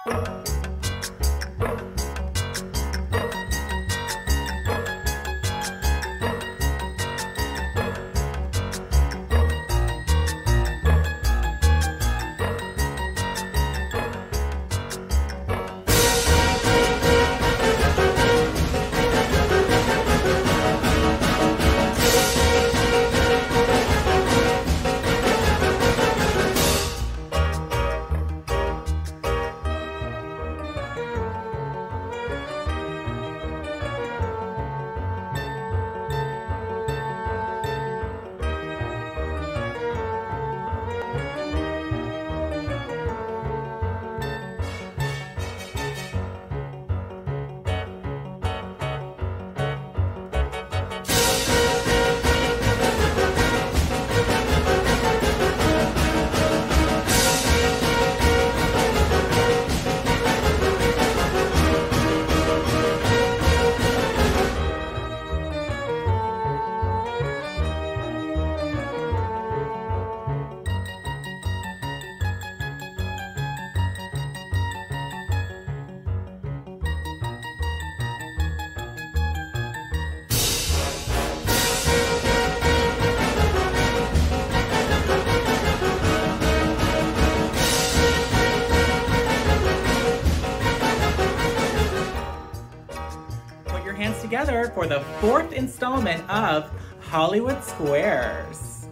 Together for the 4th installment of Hollywood Squares.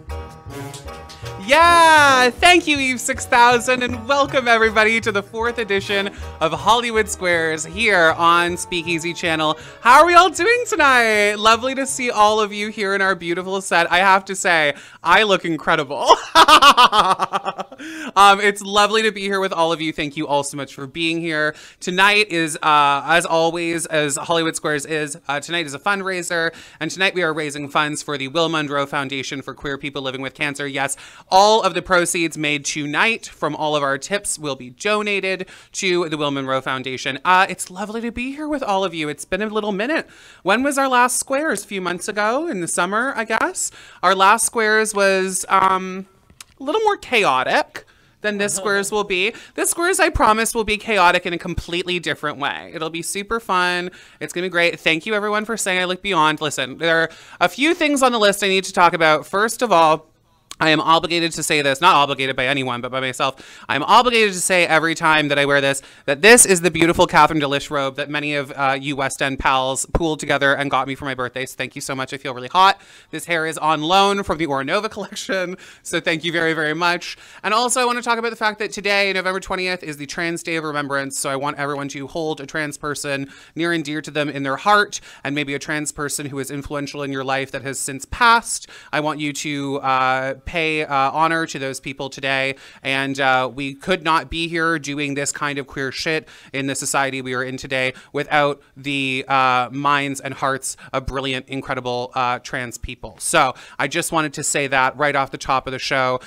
Yeah! Thank you, Eve 6000, and welcome everybody to the 4th edition of Hollywood Squares here on Speakeasy channel. How are we all doing tonight? Lovely to see all of you here in our beautiful set. I have to say, I look incredible. It's lovely to be here with all of you. Thank you all so much for being here. Tonight is, as always, as Hollywood Squares is, tonight is a fundraiser, and tonight we are raising funds for the Will Munro Foundation for Queer People Living with Cancer. Yes, all of the proceeds made tonight from all of our tips will be donated to the Will Munro Foundation. It's lovely to be here with all of you. It's been a little minute. When was our last Squares? A few months ago in the summer, I guess. Our last Squares was a little more chaotic than this Squares will be. This Squares, I promise, will be chaotic in a completely different way. It'll be super fun. It's gonna be great. Thank you everyone for saying I look beyond. Listen, there are a few things on the list I need to talk about. First of all, I am obligated to say this, not obligated by anyone, but by myself. I'm obligated to say every time that I wear this, that this is the beautiful Catherine Delish robe that many of you West End pals pooled together and got me for my birthday. So thank you so much. I feel really hot. This hair is on loan from the Oronova collection. So thank you very, very much. And also I want to talk about the fact that today, November 20th, is the Trans Day of Remembrance. So I want everyone to hold a trans person near and dear to them in their heart, and maybe a trans person who is influential in your life that has since passed. I want you to pay honor to those people today, and we could not be here doing this kind of queer shit in the society we are in today without the minds and hearts of brilliant, incredible trans people. So I just wanted to say that right off the top of the show.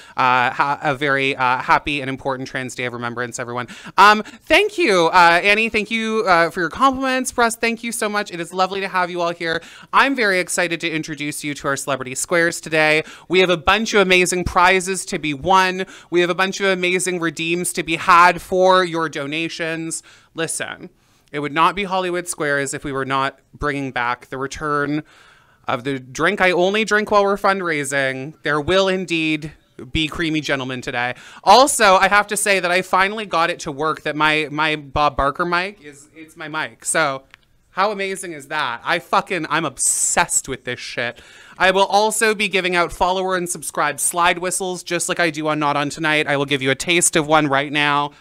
A very happy and important Trans Day of Remembrance, everyone. Thank you, Annie. Thank you for your compliments. Russ, thank you so much. It is lovely to have you all here. I'm very excited to introduce you to our Celebrity Squares today. We have a bunch of amazing prizes to be won. We have a bunch of amazing redeems to be had for your donations. Listen, it would not be Hollywood Squares if we were not bringing back the return of the drink I only drink while we're fundraising. There will indeed be Creamy Gentlemen today. Also, I have to say that I finally got it to work, that my Bob Barker mic it's my mic. So how amazing is that? I'm obsessed with this shit. I will also be giving out follower and subscribe slide whistles, just like I do on Not On Tonight. I will give you a taste of one right now.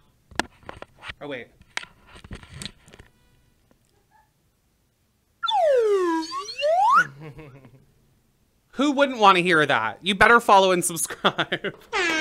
Oh, wait. Who wouldn't want to hear that? You better follow and subscribe.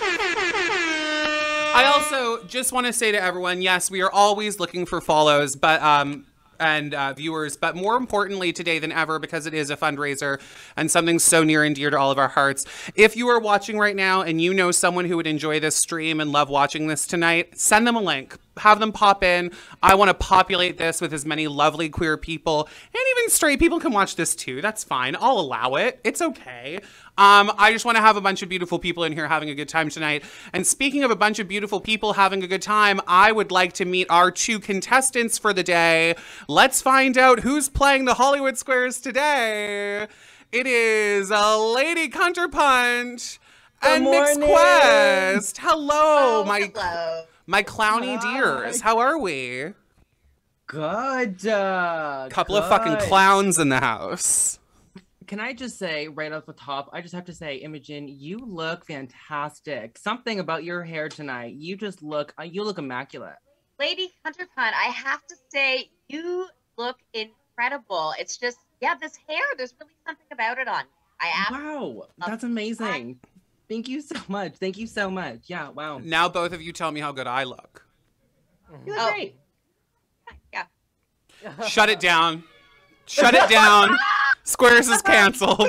I also just want to say to everyone, yes, we are always looking for follows, but and viewers, but more importantly today than ever, because it is a fundraiser and something so near and dear to all of our hearts. If you are watching right now and you know someone who would enjoy this stream and love watching this tonight, send them a link. have them pop in. I want to populate this with as many lovely queer people, and even straight people can watch this too. That's fine. I'll allow it. It's okay. I just want to have a bunch of beautiful people in here having a good time tonight. And speaking of a bunch of beautiful people having a good time, I would like to meet our 2 contestants for the day. Let's find out who's playing the Hollywood Squares today. It is Lady Counterpunch and Mixed Quest. Hello, my clowny dears. How are we? Good. Couple of fucking clowns in the house. Can I just say right off the top, I just have to say, Imogen, you look fantastic. Something about your hair tonight. You just look, you look immaculate. Lady Counterpunch, I have to say, you look incredible. It's just, yeah, this hair, there's really something about it on. Wow, that's amazing. Thank you so much. Thank you so much. Yeah, wow. Now both of you tell me how good I look. You look great. Yeah. Shut it down. Shut it down. Squares is canceled.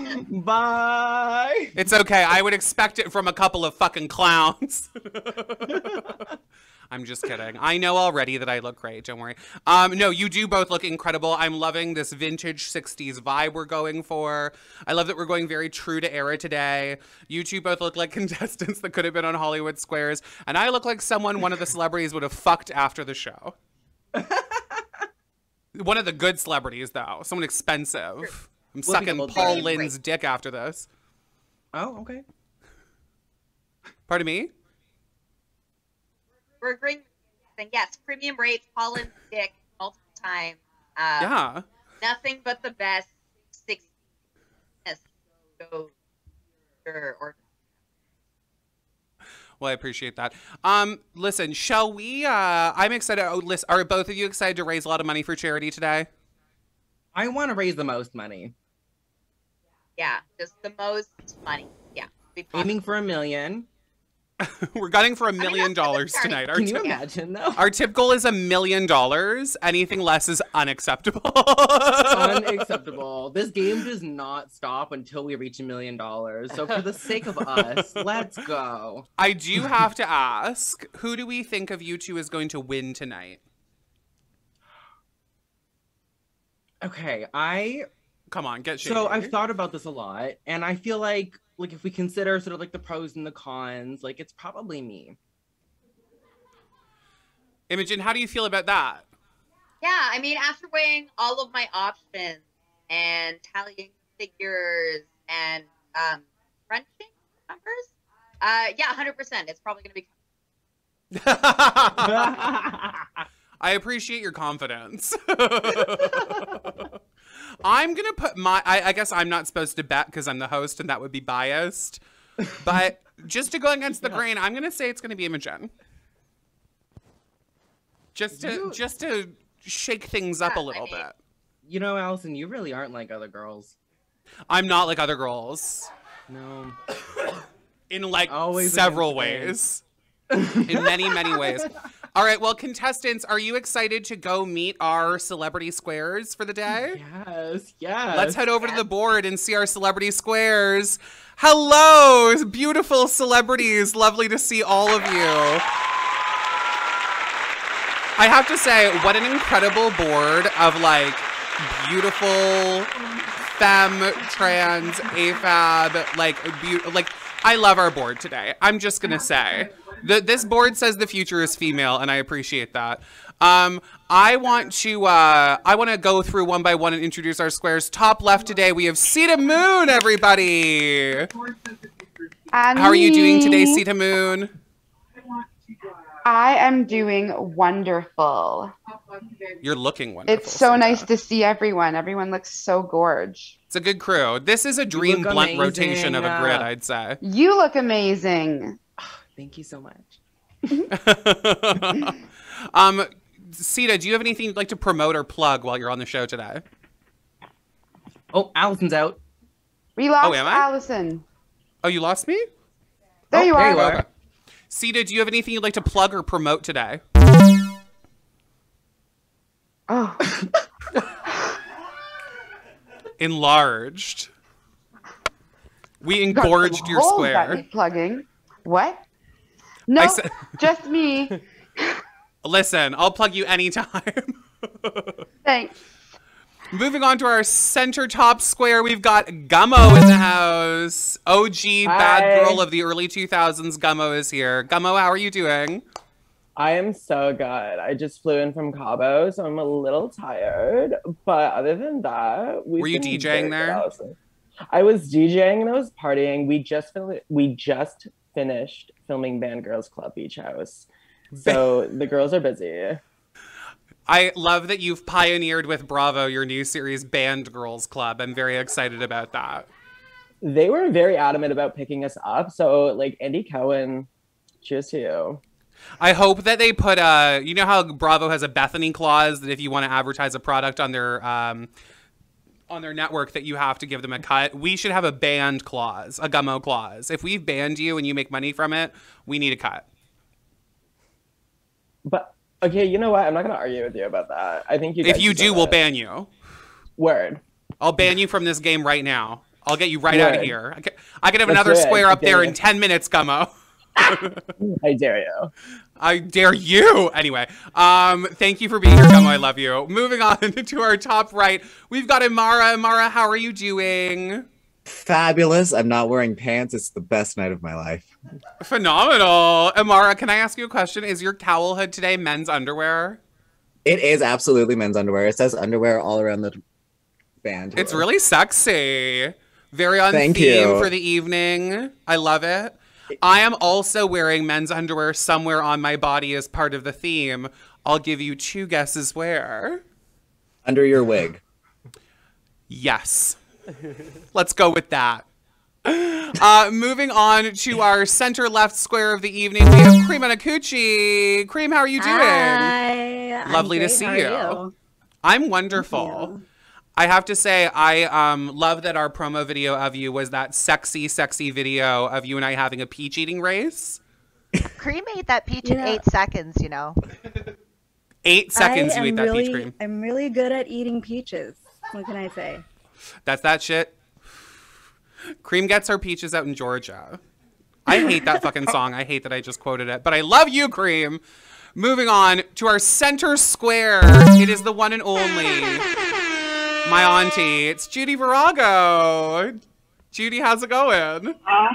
Bye. It's okay. I would expect it from a couple of fucking clowns. I'm just kidding. I know already that I look great. Don't worry. No, you do both look incredible. I'm loving this vintage 60s vibe we're going for. I love that we're going very true to era today. You two both look like contestants that could have been on Hollywood Squares. And I look like someone one of the celebrities would have fucked after the show. One of the good celebrities, though. Someone expensive. I'm sucking Paul Lynde's dick after this. Oh, okay. Pardon me? We're agreeing. Yes, premium rates, Paul Lynde's dick, multiple times. Yeah. Nothing but the best 60s. Or Well, I appreciate that. Listen, shall we, I'm excited. Oh, listen, are both of you excited to raise a lot of money for charity today? I want to raise the most money. yeah, just the most money. Yeah. Aiming for $1 million. We're gunning for $1 million tonight. Can you imagine, though? Our tip goal is $1 million. Anything less is unacceptable. Unacceptable. This game does not stop until we reach $1 million. So for the sake of us, let's go. I do have to ask, who do we think of you two is going to win tonight? Okay, Come on, get shady. So I've thought about this a lot, and I feel like if we consider sort of like the pros and the cons, like it's probably me. Imogen, how do you feel about that? Yeah, I mean, after weighing all of my options and tallying figures and crunching numbers, yeah, 100%. It's probably going to be. I appreciate your confidence. I'm going to put I guess I'm not supposed to bet because I'm the host and that would be biased. But just to go against the grain, I'm going to say it's going to be Imogen. Just to shake things up a little bit. You know, Allison, you really aren't like other girls. I'm not like other girls. No. In like Always several ways. In many, many ways. All right, well, contestants, are you excited to go meet our celebrity squares for the day? Yes, yes. Let's head over to the board and see our celebrity squares. Hello, beautiful celebrities. Lovely to see all of you. I have to say, what an incredible board of like beautiful femme, trans, AFAB, like I love our board today. I'm just gonna say. This board says the future is female, and I appreciate that. I want to go through one by one and introduce our squares. Top left today, we have Sita Moon, everybody. How are you doing today, Sita Moon? I am doing wonderful. You're looking wonderful. It's so Sita. nice to see everyone. Everyone looks so gorge. It's a good crew. This is a dream blunt rotation of a grid, I'd say. You look amazing. Thank you so much. Sita, do you have anything you'd like to promote or plug while you're on the show today? Oh, Allison's out. We lost am I? Allison. Oh, you lost me? There you are. You are. Okay. Sita, do you have anything you'd like to plug or promote today? Oh. Enlarged. We engorged your square. Plugging. What? No, just me. Listen, I'll plug you anytime. Thanks. Moving on to our center top square, we've got Gummo in the house. OG bad girl of the early 2000s, Gummo is here. Gummo, how are you doing? I am so good. I just flew in from Cabo, so I'm a little tired. But other than that, were you DJing there? I was DJing and I was partying. We just finished filming Band Girls Club Beach House, so the girls are busy. I love that you've pioneered with Bravo your new series Band Girls Club. I'm very excited about that. They were very adamant about picking us up, so like Andy Cohen, cheers to you. I hope that they put you know how Bravo has a Bethany clause that if you want to advertise a product on their network that you have to give them a cut. We should have a banned clause, a Gummo clause. If we've banned you and you make money from it, we need a cut. But okay, you know what? I'm not gonna argue with you about that. I think you. If you do, we'll ban you. Word. I'll ban you from this game right now. I'll get you right out of here. I could have another square up there in 10 minutes, Gummo. I dare you. I dare you. Anyway, thank you for being here, Gummo. I love you. Moving on to our top right, we've got Amara. Amara, how are you doing? Fabulous. I'm not wearing pants. It's the best night of my life. Phenomenal. Amara, can I ask you a question? Is your towel hood today men's underwear? It is absolutely men's underwear. It says underwear all around the band here. It's really sexy. Very on Thank theme you. for the evening. I love it. I am also wearing men's underwear somewhere on my body as part of the theme. I'll give you 2 guesses where. Under your wig. Yes. Let's go with that. Moving on to our center left square of the evening, we have Cream Anacucci. Cream, how are you doing? Hi. Lovely to see you. I'm wonderful. I have to say, I love that our promo video of you was that sexy, sexy video of you and I having a peach eating race. Cream ate that peach in 8 seconds, you know. 8 seconds you ate that peach, Cream. I'm really good at eating peaches. What can I say? That's that shit. Cream gets her peaches out in Georgia. I hate that fucking song. I hate that I just quoted it. But I love you, Cream. Moving on to our center square. It is the one and only... my auntie, it's Judy Virago. Judy, how's it going?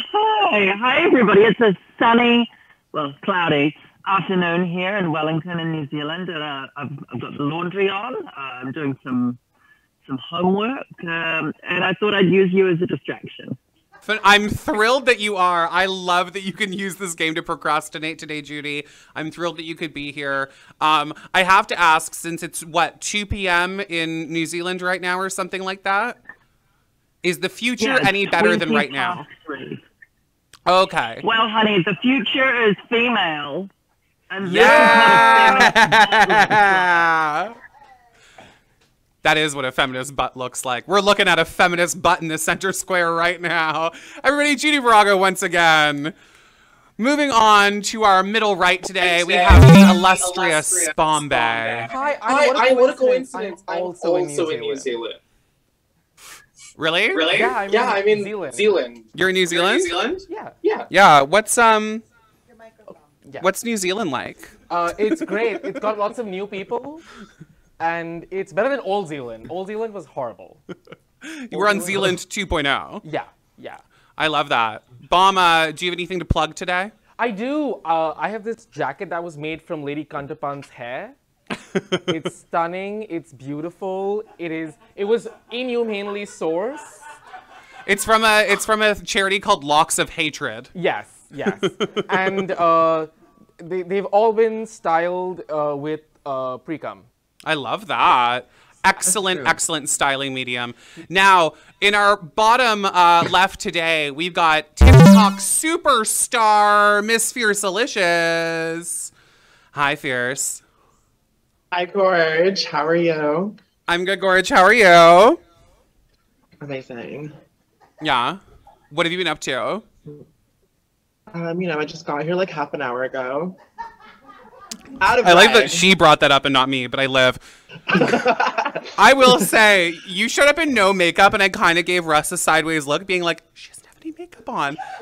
Hi everybody. It's a sunny, well, cloudy afternoon here in Wellington in New Zealand. I've got the laundry on. I'm doing some homework, and I thought I'd use you as a distraction. I'm thrilled that you are. I love that you can use this game to procrastinate today, Judy. I'm thrilled that you could be here. I have to ask, since it's, what, 2 p.m. in New Zealand right now or something like that? Is the future any better than right now? 3. Okay. Well, honey, the future is female. And yeah! That is what a feminist butt looks like. We're looking at a feminist butt in the center square right now. Everybody, Judy Virago once again. Moving on to our middle right today, we have the illustrious Bombay. Hi, what a coincidence. I'm also in New Zealand. Really? Yeah, I'm in Zealand. You're in New Zealand? Yeah. Yeah, what's New Zealand like? It's great. It's got lots of new people. And it's better than Old Zealand. Old Zealand was horrible. You were on Zealand 2.0. Yeah. I love that. Bomb, do you have anything to plug today? I do. I have this jacket that was made from Lady Kantapan's hair. It's stunning. It's beautiful. It was inhumanely sourced. It's from a charity called Locks of Hatred. Yes. And they've all been styled with pre-cum. I love that. Excellent styling medium. Now, in our bottom left today, we've got TikTok superstar Miss Fiercealicious. Hi, Fierce. Hi, Gorge. How are you? I'm good, Gorge. How are you? Amazing. Yeah. What have you been up to? I just got here like half an hour ago. I like that she brought that up and not me, but I live. I will say, you showed up in no makeup, and I kind of gave Russ a sideways look, being like, she doesn't have any makeup on.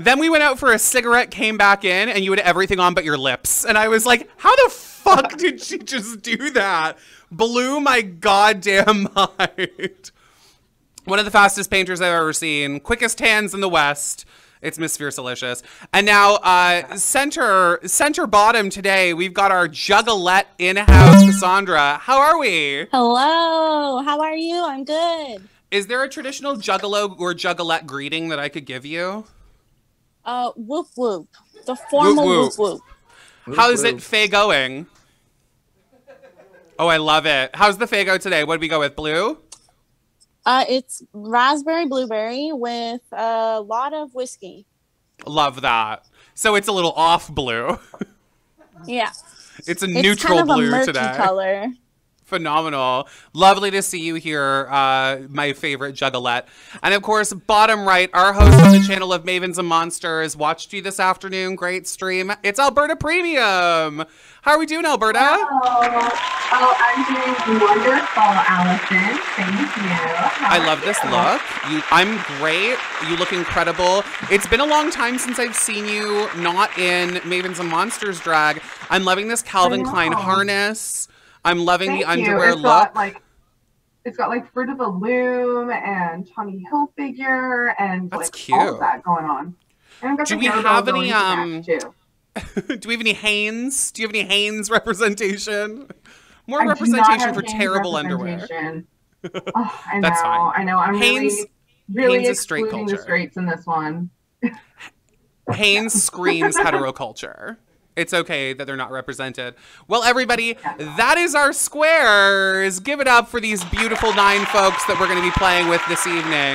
Then we went out for a cigarette, came back in, and you had everything on but your lips. And I was like, how the fuck did she just do that? Blew my goddamn mind. One of the fastest painters I've ever seen. Quickest hands in the West. It's Miss Fiercelicious. And now, center bottom today, we've got our juggalette in-house, Cassandra. How are we? Hello. How are you? I'm good. Is there a traditional juggalo or juggalette greeting that I could give you? Whoop whoop. The formal whoop whoop. How's it Faye going? Oh, I love it. How's the Faye go today? What did we go with? Blue? It's raspberry blueberry with a lot of whiskey. Love that. So it's a little off blue. Yeah. It's a neutral kind of blue a murky today. color. Phenomenal. Lovely to see you here, my favorite juggalette. And of course, bottom right, our host on the channel of Mavens and Monsters watched you this afternoon. Great stream. It's Alberta Premium. How are we doing, Alberta? Oh, I'm doing wonderful, Allison. Thank you. I love this look. I'm great. You look incredible. It's been a long time since I've seen you not in Mavens and Monsters drag. I'm loving this Calvin Klein harness. I'm loving the underwear look. It's got like Fruit of the Loom and Tommy Hilfiger and That's like cute. all of that going on. And I've got Do the we hair have bow any going to that, too. do we have any Hanes? Do you have any Hanes representation? More I do not representation have for Hanes terrible underwear. representation. Oh, I know. That's fine. I know. I'm Hanes, really Hanes is straight excluding culture. the straights in this one. Hanes screams heteroculture. It's okay that they're not represented. Well, everybody, that is our squares. Give it up for these beautiful 9 folks that we're going to be playing with this evening.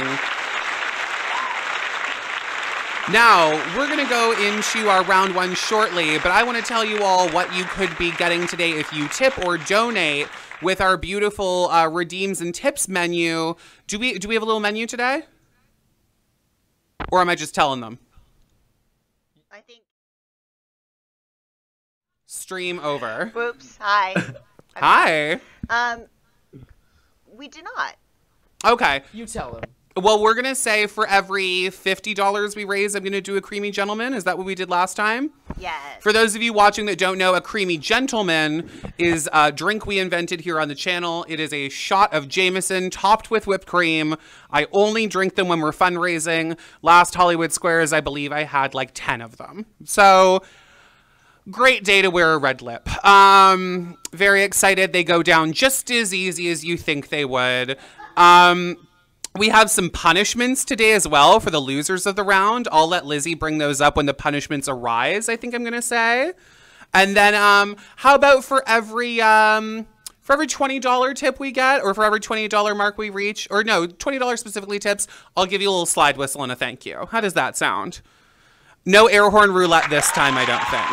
Now, we're going to go into our round 1 shortly, but I want to tell you all what you could be getting today if you tip or donate with our beautiful redeems and tips menu. Do we have a little menu today? Or am I just telling them? I think. Stream over. Whoops. Hi. Hi. We do not. Okay. You tell him. Well, we're going to say for every $50 we raise, I'm going to do a Creamy Gentleman. Is that what we did last time? Yes. For those of you watching that don't know, a Creamy Gentleman is a drink we invented here on the channel. It is a shot of Jameson topped with whipped cream. I only drink them when we're fundraising. Last Hollywood Squares, I believe I had like 10 of them. So great day to wear a red lip. Very excited. They go down just as easy as you think they would. We have some punishments today as well for the losers of the round. I'll let Lizzie bring those up when the punishments arise, I think I'm going to say. And then how about for every $20 tip we get, or for every $20 mark we reach, or no, $20 specifically tips, I'll give you a little slide whistle and a thank you. How does that sound? No air horn roulette this time, I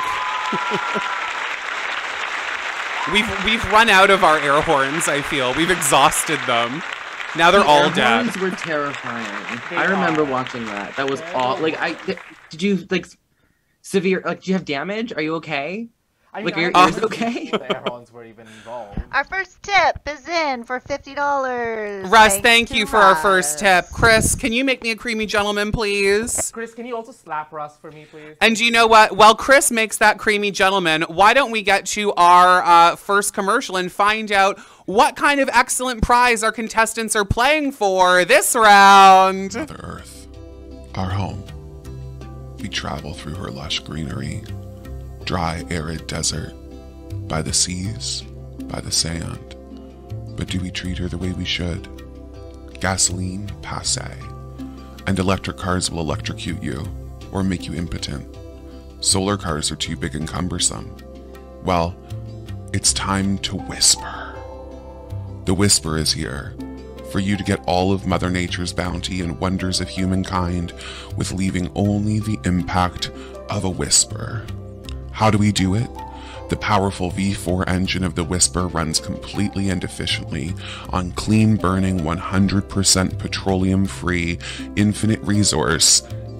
don't think. We've run out of our air horns, I feel. We've exhausted them. Now they're all dead. The were terrifying. I remember watching that. That was all like did you like severe like do you have damage? Are you okay? Like your ears okay? The air horns were even involved. Our first tip is in for $50. Russ, thank you for our first tip. Chris, can you make me a Creamy Gentleman, please? Chris, can you also slap Russ for me, please? And you know what? While Chris makes that Creamy Gentleman, why don't we get to our first commercial and find out what kind of excellent prize our contestants are playing for this round? Mother Earth, our home. We travel through her lush greenery, dry, arid desert, by the seas, by the sand. But do we treat her the way we should? Gasoline, passe. And electric cars will electrocute you, or make you impotent. Solar cars are too big and cumbersome. Well, it's time to whisper. The whisper is here, for you to get all of Mother Nature's bounty and wonders of humankind with leaving only the impact of a whisper. How do we do it? The powerful V4 engine of the Whisper runs completely and efficiently on clean-burning, 100% petroleum-free, infinite resource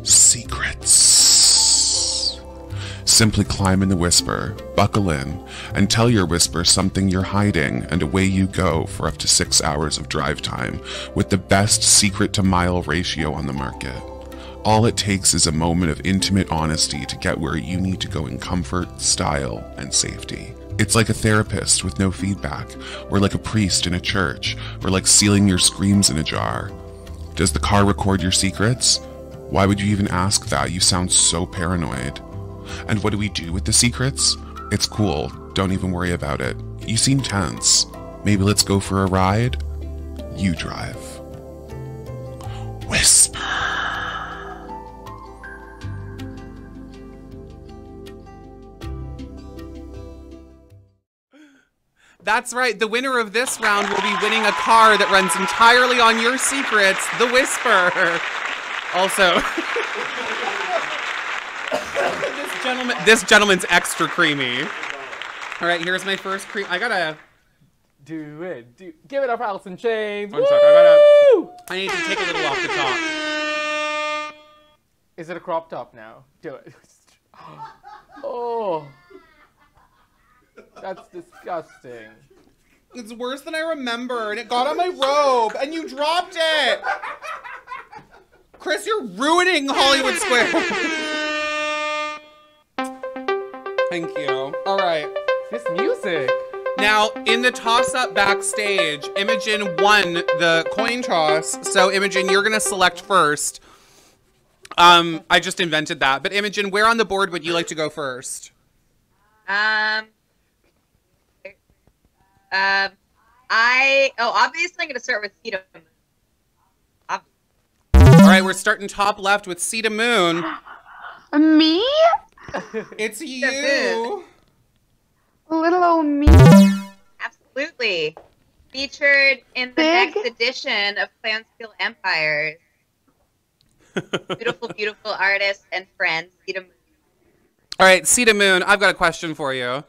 secrets. Simply climb in the Whisper, buckle in, and tell your Whisper something you're hiding, and away you go for up to 6 hours of drive time with the best secret-to-mile ratio on the market. All it takes is a moment of intimate honesty to get where you need to go in comfort, style, and safety. It's like a therapist with no feedback, or like a priest in a church, or like sealing your screams in a jar. Does the car record your secrets? Why would you even ask that? You sound so paranoid. And what do we do with the secrets? It's cool. Don't even worry about it. You seem tense. Maybe let's go for a ride? You drive. Whisper. That's right. The winner of this round will be winning a car that runs entirely on your secrets, the Whisper. Also, this gentleman's extra creamy. All right, here's my first cream. I gotta do it. Give it up, Alice in Chains. One sec, I need to take a little off the top. Is it a crop top now? Do it. Oh. That's disgusting. It's worse than I remember, and it got on my robe, and you dropped it! Chris, you're ruining Hollywood Square. Thank you. All right. This music. Now, in the toss-up backstage, Imogen won the coin toss, so Imogen, you're gonna select first. I just invented that, but Imogen, where on the board would you like to go first? Obviously I'm gonna start with Cedar Moon. All right, we're starting top left with Cedar Moon. Me? It's you. Little old me. Absolutely. Featured in the next edition of Clan Steel Empires. Beautiful, beautiful artist and friend, Cedar Moon. All right, Cedar Moon, I've got a question for you.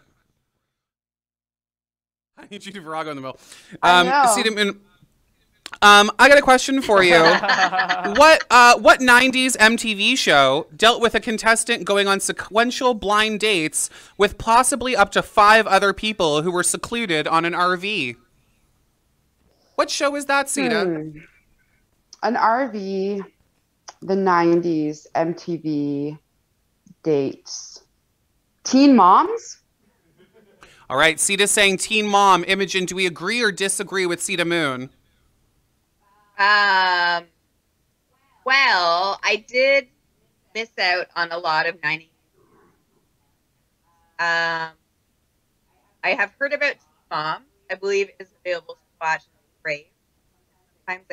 I need Judy Virago in the middle. Cedar Moon, I got a question for you. What 90s MTV show dealt with a contestant going on sequential blind dates with possibly up to 5 other people who were secluded on an RV? What show is that, Cedar? An RV, the 90s MTV dates. Teen Moms? All right, Ceda's saying Teen Mom. Imogen, do we agree or disagree with Cedar Moon? Well, I did miss out on a lot of 90s. I have heard about Teen Mom. I believe it is available to watch Brave. Sometimes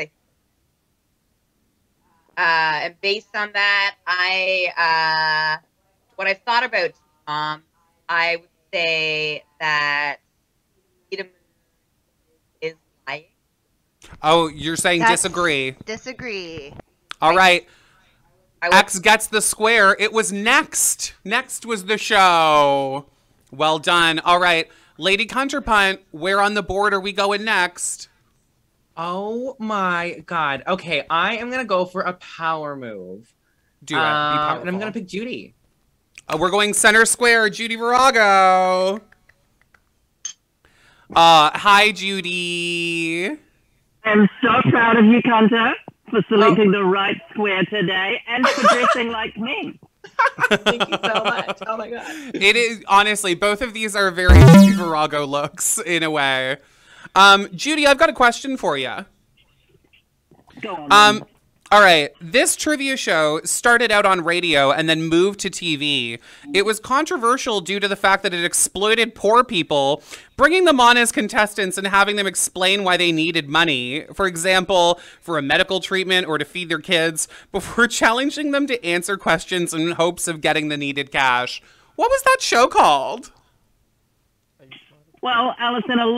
and based on that, what I've thought about Teen Mom, I would say that Cedar Moon is lying. Oh, you're saying disagree. Disagree. All right. X gets the square. It was Next. Next was the show. Well done. All right. Lady Counterpunt, where on the board are we going next? Oh my god. Okay, I am gonna go for a power move. Do it. Be powerful. And I'm gonna pick Judy. We're going center square, Judy Virago. Hi, Judy. I'm so proud of you, Kanta, for selecting the right square today and for dressing like me. Thank you so much. Oh my god. It is, honestly, both of these are very Judy Virago looks in a way. Judy, I've got a question for you. Go on. All right, this trivia show started out on radio and then moved to TV. It was controversial due to the fact that it exploited poor people, bringing them on as contestants and having them explain why they needed money, for example, for a medical treatment or to feed their kids, before challenging them to answer questions in hopes of getting the needed cash. What was that show called? Well, Alison, a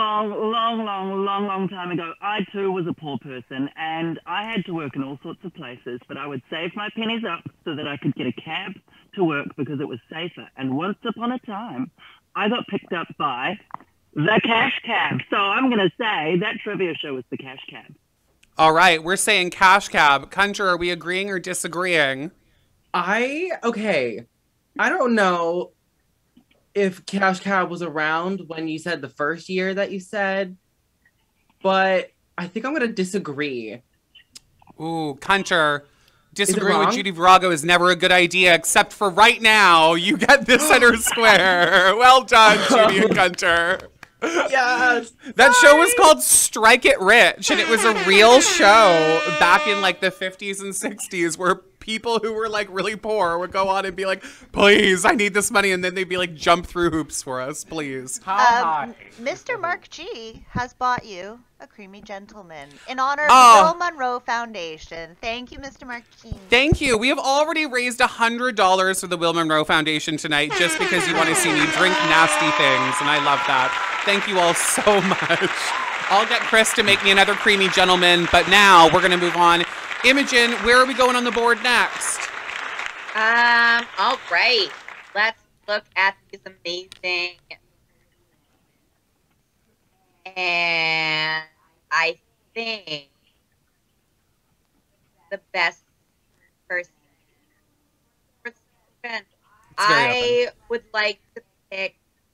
long time ago, I too was a poor person, and I had to work in all sorts of places, but I would save my pennies up so that I could get a cab to work because it was safer. And once upon a time, I got picked up by the Cash Cab. So I'm going to say that trivia show was the Cash Cab. All right, we're saying Cash Cab. Kunter, are we agreeing or disagreeing? Okay. I don't know if Cash Cab was around when you said the first year that you said, but I think I'm going to disagree. Ooh, Kunter, Disagreeing with Judy Virago is never a good idea, except for right now. You get the center square. Well done, Judy and Gunter. Yes. That show was called Strike It Rich, and it was a real show back in like the 50s and 60s where people who were like really poor would go on and be like, please, I need this money. And then they'd be like, jump through hoops for us, please. Mr. Mark G has bought you a creamy gentleman in honor of the Will Munro Foundation. Thank you, Mr. Mark G. Thank you. We have already raised $100 for the Will Munro Foundation tonight just because you want to see me drink nasty things, and I love that. Thank you all so much. I'll get Chris to make me another creamy gentleman, but now we're going to move on. Imogen, where are we going on the board next? All right. Let's look at these amazing. And I think the best person. I would like to pick.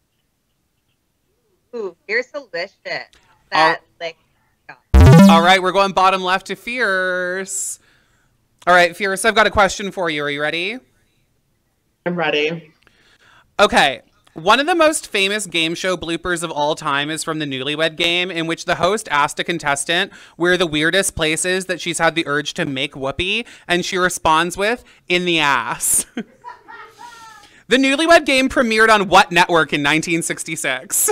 Ooh, Fierce Delicious. That like. All right, we're going bottom left to Fierce. All right, Fierce, I've got a question for you. Are you ready? I'm ready. Okay. One of the most famous game show bloopers of all time is from the Newlywed Game, in which the host asked a contestant where the weirdest place is that she's had the urge to make whoopee, and she responds with, in the ass. The Newlywed Game premiered on what network in 1966?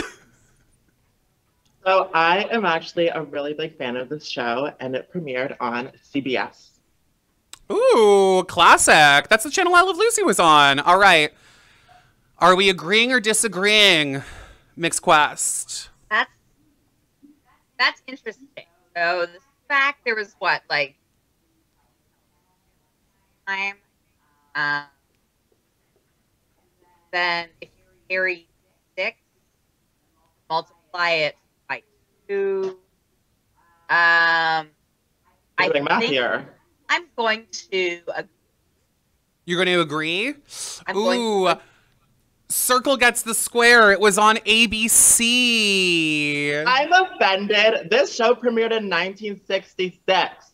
So I am actually a really big fan of this show, and it premiered on CBS. Ooh, classic. That's the channel I Love Lucy was on. All right. Are we agreeing or disagreeing, Mixed Quest? That's interesting. So the fact there was what, like, time, then if you carry 6, multiply it by 2. I think math here. I'm going to agree. You're going to agree? Ooh. Circle gets the square. It was on ABC. I'm offended. This show premiered in 1966.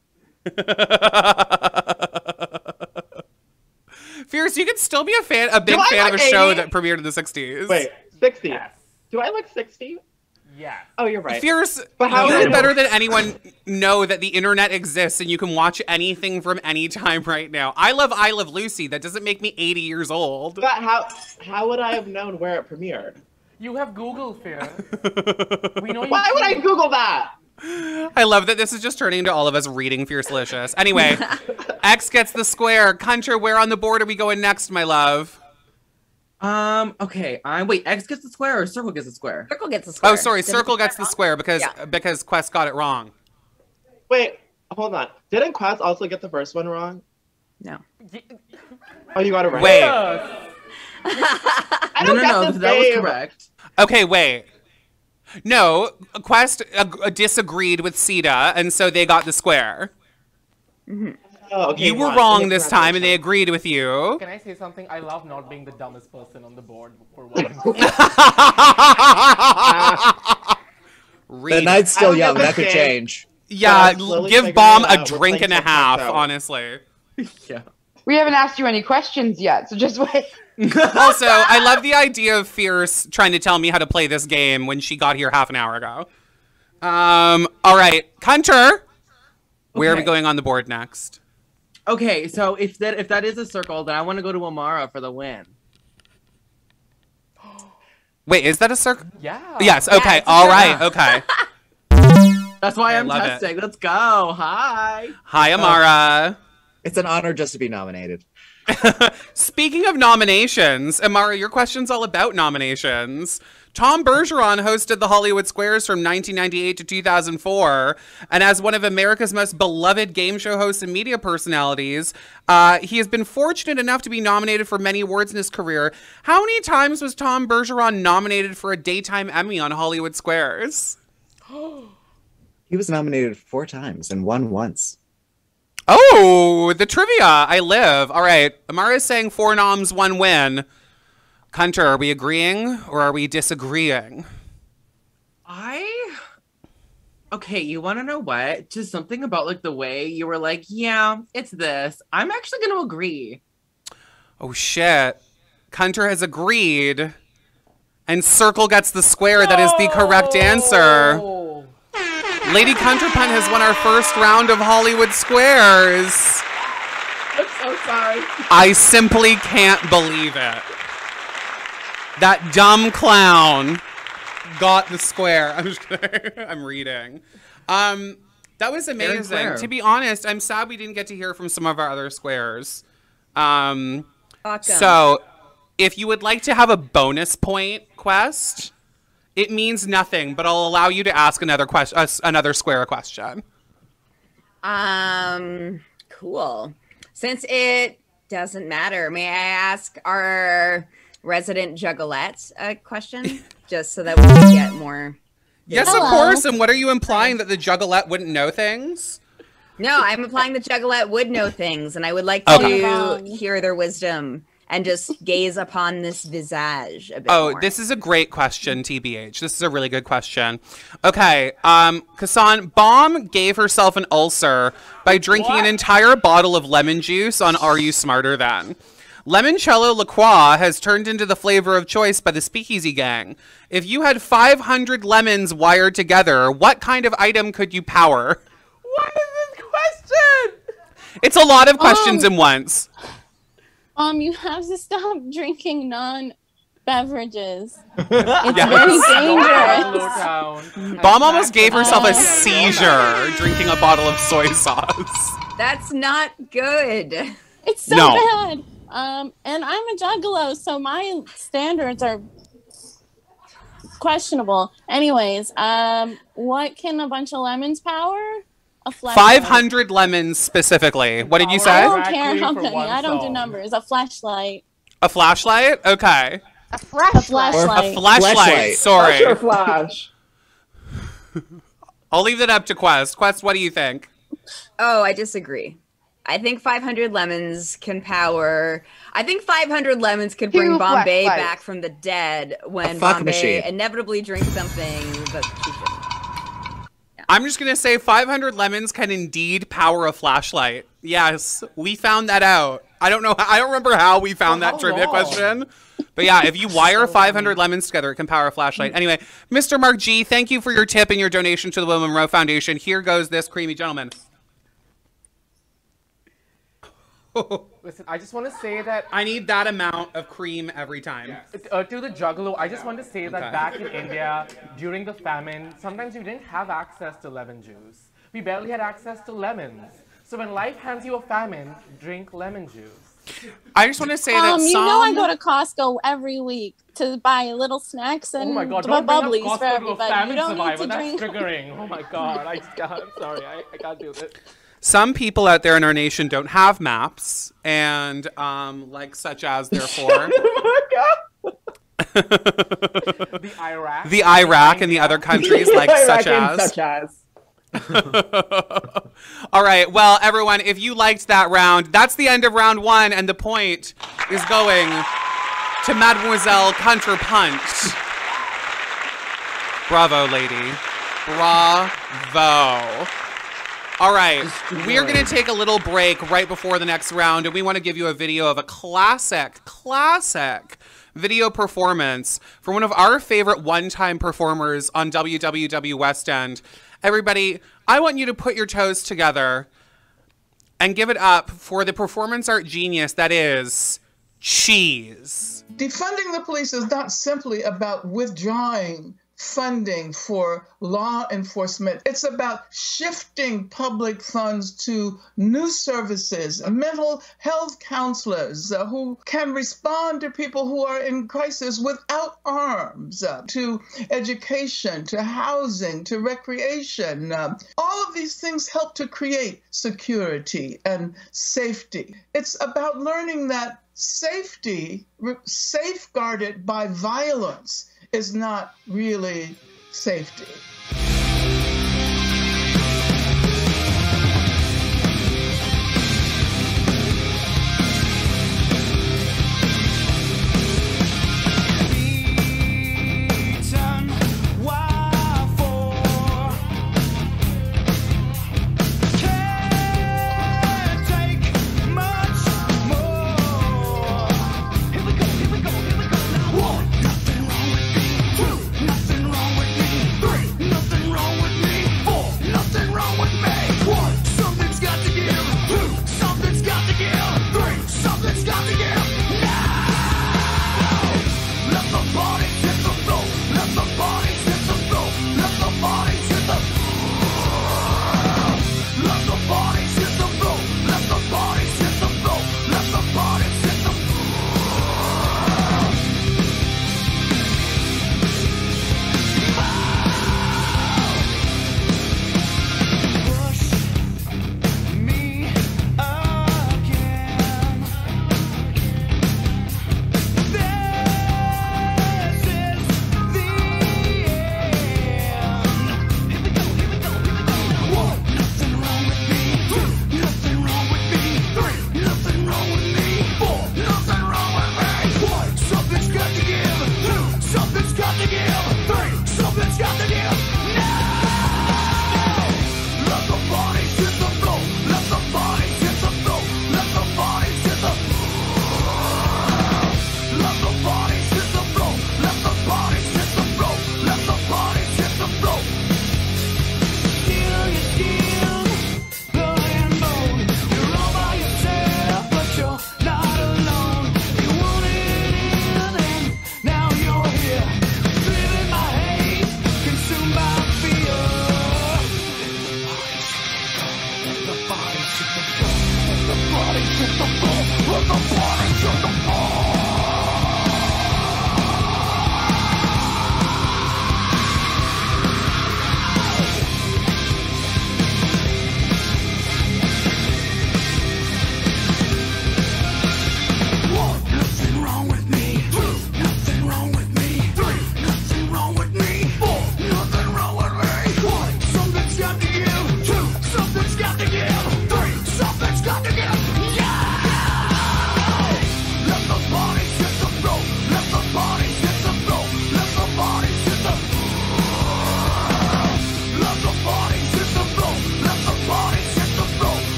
Fierce, you could still be a big fan of a show that premiered in the 60s. Wait, 60? Yes. Do I look 60? Yeah. Oh, you're right. Fierce, but how you better than anyone know that the internet exists and you can watch anything from any time right now. I Love Lucy. That doesn't make me 80 years old. But how would I have known where it premiered? You have Google, Fierce. Why would I Google that? I love that this is just turning into all of us reading Fiercelicious. Anyway, X gets the square. Gunter, where on the board are we going next, my love? Okay. Wait, X gets the square or Circle gets the square? Circle gets the square. Oh, sorry, Circle gets the square because Quest got it wrong. Wait, hold on. Didn't Quest also get the first one wrong? No. Oh, you got it right. Wait. No, that was correct. Okay, wait. No, Quest disagreed with Sita, and so they got the square. Mm-hmm. Oh, okay, you were wrong this time, and they agreed with you. Can I say something? I love not being the dumbest person on the board for once. The night's still young. That could change. Yeah, give Bomb a drink and a half, honestly. Yeah. We haven't asked you any questions yet, so just wait. Also, I love the idea of Fierce trying to tell me how to play this game when she got here half an hour ago. All right, Gunter, where are we going on the board next? Okay, so if that is a circle, then I want to go to Amara for the win. Wait, is that a circle? Yeah. Yes. Okay. Yeah, all right. Okay. That's why I'm love testing. Let's go. Hi. Hi, Amara. It's an honor just to be nominated. Speaking of nominations, Amara, your question's all about nominations. Tom Bergeron hosted the Hollywood Squares from 1998 to 2004, and as one of America's most beloved game show hosts and media personalities, he has been fortunate enough to be nominated for many awards in his career. How many times was Tom Bergeron nominated for a Daytime Emmy on Hollywood Squares? He was nominated 4 times and won once. Oh, the trivia. I live. All right. Amara is saying 4 noms, 1 win. Gunter, are we agreeing or are we disagreeing? Okay, you want to know what? Just something about like the way you were like, yeah, it's this. I'm actually going to agree. Oh shit. Hunter has agreed. And Circle gets the square. That is the correct answer. Lady Counterpunt has won our first round of Hollywood Squares. I'm so sorry. I simply can't believe it. That dumb clown got the square. I'm reading. That was amazing. To be honest, I'm sad we didn't get to hear from some of our other squares. So, if you would like to have a bonus point quest, it means nothing, but I'll allow you to ask another square a question. Cool. Since it doesn't matter, may I ask our resident Juggalette a question? Just so that we can get more. Yes, of course. And what are you implying, that the Juggalette wouldn't know things? No, I'm implying the Juggalette would know things, and I would like to hear their wisdom and just gaze upon this visage a bit more. This is a great question, TBH. This is a really good question. Okay, Kassan, Bomb gave herself an ulcer by drinking an entire bottle of lemon juice on Are You Smarter Than? Limoncello La Croix has turned into the flavor of choice by the Speakeasy gang. If you had 500 lemons wired together, what kind of item could you power? What is this question? It's a lot of questions in once. You have to stop drinking non-beverages. It's very dangerous. Bomb almost gave herself a seizure drinking a bottle of soy sauce. That's not good. It's so bad. And I'm a juggalo, so my standards are questionable. Anyways, what can a bunch of lemons power? A flashlight. 500 lemons specifically. What did you say? I don't care how many. I don't do numbers. A flashlight. A flashlight? Okay. A flashlight. A flashlight. Sorry. What's your flash? I'll leave that up to Quest. Quest, what do you think? Oh, I disagree. I think 500 lemons can power. I think 500 lemons could bring Bombay back from the dead when Bombay inevitably drinks something that she shouldn't. I'm just going to say 500 lemons can indeed power a flashlight. Yes, we found that out. I don't know. I don't remember how we found that trivia question. But yeah, if you wire 500 lemons together, it can power a flashlight. Anyway, Mr. Mark G, thank you for your tip and your donation to the Will Munro Foundation. Here goes this creamy gentleman. Listen, I just want to say that I need that amount of cream every time. To the juggalo, I just want to say that back in India, during the famine, sometimes we didn't have access to lemon juice. We barely had access to lemons. So when life hands you a famine, drink lemon juice. I just want to say that you know I go to Costco every week to buy little snacks and buy bubblies for everybody. You don't need to drink. That's triggering. Oh my god, I'm sorry, I can't do this. Some people out there in our nation don't have maps, and such as therefore the Iraq and the other countries like such as. All right, well, everyone, if you liked that round, that's the end of round one, and the point is going to Mademoiselle Counterpunch. Bravo, lady. Bravo. All right, we're going to take a little break right before the next round, and we want to give you a video of a classic video performance from one of our favorite one-time performers on WWW West End. Everybody, I want you to put your toes together and give it up for the performance art genius that is Cheese. Defunding the police is not simply about withdrawing funding for law enforcement. It's about shifting public funds to new services, mental health counselors who can respond to people who are in crisis without arms, to education, to housing, to recreation. All of these things help to create security and safety. It's about learning that safety, safeguarded by violence, is not really safety.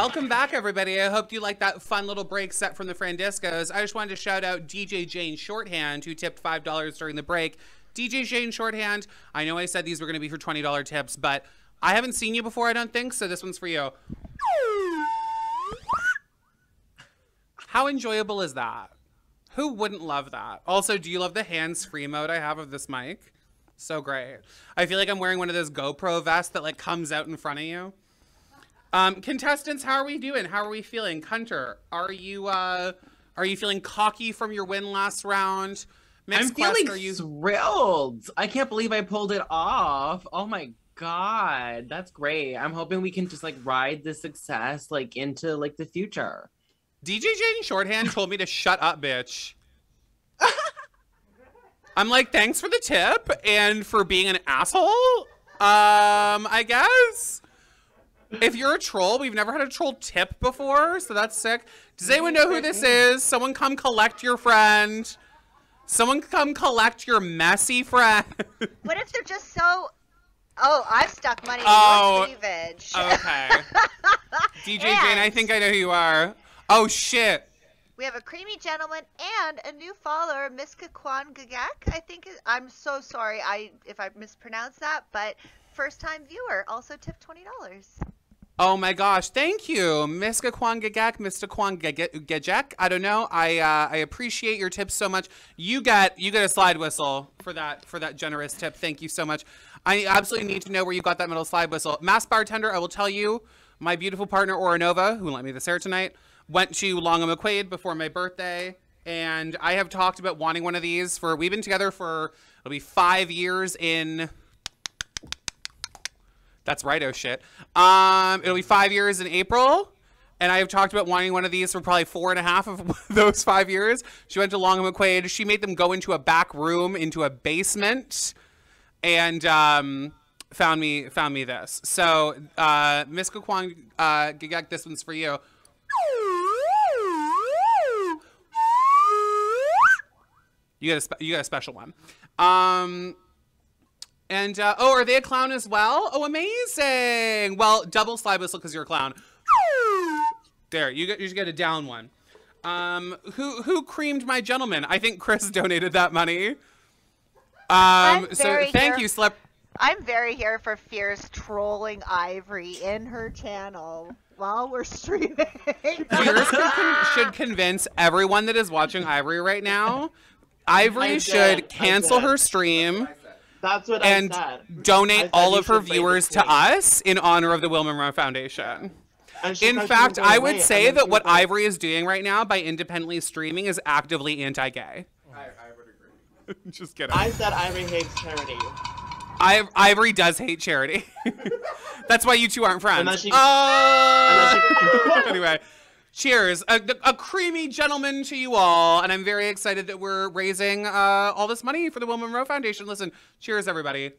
Welcome back, everybody. I hope you liked that fun little break set from the Frandiscos. I just wanted to shout out DJ Jane Shorthand, who tipped $5 during the break. DJ Jane Shorthand, I know I said these were going to be for $20 tips, but I haven't seen you before, I don't think, so this one's for you. How enjoyable is that? Who wouldn't love that? Also, do you love the hands-free mode I have of this mic? So great. I feel like I'm wearing one of those GoPro vests that like comes out in front of you. Contestants, how are we doing? How are we feeling? Hunter, are you feeling cocky from your win last round? I'm feeling thrilled. I can't believe I pulled it off. Oh my God, that's great. I'm hoping we can just like ride this success like into like the future. DJ Jane Shorthand told me to shut up, bitch. I'm like, thanks for the tip and for being an asshole. I guess. If you're a troll, we've never had a troll tip before, so that's sick. Does anyone know who this is? Someone come collect your friend. Someone come collect your messy friend. What if they're just so... Oh, I've stuck money in your cleavage. Okay. DJ Jane, I think I know who you are. Oh, shit. We have a creamy gentleman and a new follower, Miska Kwan Gagak. I think I'm so sorry if I mispronounced that, but first-time viewer also tipped $20. Oh my gosh, thank you, Miska Kwan Gagak, Mr. Kwan Gagak. I don't know. I appreciate your tips so much. You get a slide whistle for that generous tip. Thank you so much. I absolutely need to know where you got that middle slide whistle. Mass bartender, I will tell you, my beautiful partner Oranova, who lent me this hair tonight, went to Long and McQuaid before my birthday, and I have talked about wanting one of these for. We've been together for it'll be 5 years in. That's right, oh shit. It'll be 5 years in April, and I have talked about wanting one of these for probably 4.5 of those 5 years. She went to Long and McQuaid. She made them go into a back room, into a basement, and found me this. So, Miss Kwan Gigak, this one's for you. You got a special one. And, oh, are they a clown as well? Oh, amazing. Well, double slide whistle because you're a clown. There, you just get a down one. Who creamed my gentleman? I think Chris donated that money. So thank you, Slip. I'm very here for fierce trolling Ivory in her channel while we're streaming. Fierce should convince everyone that is watching Ivory right now. Ivory should cancel her stream. That's what and I said. Donate all of her viewers to us in honor of the Will Munro Foundation. In fact, I would say that what Ivory is doing right now by independently streaming is actively anti-gay. I would agree. Just kidding. I said Ivory hates charity. Ivory does hate charity. That's why you two aren't friends. Anyway. Cheers. A creamy gentleman to you all, and I'm very excited that we're raising all this money for the Will Munro Foundation. Listen, cheers, everybody.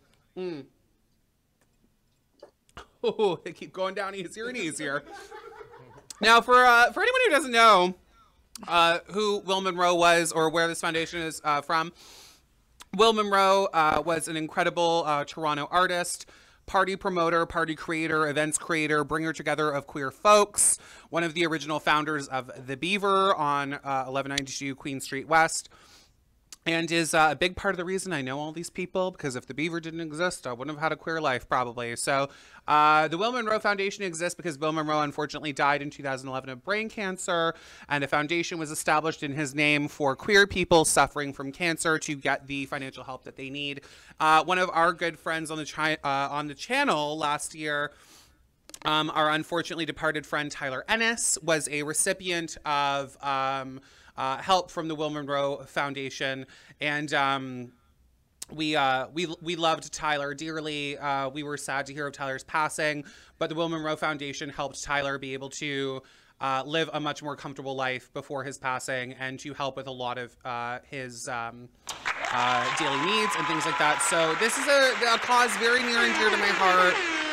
Oh, they keep going down easier and easier. Now, for anyone who doesn't know who Will Munro was or where this foundation is from, Will Munro was an incredible Toronto artist, party promoter, party creator, events creator, bringer together of queer folks, one of the original founders of The Beaver on 1192 Queen Street West, and is a big part of the reason I know all these people, because if The Beaver didn't exist, I wouldn't have had a queer life, probably. So the Will Munro Foundation exists because Will Munro unfortunately died in 2011 of brain cancer, and a foundation was established in his name for queer people suffering from cancer to get the financial help that they need. One of our good friends on the channel last year, our unfortunately departed friend Tyler Ennis, was a recipient of help from the Will Munro Foundation, and we loved Tyler dearly. We were sad to hear of Tyler's passing, but the Will Munro Foundation helped Tyler be able to live a much more comfortable life before his passing, and to help with a lot of his daily needs and things like that. So this is a cause very near and dear to my heart.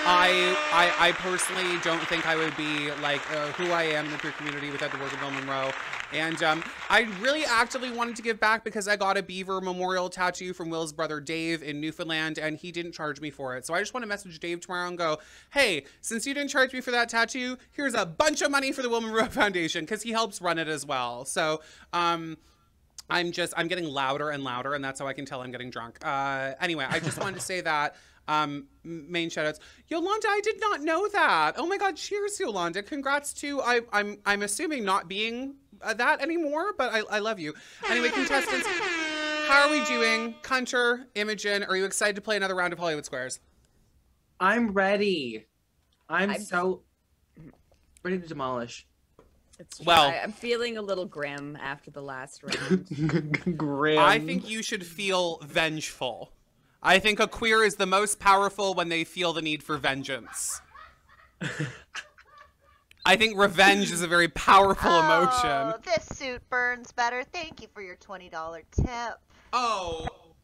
I personally don't think I would be like who I am in the queer community without the work of Will Munro. And I really actively wanted to give back because I got a beaver memorial tattoo from Will's brother Dave in Newfoundland, and he didn't charge me for it. So I just want to message Dave tomorrow and go, hey, since you didn't charge me for that tattoo, here's a bunch of money for the Will Munro Foundation, because he helps run it as well. So I'm getting louder and louder, and that's how I can tell I'm getting drunk. Anyway, I just wanted to say that. Main shoutouts. Yolanda, I did not know that. Oh my God, cheers, Yolanda. Congrats to, I'm assuming not being that anymore, but I love you. Anyway, contestants, how are we doing? Kunter, Imogen, are you excited to play another round of Hollywood Squares? I'm ready. I'm so ready to demolish. It's well, I'm feeling a little grim after the last round. Grim. I think you should feel vengeful. I think a queer is the most powerful when they feel the need for vengeance. I think revenge is a very powerful emotion. Oh, this suit burns better. Thank you for your $20 tip. Oh.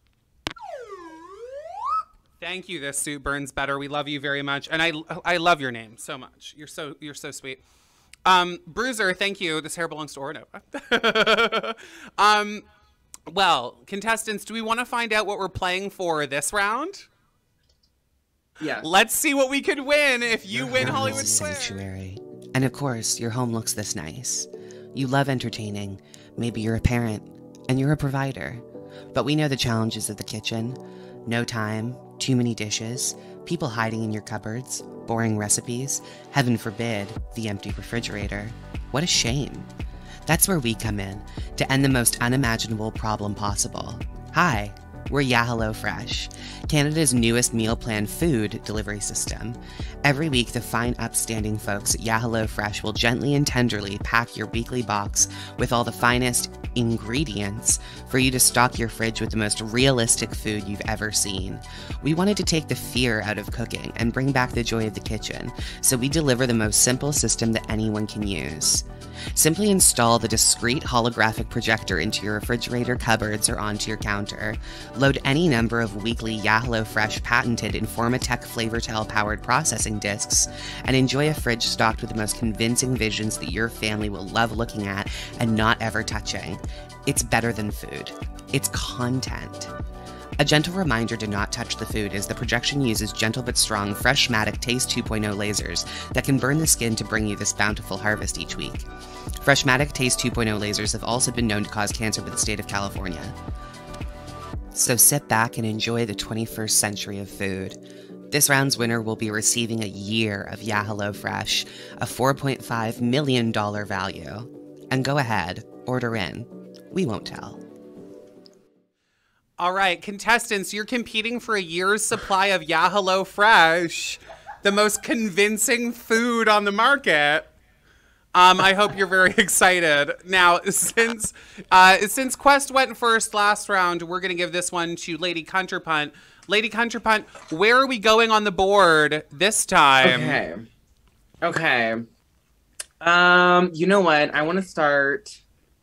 Thank you. This suit burns better. We love you very much, and I love your name so much. You're so sweet. Bruiser, thank you. This hair belongs to Orno. Well, contestants, do we want to find out what we're playing for this round? Yeah. Let's see what we could win if you win Your home Hollywood is a Squares. sanctuary. And of course, your home looks this nice. You love entertaining. Maybe you're a parent and you're a provider. But we know the challenges of the kitchen. No time, too many dishes, people hiding in your cupboards, boring recipes, heaven forbid, the empty refrigerator. What a shame. That's where we come in, to end the most unimaginable problem possible. Hi, we're Yeah Hello Fresh, Canada's newest meal plan food delivery system. Every week, the fine, upstanding folks at Yeah Hello Fresh will gently and tenderly pack your weekly box with all the finest ingredients for you to stock your fridge with the most realistic food you've ever seen. We wanted to take the fear out of cooking and bring back the joy of the kitchen, so we deliver the most simple system that anyone can use. Simply install the discrete holographic projector into your refrigerator cupboards or onto your counter. Load any number of weekly Yeah Hello Fresh patented Informatech Flavortel powered processing discs, and enjoy a fridge stocked with the most convincing visions that your family will love looking at and not ever touching. It's better than food. It's content. A gentle reminder to not touch the food is the projection uses gentle but strong Freshmatic Taste 2.0 lasers that can burn the skin to bring you this bountiful harvest each week. Freshmatic Taste 2.0 lasers have also been known to cause cancer for the state of California. So sit back and enjoy the 21st century of food. This round's winner will be receiving a year of Yeah Hello Fresh, a $4.5 million value. And go ahead, order in. We won't tell. All right, contestants, you're competing for a year's supply of Yeah Hello Fresh, the most convincing food on the market. I hope you're very excited. Now, since Quest went first last round, we're going to give this one to Lady Kunterpunt. Lady Kunterpunt, where are we going on the board this time? Okay. You know what? I'm going to start,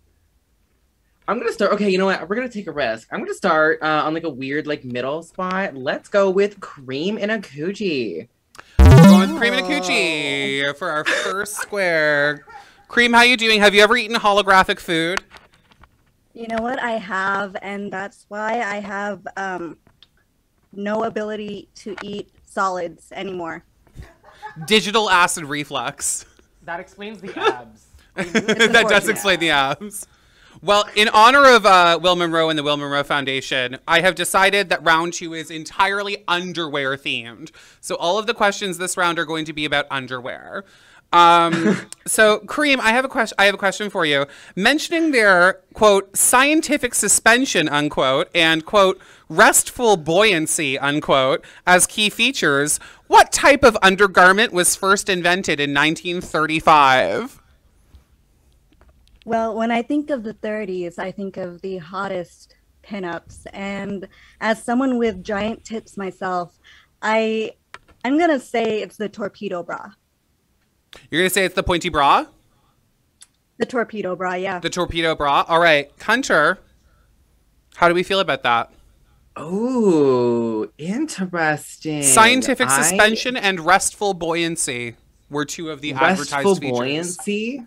okay, you know what? We're going to take a risk. I'm going to start on like a weird like middle spot. Let's go with Cream in a Coochie. We're going with Cream and a Coochie for our first square. Cream, how you doing? Have you ever eaten holographic food? You know what? I have, and that's why I have no ability to eat solids anymore. Digital acid reflux. That explains the abs. That does explain the abs. Well, in honor of Will Munro and the Will Munro Foundation, I have decided that round 2 is entirely underwear themed. So all of the questions this round are going to be about underwear. So Kareem, I have a question for you. Mentioning their quote scientific suspension unquote and quote restful buoyancy unquote as key features, what type of undergarment was first invented in 1935? Well, when I think of the 30s, I think of the hottest pinups. And as someone with giant tits myself, I'm going to say it's the torpedo bra. You're going to say it's the pointy bra? The torpedo bra, yeah. The torpedo bra. All right. Hunter, how do we feel about that? Oh, interesting. Scientific suspension and restful buoyancy were two of the advertised features. Buoyancy?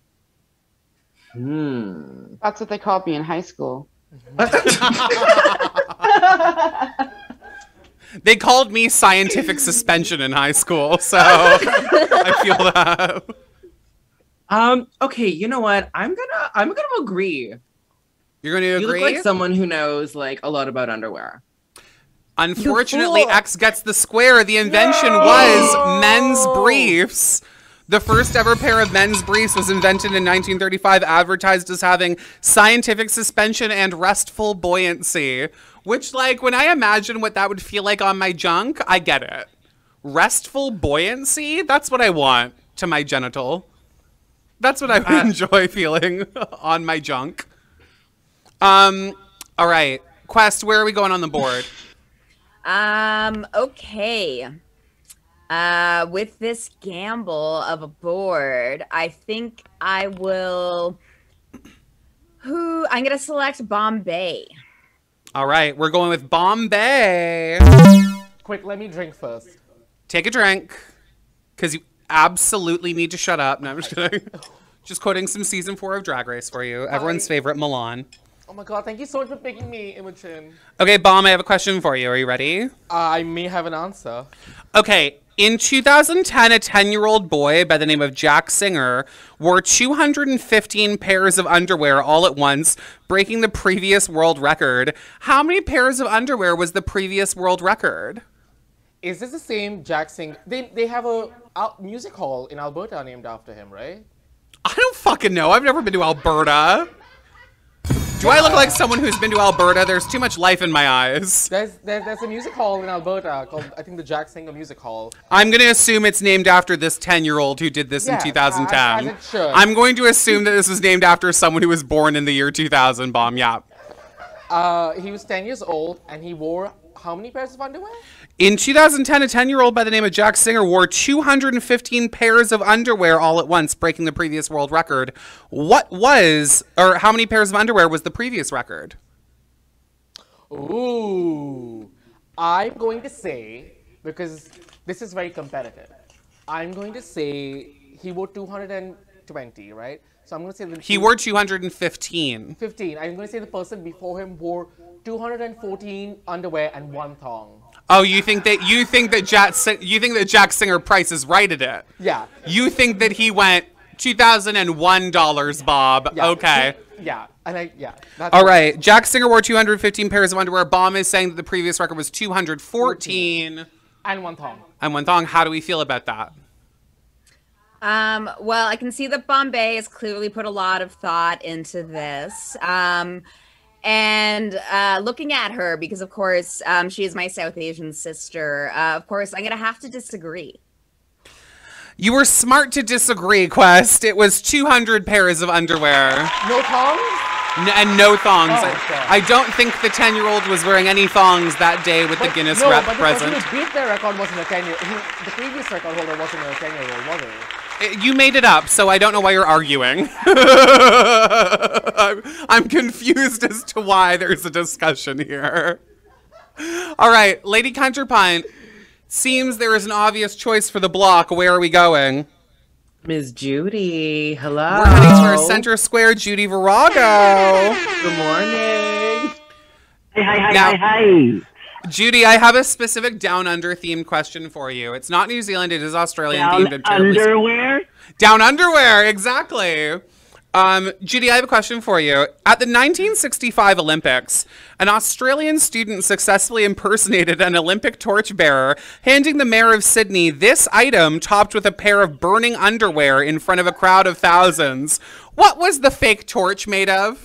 That's what they called me in high school. They called me scientific suspension in high school, so I feel that. Okay, you know what? I'm gonna agree. You're gonna agree? You look like someone who knows like a lot about underwear. Unfortunately, X gets the square. The invention was men's briefs. The first ever pair of men's briefs was invented in 1935, advertised as having scientific suspension and restful buoyancy. Which, like, when I imagine what that would feel like on my junk, I get it. Restful buoyancy? That's what I want to my genital. That's what I would enjoy feeling on my junk. All right. Quest, where are we going on the board? Okay. With this gamble of a board, I think I will... I'm going to select Bombay. All right, we're going with Bombay. Quick, let me drink first. Take a drink, because you absolutely need to shut up. No, I'm just kidding. Just quoting some season 4 of Drag Race for you. Everyone's favorite, Milan. Oh my god, thank you so much for picking me, Imogen. Okay, Bomb, I have a question for you. Are you ready? I may have an answer. Okay, in 2010, a 10-year-old boy by the name of Jack Singer wore 215 pairs of underwear all at once, breaking the previous world record. How many pairs of underwear was the previous world record? Is this the same Jack Singer? They have a music hall in Alberta named after him, right? I don't fucking know. I've never been to Alberta. Do I look like someone who's been to Alberta? There's too much life in my eyes. There's a music hall in Alberta called, I think, the Jack Singer Music Hall. I'm going to assume it's named after this 10-year-old who did this in 2010. As it should. I'm going to assume that this was named after someone who was born in the year 2000, Bomb, yeah. He was 10 years old, and he wore how many pairs of underwear? In 2010, a 10-year-old by the name of Jack Singer wore 215 pairs of underwear all at once, breaking the previous world record. How many pairs of underwear was the previous record? Ooh. I'm going to say, because this is very competitive, I'm going to say he wore 220, right? So I'm going to say he wore 215. 15. I'm going to say the person before him wore 214 underwear and 1 thong. Oh, you think that Jack Singer Price is right at it? Yeah. You think that he went $2001, Bob? Yeah. Okay. That's all right. Jack Singer wore 215 pairs of underwear. Bomb is saying that the previous record was 214. And 1 thong. And 1 thong. How do we feel about that? Well, I can see that Bombay has clearly put a lot of thought into this. And looking at her, because of course she is my South Asian sister, of course I'm going to have to disagree. You were smart to disagree, Quest. It was 200 pairs of underwear. No thongs? And no thongs. Oh, I don't think the 10-year-old was wearing any thongs that day with the Guinness rep present. No, but the person who beat their record wasn't a 10-year-old. The previous record holder wasn't a 10-year-old, was he? You made it up, so I don't know why you're arguing. I'm confused as to why there's a discussion here. All right, Lady Counterpunt. Seems there is an obvious choice for the block. Where are we going? Ms. Judy, hello. We're heading to our center square, Judy Virago. Good morning. Hi. Judy, I have a specific Down Under themed question for you. It's not New Zealand, it is Australian themed. Down underwear? Down underwear, exactly. Judy, I have a question for you. At the 1965 Olympics, an Australian student successfully impersonated an Olympic torchbearer, handing the mayor of Sydney this item topped with a pair of burning underwear in front of a crowd of thousands. What was the fake torch made of?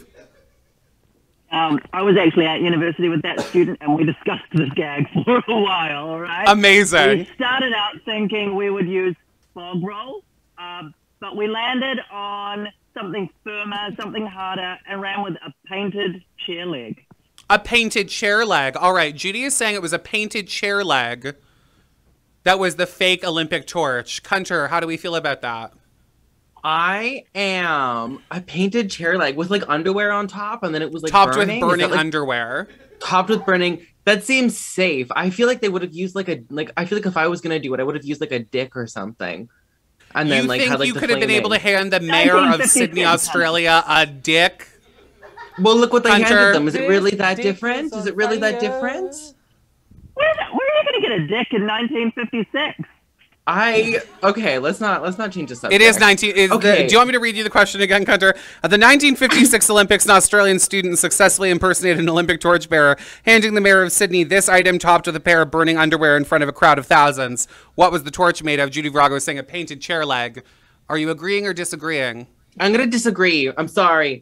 I was actually at university with that student, and we discussed this gag for a while, all right? Amazing. We started out thinking we would use bog roll, but we landed on something firmer, something harder, and ran with a painted chair leg. A painted chair leg. All right, Judy is saying it was a painted chair leg that was the fake Olympic torch. Hunter, how do we feel about that? I am a painted chair leg with like underwear on top, and then it was like topped burning. with burning underwear. Topped with burning. That seems safe. I feel like they would have used like I feel like if I was gonna do it, I would have used like a dick or something. And then You like think had, like, you the could have been able to flaming. hand the mayor of Sydney, Australia a dick? Well, look what they Hunter. handed them. Is it really that different? Is it really that different? Where are you going to get a dick in 1956? Okay, let's not change the subject. It is 19. Do you want me to read you the question again, Hunter? At the 1956 Olympics, an Australian student successfully impersonated an Olympic torchbearer, handing the mayor of Sydney this item topped with a pair of burning underwear in front of a crowd of thousands. What was the torch made of? Judy Virago was saying a painted chair leg. Are you agreeing or disagreeing? I'm gonna disagree. I'm sorry.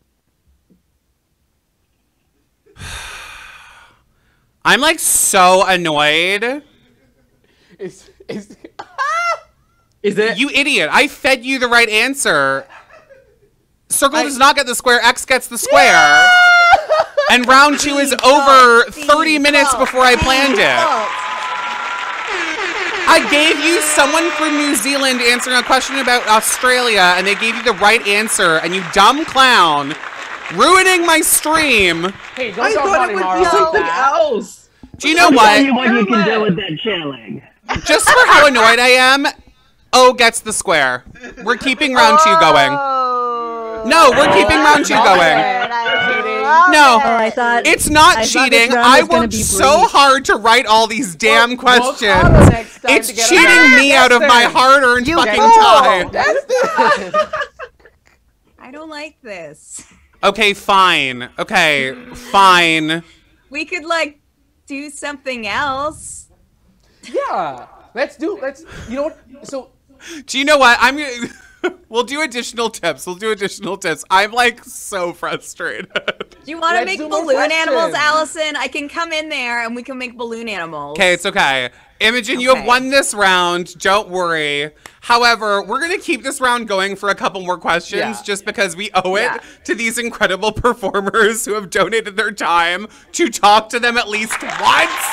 I'm like so annoyed. Is it? You idiot. I fed you the right answer. Circle does not get the square. X gets the square. Yeah! And round 2 is over 30 minutes before I planned it. I gave you someone from New Zealand answering a question about Australia, and they gave you the right answer, and you dumb clown, ruining my stream. Hey, I thought it would be something else. Do you know I'll what? tell you what you can do with that chair leg. Just for how annoyed I am, O gets the square. We're keeping round 2 going. No, we're keeping round 2 going. No, I thought it's not I thought cheating. this round I was gonna worked be so brief. hard to write all these damn questions. It's to get cheating a- me out of my hard-earned fucking time. I don't like this. Okay, fine. Okay, fine. We could like do something else. Yeah, you know what? So, do you know what? I'm gonna. We'll do additional tips. I'm like so frustrated. Do you want to Let's make do more balloon animals, questions. Allison? I can come in there and we can make balloon animals. Okay, it's okay. Imogen, you have won this round. Don't worry. However, we're going to keep this round going for a couple more questions just because we owe it to these incredible performers who have donated their time to talk to them at least once.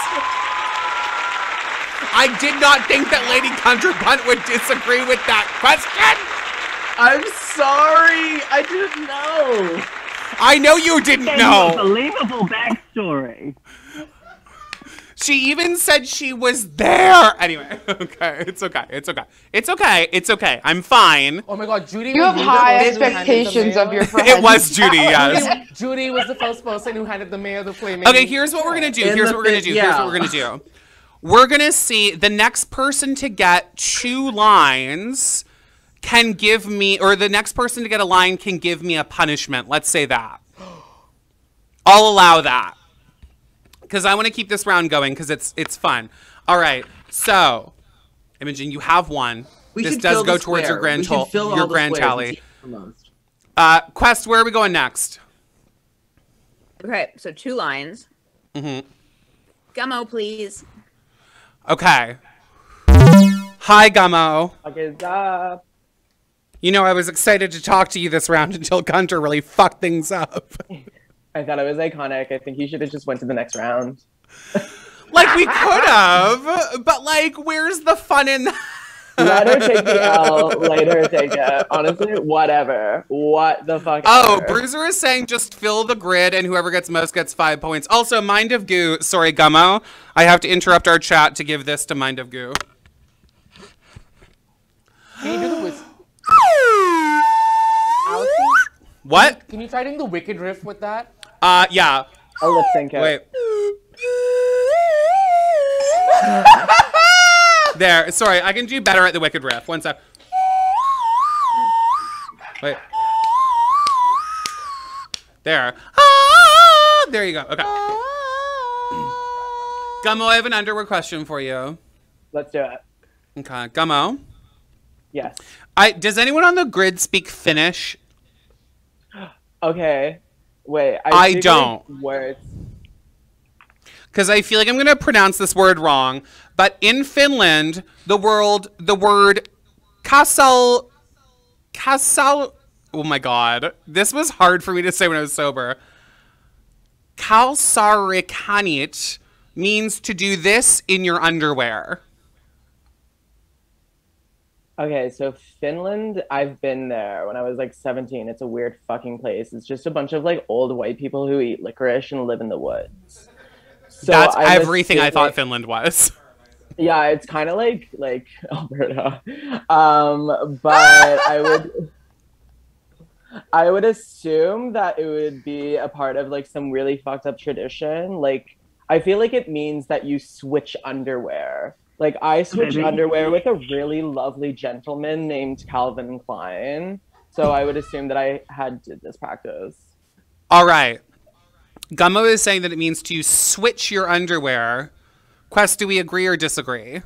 I did not think that Lady Contrapunt would disagree with that question. I'm sorry. I didn't know. I know you didn't know. Unbelievable backstory. She even said she was there. Anyway, okay, it's okay. I'm fine. oh my God, Judy. You was have the high person who handed the expectations mayor- of your friends. It was Judy, yes. Judy was the first person who handed the mayor the flaming. Okay, here's what we're gonna do. Here's what we're gonna do. We're gonna see the next person to get 2 lines can give me, or the next person to get a line can give me a punishment. Let's say that. I'll allow that. Because I want to keep this round going because it's fun. All right, so Imogen, you have one. This does go towards your grand tally. Quest, where are we going next? Okay, so 2 lines. Mm-hmm. Gummo, please. Okay. Hi, Gummo. What is up? You know, I was excited to talk to you this round until Gunter really fucked things up. I thought it was iconic. I think you should have just went to the next round. Like, we could have, but, like, where's the fun in that? Let her take the L, let her take it. Honestly, whatever. What the fuck Oh, ever. Bruiser is saying just fill the grid and whoever gets most gets 5 points. Also, Mind of Goo, sorry, Gummo. I have to interrupt our chat to give this to Mind of Goo. Can you do the whiz? What? Can you try doing the Wicked riff with that? Yeah. I'll lip sync it. Wait. There, sorry, I can do better at the Wicked riff. One sec. Wait. There. There you go. Okay. Gummo, I have an underwear question for you. Let's do it. Okay, Gummo. Yes. Does anyone on the grid speak Finnish? Okay. Wait. I speak, don't. like, words. Because I feel like I'm going to pronounce this word wrong. But in Finland, the word kasal, oh my God. This was hard for me to say when I was sober. Kalsarikanit means to do this in your underwear. Okay, so Finland, I've been there when I was like 17. It's a weird fucking place. It's just a bunch of like old white people who eat licorice and live in the woods. So That's I'm everything I thought assuming- Finland was. Yeah, it's kind of like Alberta. But I would assume that it would be a part of like some really fucked up tradition. Like I feel like it means that you switch underwear. Like I switched Maybe. underwear with a really lovely gentleman named Calvin Klein. So I would assume that I did this practice. All right. Gummo is saying that it means to switch your underwear. Quest, do we agree or disagree?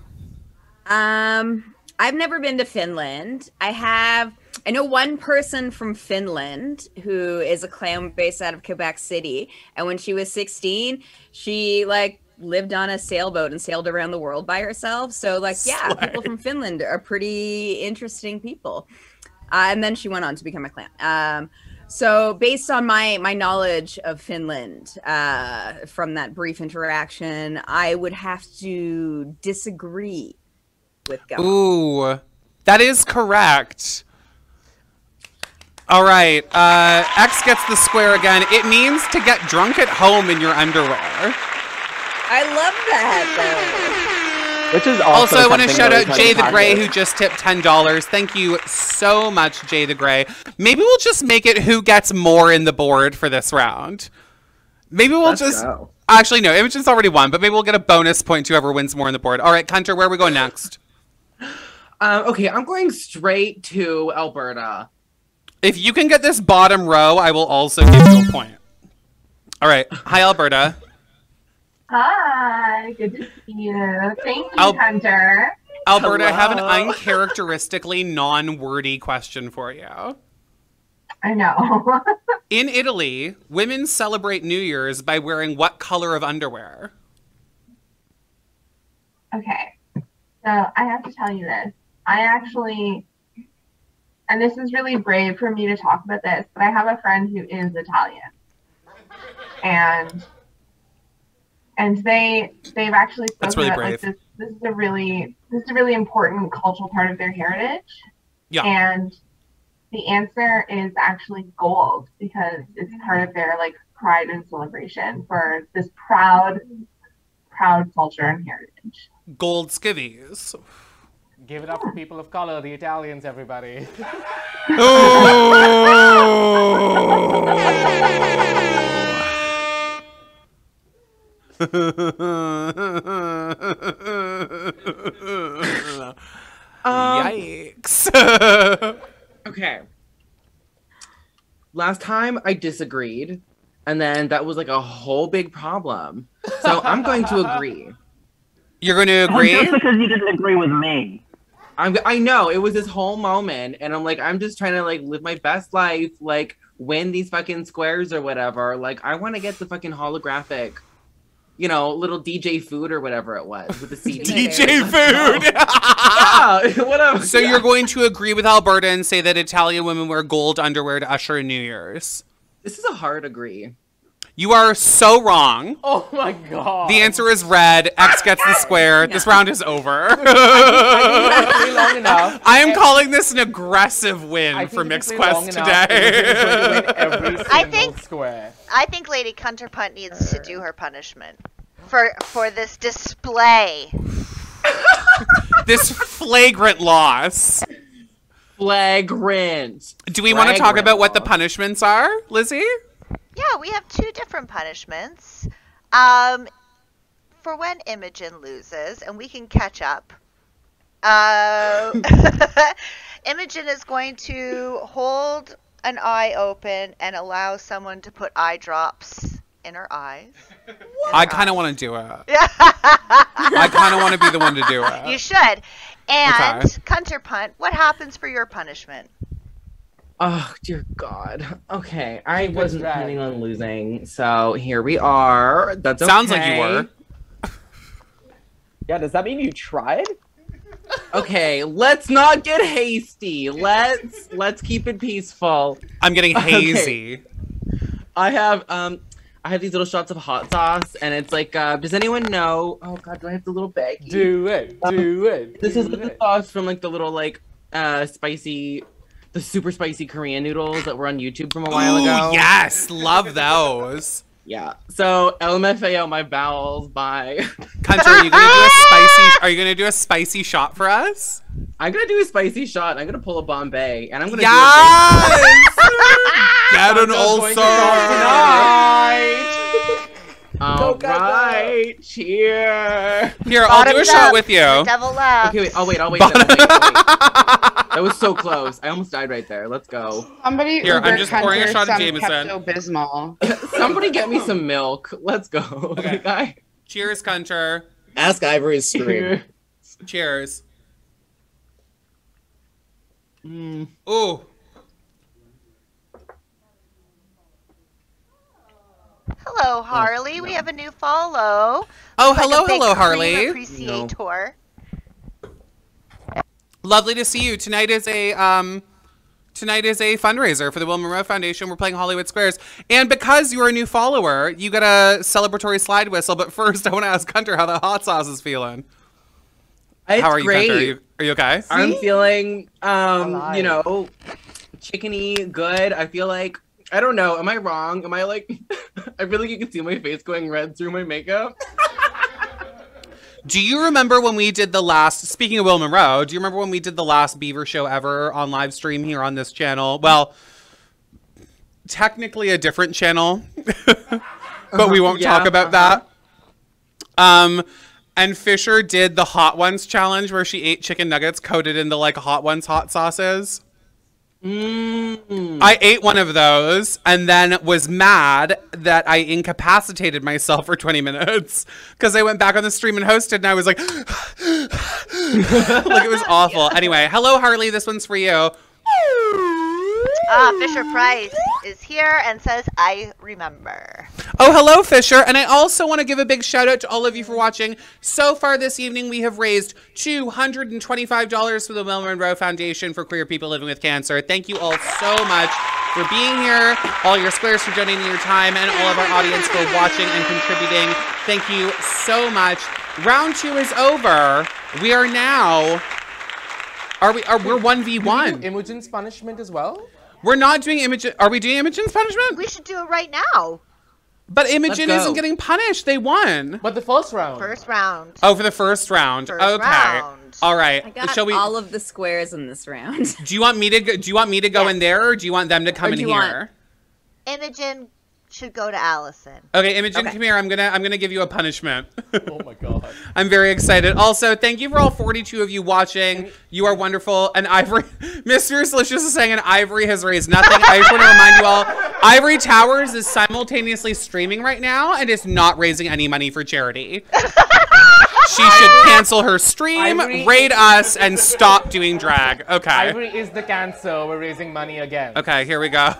I've never been to Finland. I know one person from Finland who is a clown based out of Quebec City. And when she was 16, she like lived on a sailboat and sailed around the world by herself. So like, yeah, people from Finland are pretty interesting people. And then she went on to become a clown. So based on my knowledge of Finland from that brief interaction, I would have to disagree with Gummo. Ooh, that is correct. All right, X gets the square again. It means to get drunk at home in your underwear. I love that, though. Which is Also, I want to something shout that out we Jay try the to Gray, practice. who just tipped $10. Thank you so much, Jay the Gray. Maybe we'll just make it who gets more in the board for this round. Maybe we'll Go. Actually, no, Imogen's already won, but maybe we'll get a bonus point to whoever wins more in the board. All right, Hunter, where are we going next? Okay, I'm going straight to Alberta. If you can get this bottom row, I will also give you a point. All right. Hi, Alberta. Hi, good to see you. Thank you, Hunter. Alberta, I have an Hello. uncharacteristically non-wordy question for you. I know. In Italy, women celebrate New Year's by wearing what color of underwear? Okay, so I have to tell you this. I actually, and this is really brave for me to talk about this, but I have a friend who is Italian, and they've actually spoken That's really about brave. like this is a really important cultural part of their heritage. Yeah. And the answer is actually gold, because it's part of their like pride and celebration for this proud culture and heritage. Gold skivvies. Give it up for people of color, the Italians, everybody. Yikes. Okay. Last time I disagreed, and then that was like a whole big problem. So I'm going to agree. You're going to agree? Just because you didn't agree with me. I know, it was this whole moment, and I'm like, I'm just trying to like live my best life, like win these fucking squares or whatever. Like, I want to get the fucking holographic, you know, little DJ food or whatever it was with the CD. DJ food! Yeah, whatever. So you're going to agree with Alberta and say that Italian women wear gold underwear to usher in New Year's? This is a hard agree. You are so wrong. Oh my god. The answer is red. X gets the square. This round is over. long enough. I am calling this an aggressive win for Mixed Quest today. I think Lady Cunterpunt needs to do her punishment for this display. This flagrant loss. Flagrant. Do we want to talk about what the punishments are, Lizzie? Yeah, we have two different punishments. For when Imogen loses, and we can catch up. Imogen is going to hold an eye open and allow someone to put eye drops in her eyes. I kind of want to do it. I kind of want to be the one to do it. You should. And Okay. Cunterpunt, what happens for your punishment? Oh, dear God. Okay, I Keep us wasn't right. planning on losing, so here we are. That's okay. Sounds like you were. Yeah, does that mean you tried? Okay, let's not get hasty. Let's keep it peaceful. I'm getting hazy. Okay. I have these little shots of hot sauce, and it's like, does anyone know? Oh God, do I have the little baggie? Do it. This is the sauce from like the little like the super spicy Korean noodles that were on YouTube from a while ago. Yes, love those. Yeah. So LMFAO, my bowels. Bye. Hunter, are you gonna do a spicy shot for us? I'm gonna do a spicy shot. I'm gonna pull a Bombay, and I'm gonna get an ulcer tonight. All right, cheer. Here, I'll do a shot with you. Devil laugh. Okay, wait. I'll wait. That was so close. I almost died right there. Let's go. Somebody here. I'm just pouring a shot of Jameson. Jameson. Somebody get me some milk. Let's go. Okay. Cheers, Hunter. Ask Ivory's stream. Cheers. Ooh. Hello, Harley. We have a new follow. Oh, Looks like hello, a big Harley. cream appreciator. Lovely to see you. Tonight is a fundraiser for the Will Munro Foundation. We're playing Hollywood Squares. And because you're a new follower, you got a celebratory slide whistle. But first, I want to ask Hunter how the hot sauce is feeling. It's how are you, great. Hunter? Are you okay? I'm feeling, chickeny, good. I feel like, I don't know. Am I wrong? Am I like, I feel like you can see my face going red through my makeup. Do you remember when we did the last, speaking of Will Munro, do you remember when we did the last Beaver show ever on live stream here on this channel? Well, technically a different channel, but we won't talk about that. And Fisher did the Hot Ones challenge where she ate chicken nuggets coated in the like Hot Ones hot sauces. I ate one of those and then was mad that I incapacitated myself for 20 minutes because I went back on the stream and hosted and I was like, like it was awful. Anyway, hello, Harley. This one's for you. Fisher Price is here and says, I remember. Oh, hello, Fisher. And I also want to give a big shout out to all of you for watching. So far this evening, we have raised $225 for the Will Munro Foundation for queer people living with cancer. Thank you all so much for being here, all your squares for donating your time, and all of our audience for watching and contributing. Thank you so much. Round 2 is over. We are now... we're 1v1. Imogen's punishment as well? We're not doing Imogen. Are we doing Imogen's punishment? We should do it right now. But Imogen isn't getting punished. They won. But the first round. First round. Oh, for the first round. Okay. Round. All right. I got Shall we... all of the squares in this round. Do you want me to go? Do you want me to go in there, or do you want them to come in here? Imogen should go to Allison. Okay, Imogen, come here. I'm gonna give you a punishment. Oh my god. I'm very excited. Also, thank you for all 42 of you watching. You are wonderful. And Ivory, Miss Fiercelicious is saying, and Ivory has raised nothing. I just want to remind you all, Ivory Towers is simultaneously streaming right now and is not raising any money for charity. She should cancel her stream, raid us, and stop doing drag. Okay. Ivory is the cancer. We're raising money again. Okay, here we go.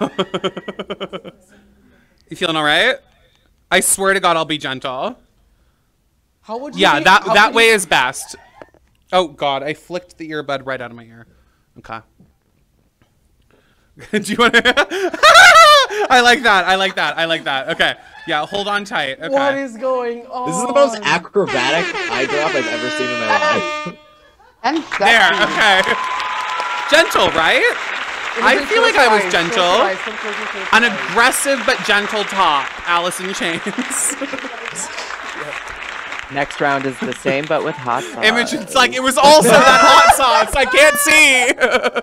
You feeling all right? I swear to God, I'll be gentle. How would you? Yeah, that way is best. Oh God, I flicked the earbud right out of my ear. Okay. Do you want to? I like that. I like that. I like that. Okay. Yeah, hold on tight. Okay. What is going on? This is the most acrobatic eye drop I've ever seen in my life. And there. Okay. Gentle, right? I feel like I was gentle. An aggressive but gentle top. Allison Chains. Next round is the same, but with hot sauce. Imogen's like, it was also that hot sauce. I can't see.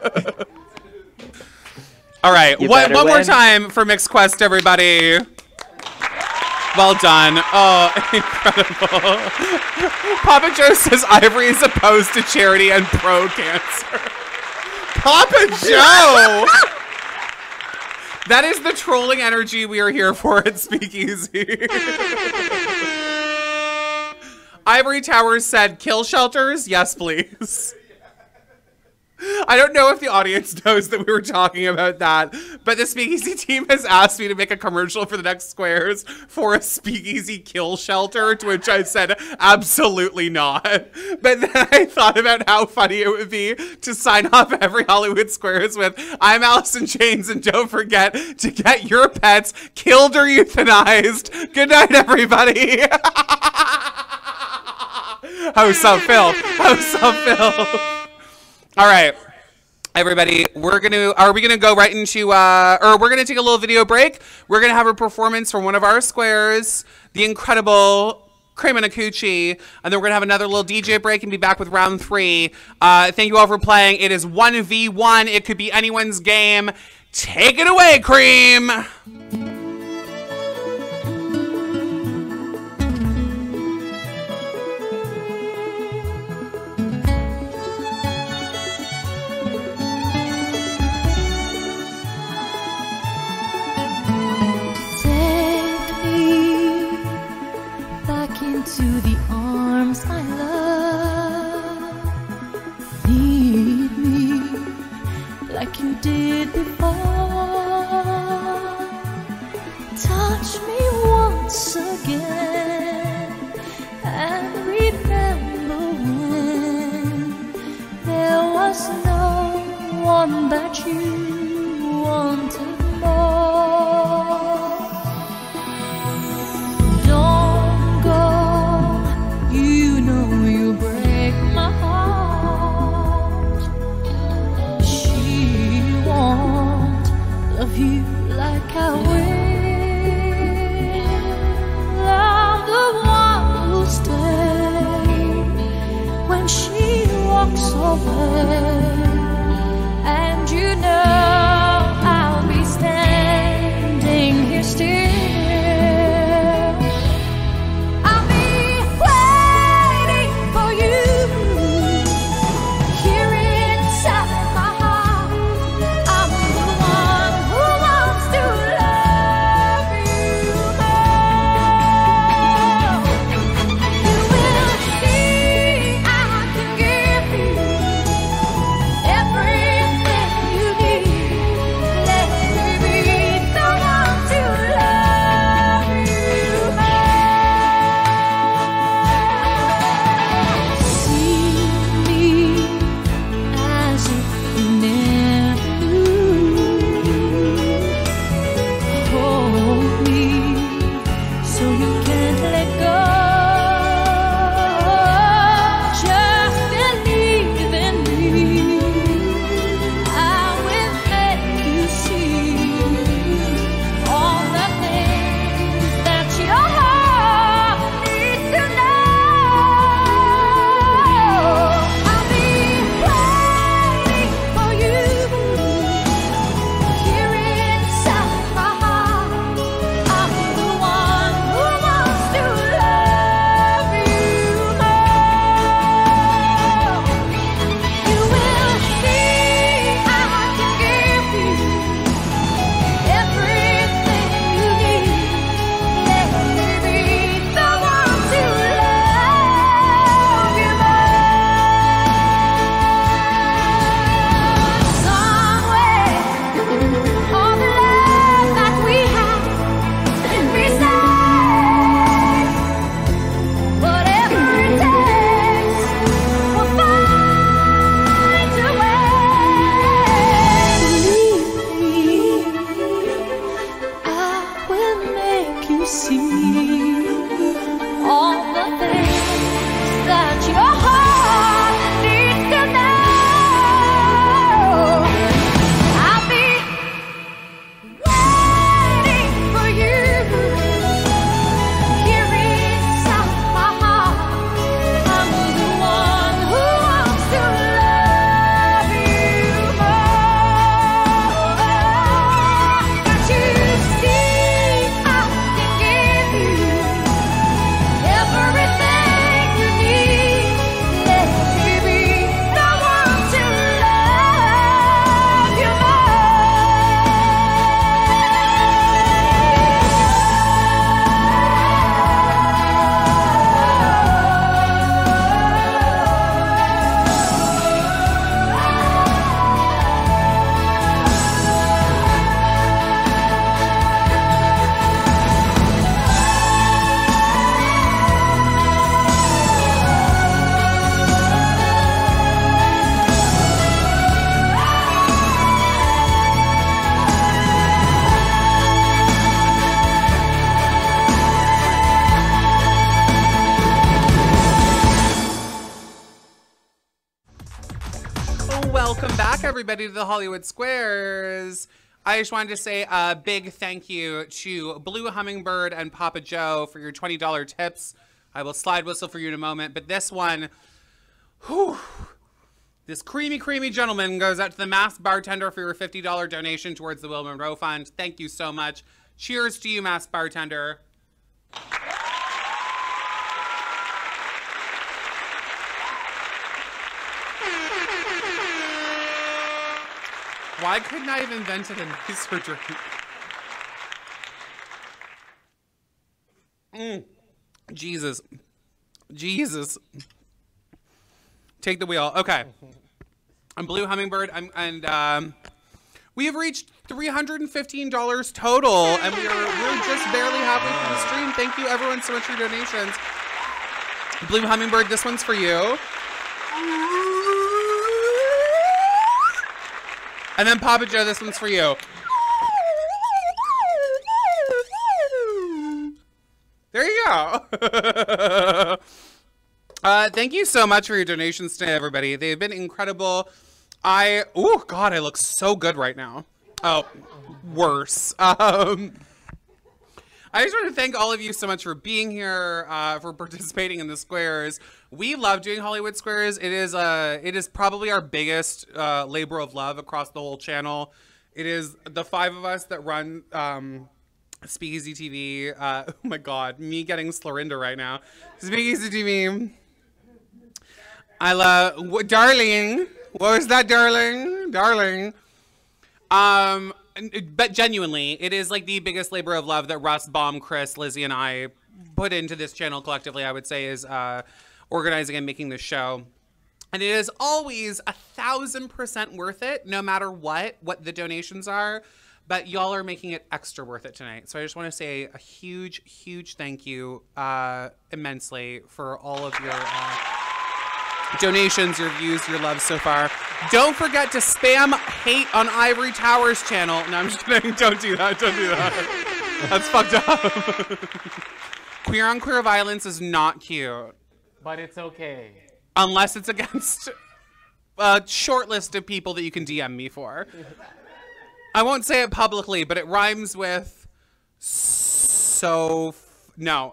All right. One more time for Mixed Quest, everybody. Well done. Oh, incredible. Papa Joe says Ivory is opposed to charity and pro-cancer. Papa Joe! That is the trolling energy we are here for at Speakeasy. Ivory Towers said, kill shelters? Yes, please. I don't know if the audience knows that we were talking about that, but the Speakeasy team has asked me to make a commercial for the next squares for a Speakeasy kill shelter, to which I said, absolutely not. But then I thought about how funny it would be to sign off every Hollywood Squares with, I'm Allison Chains, and don't forget to get your pets killed or euthanized. Good night, everybody. House of Phil. House of Phil. All right. Everybody, are we gonna go right into, or we're gonna take a little video break. We're gonna have a performance from one of our squares, the incredible Crema Nakuchi, and then we're gonna have another little DJ break and be back with round 3. Thank you all for playing. It is 1v1. It could be anyone's game. Take it away, Cream. Into the arms I love. Lead me like you did before. Touch me once again and remember when there was no one that you wanted more. You break my heart. She won't love you like I will. I'm the one who'll stay when she walks away. And you know I'll be standing here still. Welcome back, everybody, to the Hollywood Squares. I just wanted to say a big thank you to Blue Hummingbird and Papa Joe for your $20 tips. I will slide whistle for you in a moment, but this one, whew, this creamy, creamy gentleman goes out to the masked bartender for your $50 donation towards the Will Munro Fund. Thank you so much. Cheers to you, masked bartender. Why couldn't I have invented a nicer drink? Jesus. Jesus. Take the wheel. Okay. I'm Blue Hummingbird. We have reached $315 total, and we're just barely halfway through the stream. Thank you, everyone, so much for your donations. Blue Hummingbird, this one's for you. And then Papa Joe, this one's for you. There you go. Thank you so much for your donations today, everybody. They've been incredible. Oh God, I look so good right now. Oh, worse. I just want to thank all of you so much for being here, for participating in the squares. We love doing Hollywood Squares. It is probably our biggest labor of love across the whole channel. It is the 5 of us that run Speakeasy TV. Oh my God, me getting Slorinder right now. Speakeasy TV. I love, darling. What was that, darling? Darling. But genuinely, it is like the biggest labor of love that Russ, Baum, Chris, Lizzie, and I put into this channel collectively, I would say, is organizing and making this show. And it is always 1,000% worth it, no matter what the donations are. But y'all are making it extra worth it tonight. So I just want to say a huge, huge thank you immensely for all of your donations, your views, your love so far. Don't forget to spam hate on Ivory Tower's channel. No, I'm just kidding. Don't do that. Don't do that. That's fucked up. Queer on queer violence is not cute. But it's okay. Unless it's against a short list of people that you can DM me for. I won't say it publicly, but it rhymes with no.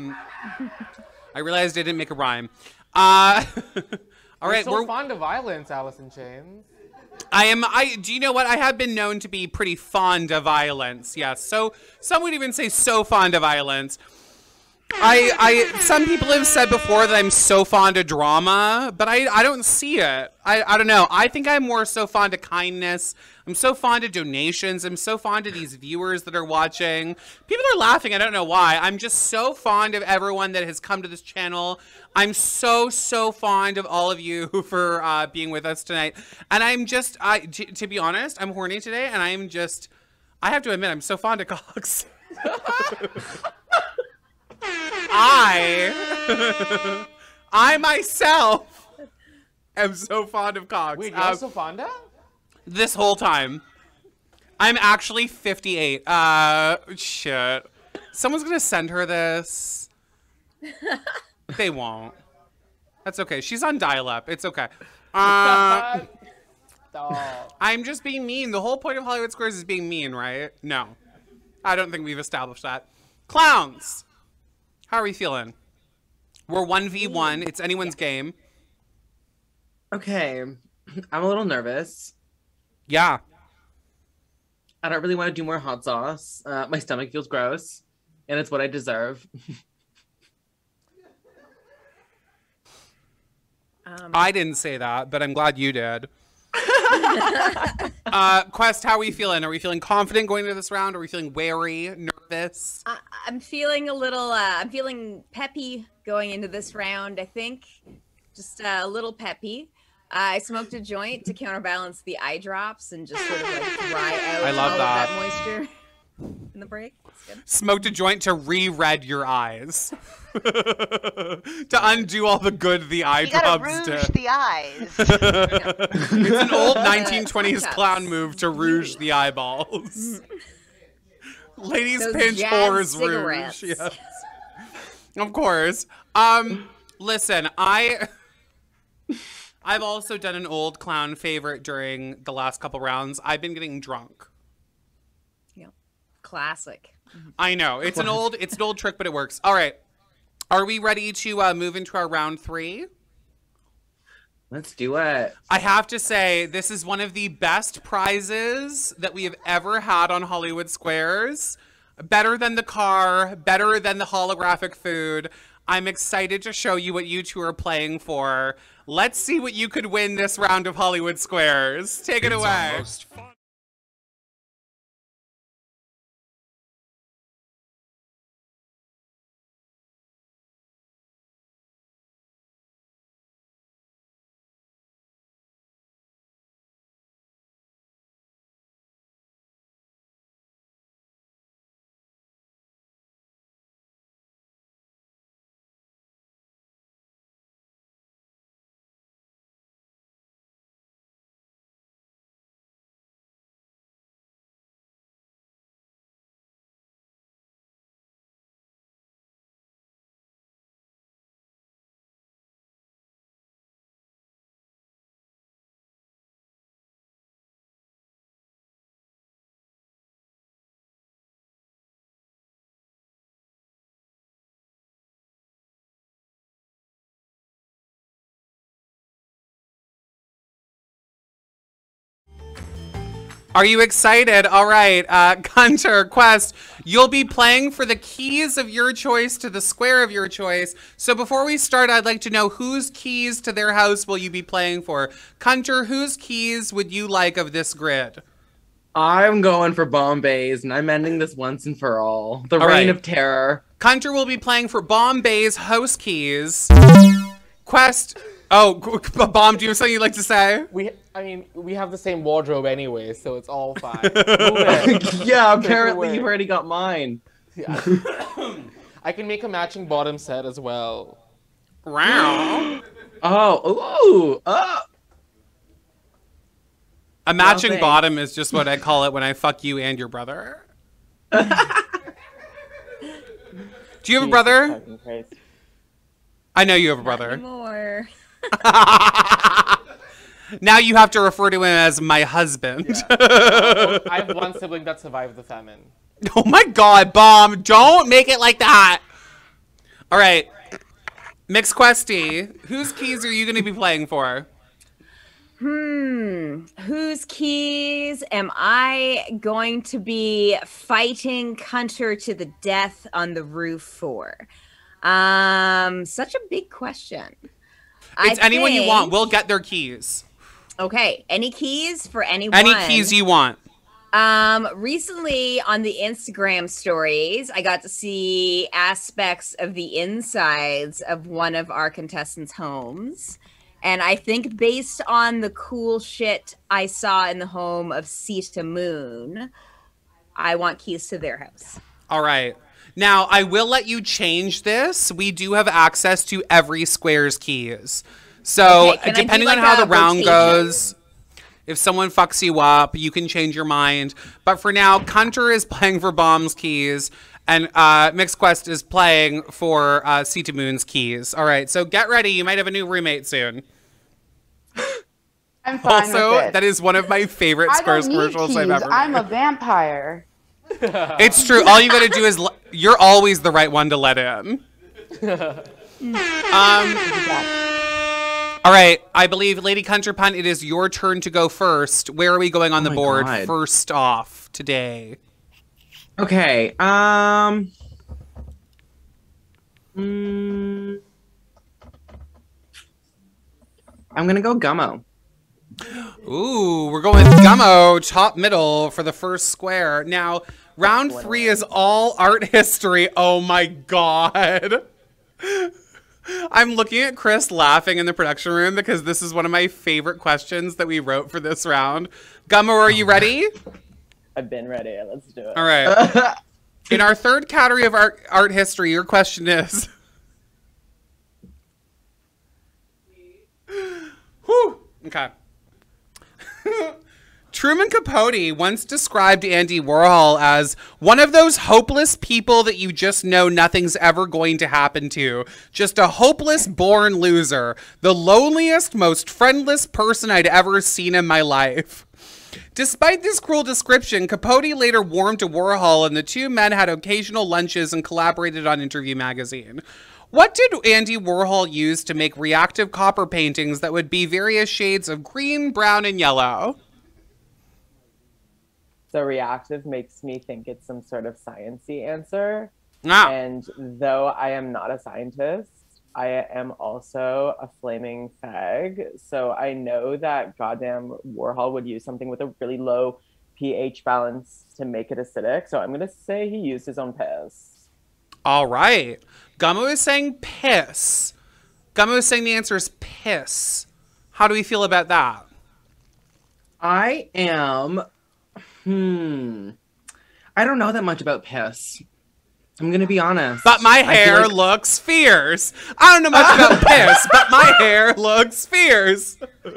I realized I didn't make a rhyme. All right, we're so fond of violence, Alice in Chains. Do you know what? I have been known to be pretty fond of violence. Yes. So some would even say so fond of violence. Some people have said before that I'm so fond of drama, but I don't see it. I don't know. I think I'm more so fond of kindness. I'm so fond of donations. I'm so fond of these viewers that are watching. People are laughing. I don't know why. I'm just so fond of everyone that has come to this channel. I'm so fond of all of you for being with us tonight. And I'm just, to be honest, I'm horny today, and I have to admit, I'm so fond of cocks. I myself am so fond of cocks. Wait, you're so fond of? This whole time. I'm actually 58. Shit. Someone's gonna send her this. They won't. That's okay. She's on dial-up. It's okay. I'm just being mean. The whole point of Hollywood Squares is being mean, right? No. I don't think we've established that. Clowns! How are we feeling? We're 1v1. It's anyone's game. Okay. I'm a little nervous. Yeah. I don't really want to do more hot sauce. My stomach feels gross, and it's what I deserve. I didn't say that, but I'm glad you did. Quest, how are we feeling? Are we feeling confident going into this round? Are we feeling wary, nervous? I'm feeling a little, I'm feeling peppy going into this round, I think. Just a little peppy. I smoked a joint to counterbalance the eye drops and just sort of like dry out I love all that. of that moisture in the break. That's good. Smoked a joint to re-red your eyes. To undo all the good the eye drops rouge did. the eyes. It's an old 1920s clown move to rouge the eyeballs. Ladies Those pinch jazz whores cigarettes. rouge. Yes. Of course. Listen, I've also done an old clown favorite during the last couple rounds. I've been getting drunk. Yep. Classic. I know. It's an old trick, but it works. All right. Are we ready to move into our round 3? Let's do it. I have to say, this is one of the best prizes that we have ever had on Hollywood Squares. Better than the car, better than the holographic food. I'm excited to show you what you two are playing for. Let's see what you could win this round of Hollywood Squares. Take it away. Are you excited? All right, Gunter, Quest, you'll be playing for the keys of your choice to the square of your choice. So before we start, I'd like to know whose keys to their house will you be playing for? Gunter, whose keys would you like of this grid? I'm going for Bombay's, and I'm ending this once and for all. The Reign of Terror. Gunter will be playing for Bombay's house keys. Quest... Oh, Bomb, do you have something you'd like to say? We have the same wardrobe anyway, so it's all fine. Yeah, apparently you've already got mine. Yeah. I can make a matching bottom set as well. Wow. Oh, ooh, A matching bottom is just what I call it when I fuck you and your brother. Do you have a brother? I know you have a brother. More. Now you have to refer to him as my husband. Yeah. I have one sibling that survived the famine. Oh my God, Bomb! Don't make it like that. All right, Mix Questy, whose keys are you going to be playing for? Whose keys am I going to be fighting Gunter to the death on the roof for? Such a big question. It's anyone you want. We'll get their keys. Okay. Any keys for anyone? Any keys you want. Recently on the Instagram stories, I got to see aspects of the insides of one of our contestants' homes. And I think based on the cool shit I saw in the home of Sita Moon, I want keys to their house. All right. Now, I will let you change this. We do have access to every square's keys. So, depending on how the round goes, if someone fucks you up, you can change your mind. But for now, Gunter is playing for Bomb's keys, and Mixed Quest is playing for Sita Moon's keys. All right, so get ready. You might have a new roommate soon. I'm fine also, with it. that is one of my favorite Squares commercials I've ever I'm a vampire. It's true. All you got to do is you're always the right one to let in. All right. I believe, Lady Contrapunt, it is your turn to go first. Where are we going on the board first off today? Okay. I'm gonna go Gummo. Ooh, we're going with Gummo, top middle for the first square. Now, round 3 is all art history. Oh my God. I'm looking at Chris laughing in the production room because this is one of my favorite questions that we wrote for this round. Gummo, are you ready? I've been ready. Let's do it. All right. In our third category of art history, your question is... Whew. Okay. Truman Capote once described Andy Warhol as one of those hopeless people that you just know nothing's ever going to happen to. Just a hopeless born loser. The loneliest, most friendless person I'd ever seen in my life. Despite this cruel description, Capote later warmed to Warhol, and the two men had occasional lunches and collaborated on Interview magazine. What did Andy Warhol use to make reactive copper paintings that would be various shades of green, brown, and yellow? So reactive makes me think it's some sort of sciencey answer. Ah. And though I am not a scientist, I am also a flaming fag. So I know that goddamn Warhol would use something with a really low pH balance to make it acidic. So I'm going to say he used his own piss. All right. Gummo is saying piss. Gummo is saying the answer is piss. How do we feel about that? I am... I don't know that much about piss. I'm gonna be honest. But my hair looks fierce. I don't know much about piss, but my hair looks fierce.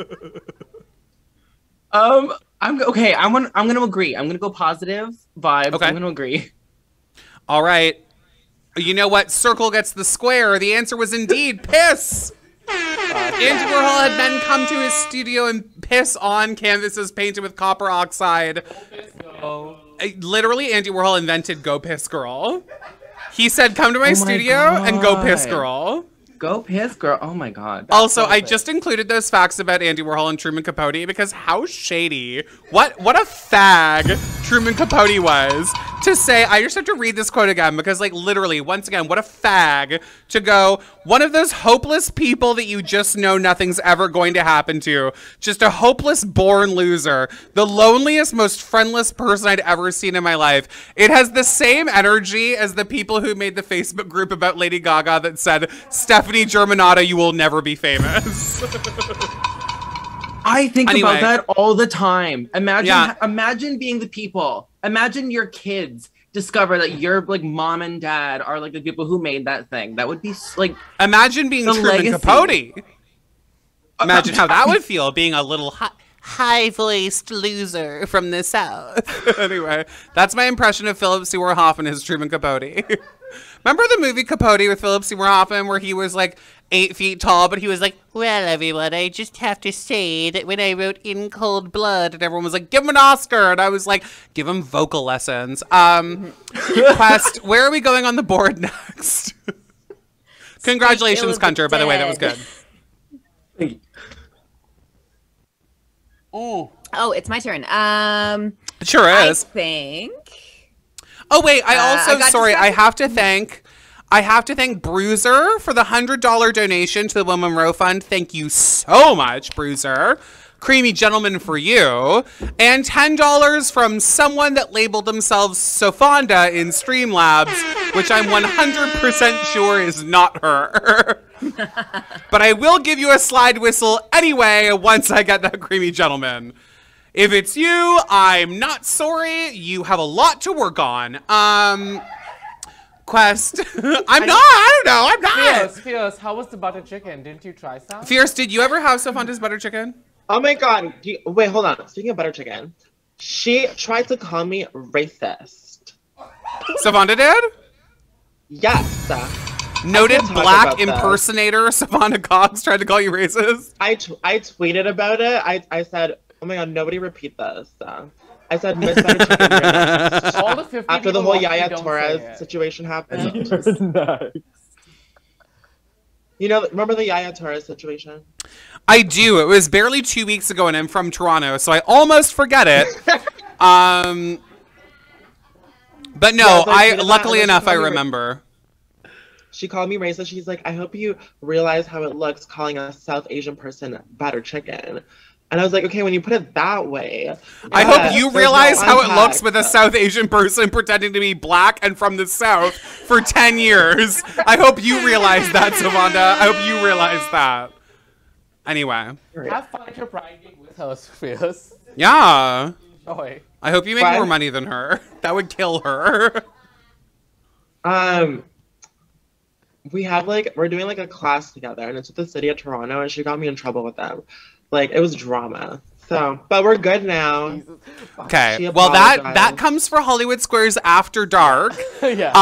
I'm okay. I'm gonna agree. I'm gonna go positive vibes. Okay. I'm gonna agree. All right. You know what? Circle gets the square. The answer was indeed piss. Andy Warhol had men come to his studio and piss on canvases painted with copper oxide. Literally, Andy Warhol invented Go Piss Girl. He said, come to my studio and go piss girl. Go piss girl. Oh my God. Also, I just included those facts about Andy Warhol and Truman Capote because how shady. What a fag Truman Capote was to say, I just have to read this quote again because like literally, once again, what a fag to go, one of those hopeless people that you just know nothing's ever going to happen to. Just a hopeless born loser. The loneliest, most friendless person I'd ever seen in my life. It has the same energy as the people who made the Facebook group about Lady Gaga that said, Stephanie Germanotta, you will never be famous. I think about that all the time. Imagine being the people. Imagine your kids discover that your like mom and dad are like the people who made that thing. That would be like imagine being Truman Capote. Imagine how that would feel, being a little high-voiced loser from the South. Anyway, that's my impression of Philip Seymour Hoffman as Truman Capote. Remember the movie Capote with Philip Seymour Hoffman where he was like 8 feet tall, but he was like, well, everyone, I just have to say that when I wrote In Cold Blood, and everyone was like, give him an Oscar. And I was like, give him vocal lessons. Quest, where are we going on the board next? Congratulations, Hunter, by the way, that was good. Oh, it's my turn. It sure is. I think. Oh wait, I have to thank Bruiser for the $100 donation to the Will Munro Fund. Thank you so much, Bruiser. Creamy gentleman for you. And $10 from someone that labeled themselves Sofonda in Streamlabs, which I'm 100% sure is not her. But I will give you a slide whistle anyway once I get that creamy gentleman. If it's you, I'm not sorry. You have a lot to work on. Quest. I'm not. Fierce, how was the butter chicken? Didn't you try some? Fierce, did you ever have Sofonda's butter chicken? Oh my God. Wait, hold on. Speaking of butter chicken, she tried to call me racist. Sofonda did? Yes. Noted black impersonator Sofonda Cox tried to call you racist? I tweeted about it. I said, oh my God, nobody repeat this. I said, Miss Butter Chicken racist. After the whole Yaya Torres situation happened. You know, remember the Yaya Torres situation? I do. It was barely 2 weeks ago and I'm from Toronto, so I almost forget it. But no, luckily enough, I remember. She called me racist. She's like, I hope you realize how it looks calling a South Asian person butter chicken. And I was like, okay, when you put it that way. I hope you realize how it looks with a South Asian person pretending to be black and from the South for 10 years. I hope you realize that, Savanda. I hope you realize that. Anyway. Have fun at your Pride gig with us, Fierce. Yeah. Joy. I hope you make more money than her. That would kill her. We have we're doing a class together and it's with the city of Toronto and she got me in trouble with them. It was drama. So, but we're good now. Okay. Well, that comes for Hollywood Squares After Dark. Yeah.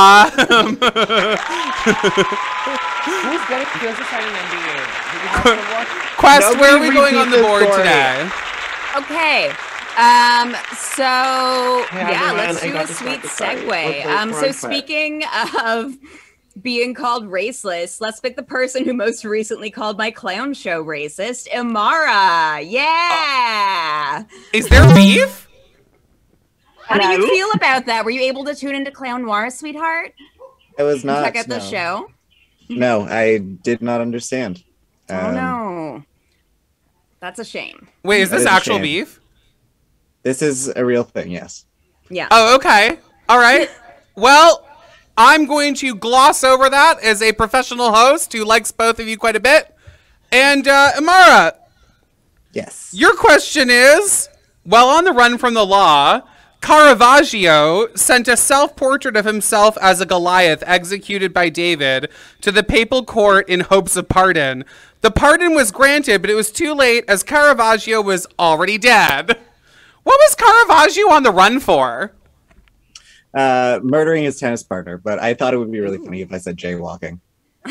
Who's getting feels to sign an NDA? Quest, where are we going on the board today? Okay. So yeah, let's do a sweet segue. So speaking of being called raceless, let's pick the person who most recently called my clown show racist, Imara. Yeah. Is there beef? How do you feel about that? Were you able to tune into Clown Noir, sweetheart? I was not. Check out the show. No, I did not understand. Oh no. That's a shame. Wait, is this actual beef? This is a real thing, yes. Yeah. Oh, okay. All right. Well, I'm going to gloss over that as a professional host who likes both of you quite a bit. And, Imara. Yes. Your question is, while on the run from the law, Caravaggio sent a self-portrait of himself as a Goliath executed by David to the papal court in hopes of pardon. The pardon was granted, but it was too late as Caravaggio was already dead. What was Caravaggio on the run for? Murdering his tennis partner, but I thought it would be really funny if I said jaywalking.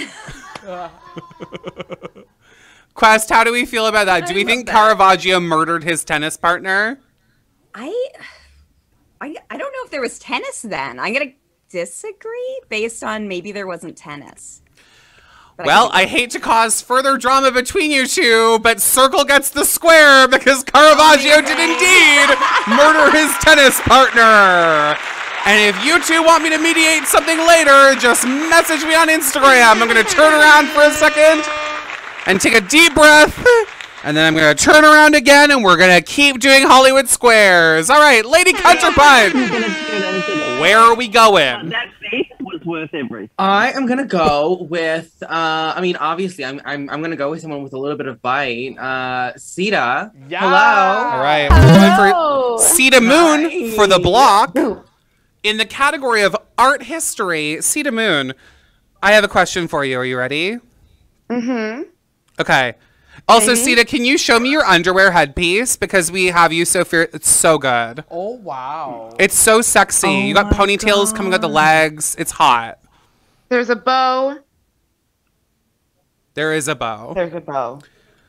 Quest, how do we feel about that? Do we think Caravaggio murdered his tennis partner? I don't know if there was tennis then. I'm going to disagree based on maybe there wasn't tennis. But well, I hate to cause further drama between you two, but circle gets the square because Caravaggio did indeed murder his tennis partner. And if you two want me to mediate something later, just message me on Instagram. I'm going to turn around for a second and take a deep breath. And then I'm going to turn around again, and we're going to keep doing Hollywood Squares. All right, Lady Counterpunch. Where are we going? That face was worth everything. I am gonna go with. I mean, obviously, I'm gonna go with someone with a little bit of bite. Sita. Yeah. Hello. All right, we're going for Sita Moon for the block. In the category of art history, Sita Moon, I have a question for you. Are you ready? Mm-hmm. Okay. Also, Sita, can you show me your underwear headpiece? Because we have you so it's so good. Oh, wow. It's so sexy. You got ponytails coming out the legs. It's hot. There's a bow. There is a bow. There's a bow.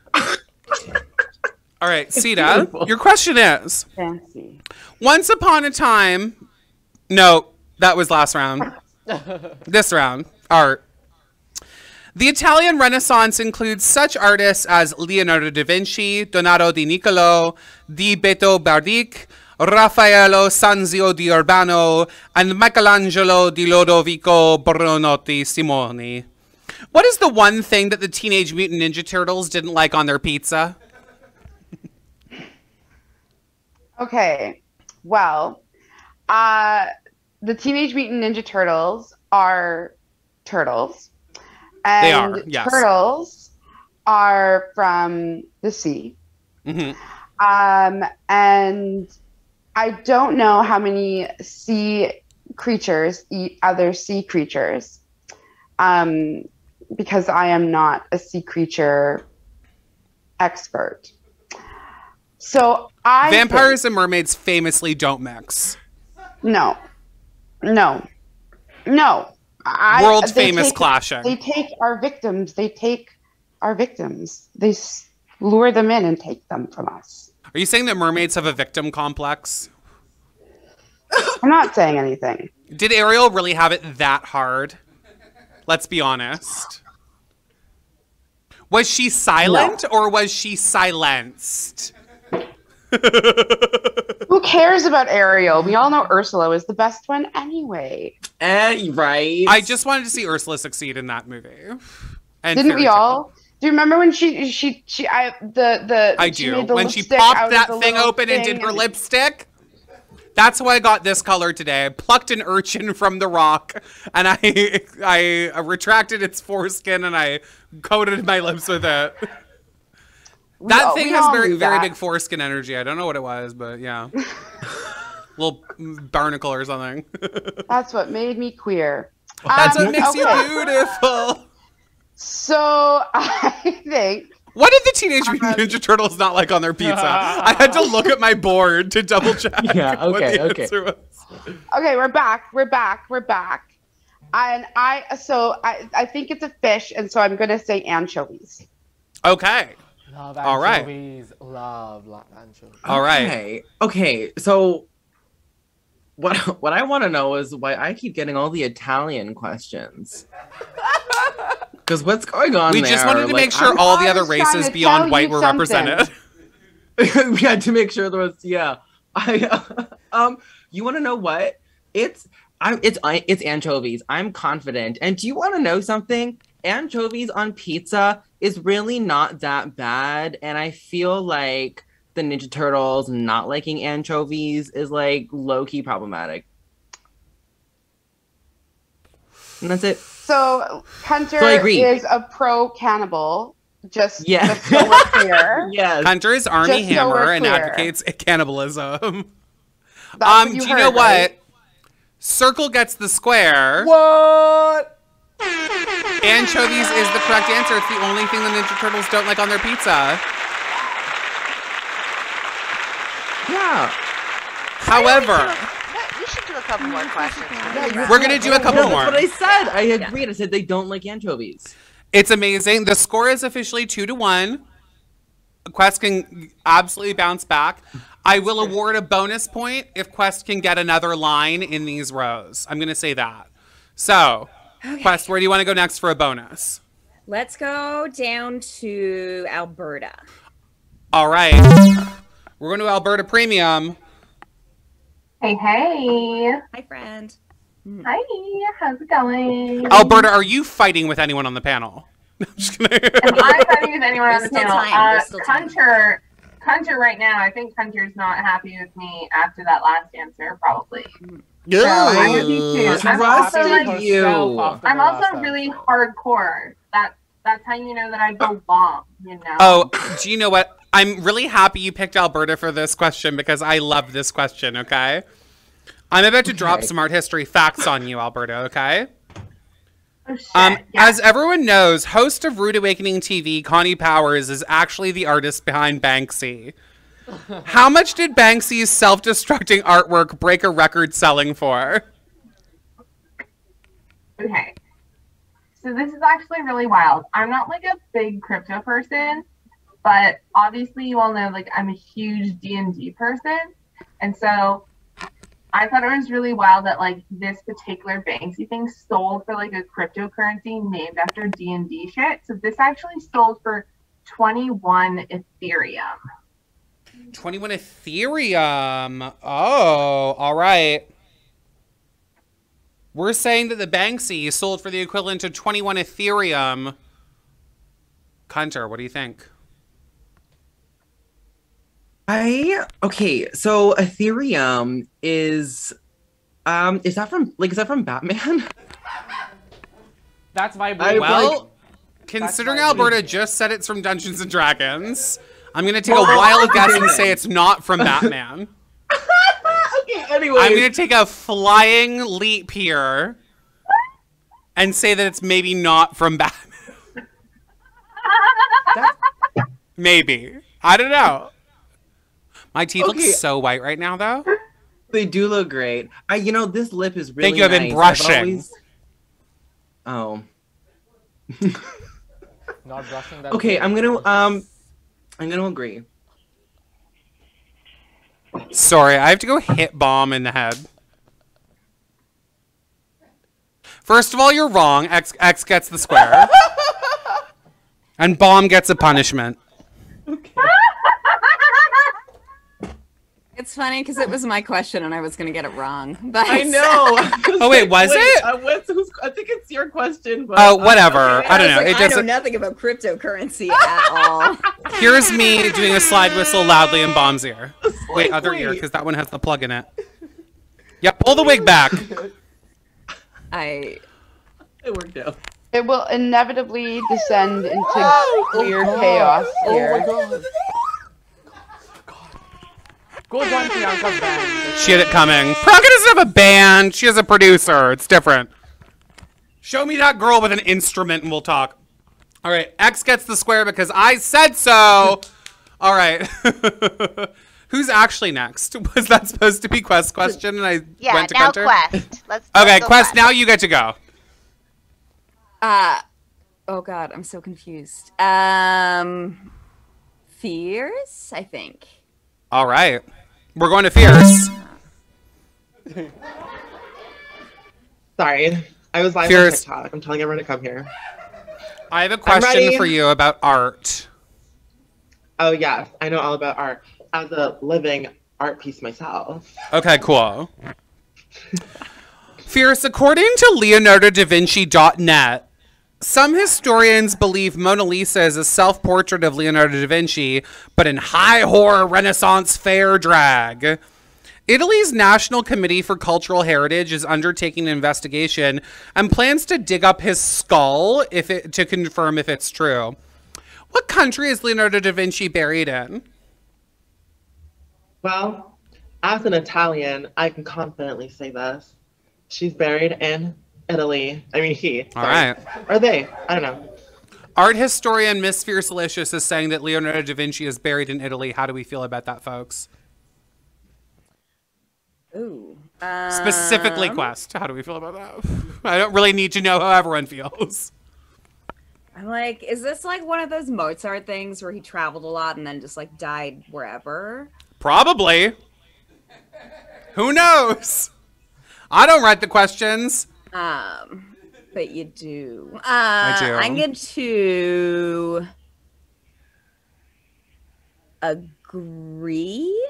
All right, Sita, your question is... Fancy. Once upon a time... No, that was last round. This round, art. The Italian Renaissance includes such artists as Leonardo da Vinci, Donato di Niccolo, Di Beto Bardic, Raffaello Sanzio di Urbano, and Michelangelo di Lodovico Buonarroti Simoni. What is the one thing that the Teenage Mutant Ninja Turtles didn't like on their pizza? Okay, well, the Teenage Mutant Ninja Turtles are turtles. And they are, yes. Turtles are from the sea. Mm-hmm. And I don't know how many sea creatures eat other sea creatures. Because I am not a sea creature expert. So Vampires and mermaids famously don't mix. No. World famous clashing. They take our victims. They lure them in and take them from us. Are you saying that mermaids have a victim complex? I'm not saying anything. Did Ariel really have it that hard? Let's be honest. Was she silent or was she silenced? Who cares about Ariel? We all know Ursula is the best one anyway. Right. I just wanted to see Ursula succeed in that movie. And didn't we all? Do you remember when I do. When she popped that thing open and did her lipstick? That's why I got this color today. I plucked an urchin from the rock and I retracted its foreskin and I coated my lips with it. That thing has very big foreskin energy. I don't know what it was, but yeah. Little barnacle or something. That's what made me queer. That's what makes you beautiful. So I think What did the Teenage Mutant Ninja Turtles not like on their pizza? I had to look at my board to double check. Yeah, what the okay. answer was. Okay, we're back. And I think it's a fish, and so I'm gonna say anchovies. Okay. Love All right. anchovies. Love anchovies. All right. Okay. So what I want to know is why I keep getting all the Italian questions. Because what's going on We there? just wanted to make sure all the other races beyond white were represented. We had to make sure there was, yeah. You want to know what? It's anchovies. I'm confident. And do you want to know something? Anchovies on pizza is really not that bad. And I feel like the Ninja Turtles not liking anchovies is like low-key problematic. And that's it. So Hunter So I agree. is a pro cannibal. Just so we're clear. Yes. Hunter is Army Just so Hammer we're and clear. advocates cannibalism. That's what do you heard, know what? right? Circle gets the square. What? Anchovies is the correct answer. It's the only thing the Ninja Turtles don't like on their pizza. Yeah. However, We should do a couple more questions. we're going to do a couple more. That's what I said. I agreed. I said they don't like anchovies. It's amazing. The score is officially 2-1. Quest can absolutely bounce back. I will award a bonus point if Quest can get another line in these rows. I'm going to say that. So, Quest, where do you want to go next for a bonus? Let's go down to Alberta. All right. We're going to Alberta Premium. Hey. Hi, friend. Hi, how's it going? Alberta, are you fighting with anyone on the panel? Am I fighting with anyone on the There's still panel? time. There's still time. Hunter right now, I think Hunter's not happy with me after that last answer, probably. Yeah. So I would be too. I'm also, I'm also last really hardcore. That's how you know that I belong, you know? Oh, do you know what? I'm really happy you picked Alberta for this question because I love this question, okay? I'm about to drop some art history facts on you, Alberta, okay? Oh, shit. As everyone knows, host of Rude Awakening TV, Connie Powers, is actually the artist behind Banksy. How much did Banksy's self-destructing artwork break a record selling for? Okay. So this is actually really wild. I'm not like a big crypto person, but obviously you all know like I'm a huge D&D person. And so I thought it was really wild that like this particular Banksy thing sold for like a cryptocurrency named after D&D shit. So this actually sold for 21 Ethereum. 21 Ethereum. Oh, all right. We're saying that the Banksy sold for the equivalent of 21 Ethereum. Hunter, what do you think? Okay, so Ethereum is that from Batman? That's vibrating. Well, considering Alberta just said it's from Dungeons and Dragons, I'm gonna take a wild guess and say it's not from Batman. Okay, anyway. I'm gonna take a flying leap here and say that it's maybe not from Batman. Maybe. I don't know. My teeth look so white right now, though. They do look great. You know, this lip is really Thank you, I've been nice. brushing. Oh. Not brushing that. Okay, I'm gonna agree. Sorry, I have to go hit Bomb in the head. First of all, you're wrong. X gets the square. And Bomb gets a punishment. It's funny because it was my question and I was going to get it wrong. But I know. Oh, wait, was it? I think it's your question. But Oh, whatever. Okay. I don't know. Like, It I know doesn't. nothing about cryptocurrency at all. Here's me doing a slide whistle loudly in Bomb's ear. Wait, other ear, because that one has the plug in it. Yeah, pull the wig back. It worked out. It will inevitably descend into clear chaos here. Oh my god. Go join Priyanka's band. She had it coming. Priyanka doesn't have a band. She has a producer. It's different. Show me that girl with an instrument and we'll talk. All right, X gets the square because I said so. All right. Who's actually next? Was that supposed to be Quest's question? And I went to now Gunter? Quest. Let's Okay, go Quest, now you get to go. Oh God, I'm so confused. Fears, I think. All right. We're going to Fierce. Sorry. I was live on TikTok. I'm telling everyone to come here. I have a question for you about art. Oh, yes. I know all about art. As a living art piece myself. Okay, cool. Fierce, according to LeonardoDaVinci.net, some historians believe Mona Lisa is a self-portrait of Leonardo da Vinci, but in high horror Renaissance fair drag. Italy's National Committee for Cultural Heritage is undertaking an investigation and plans to dig up his skull to confirm if it's true. What country is Leonardo da Vinci buried in? Well, as an Italian, I can confidently say this. She's buried in Italy. I mean, All right. Or they. I don't know. Art historian Miss Fiercelicious is saying that Leonardo da Vinci is buried in Italy. How do we feel about that, folks? Ooh. Specifically Quest. How do we feel about that? I don't really need to know how everyone feels. I'm like, is this like one of those Mozart things where he traveled a lot and then just like died wherever? Probably. Who knows? I don't write the questions. But you do. I do. I'm going to agree.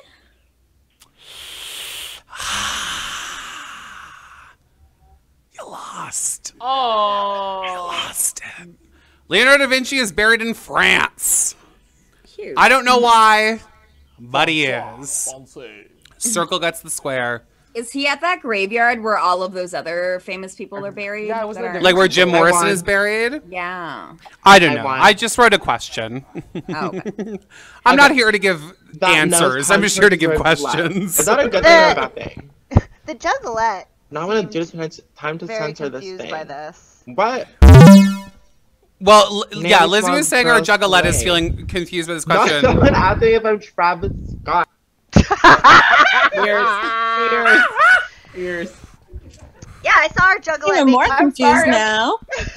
You lost. Oh. You lost it. Leonardo da Vinci is buried in France. Cute. I don't know why, but he is. Circle gets the square. Is he at that graveyard where all of those other famous people are buried? Yeah, it was Like where Jim Morrison is buried? Yeah. I don't know. I just wrote a question. Oh, okay. I'm not here to give answers. I'm just here to give questions. Is that a good thing or a bad thing? The Juggalette. Now I'm going to do this. Time to Very censor this confused thing. by this. What? Well, yeah, Nanny Lizzie was Frog saying our throws Juggalette is away. feeling confused by this No, question. someone asked me if I'm Travis Scott. Fierce. Yeah, I saw our Juggalette. Even more I'm confused sorry. now.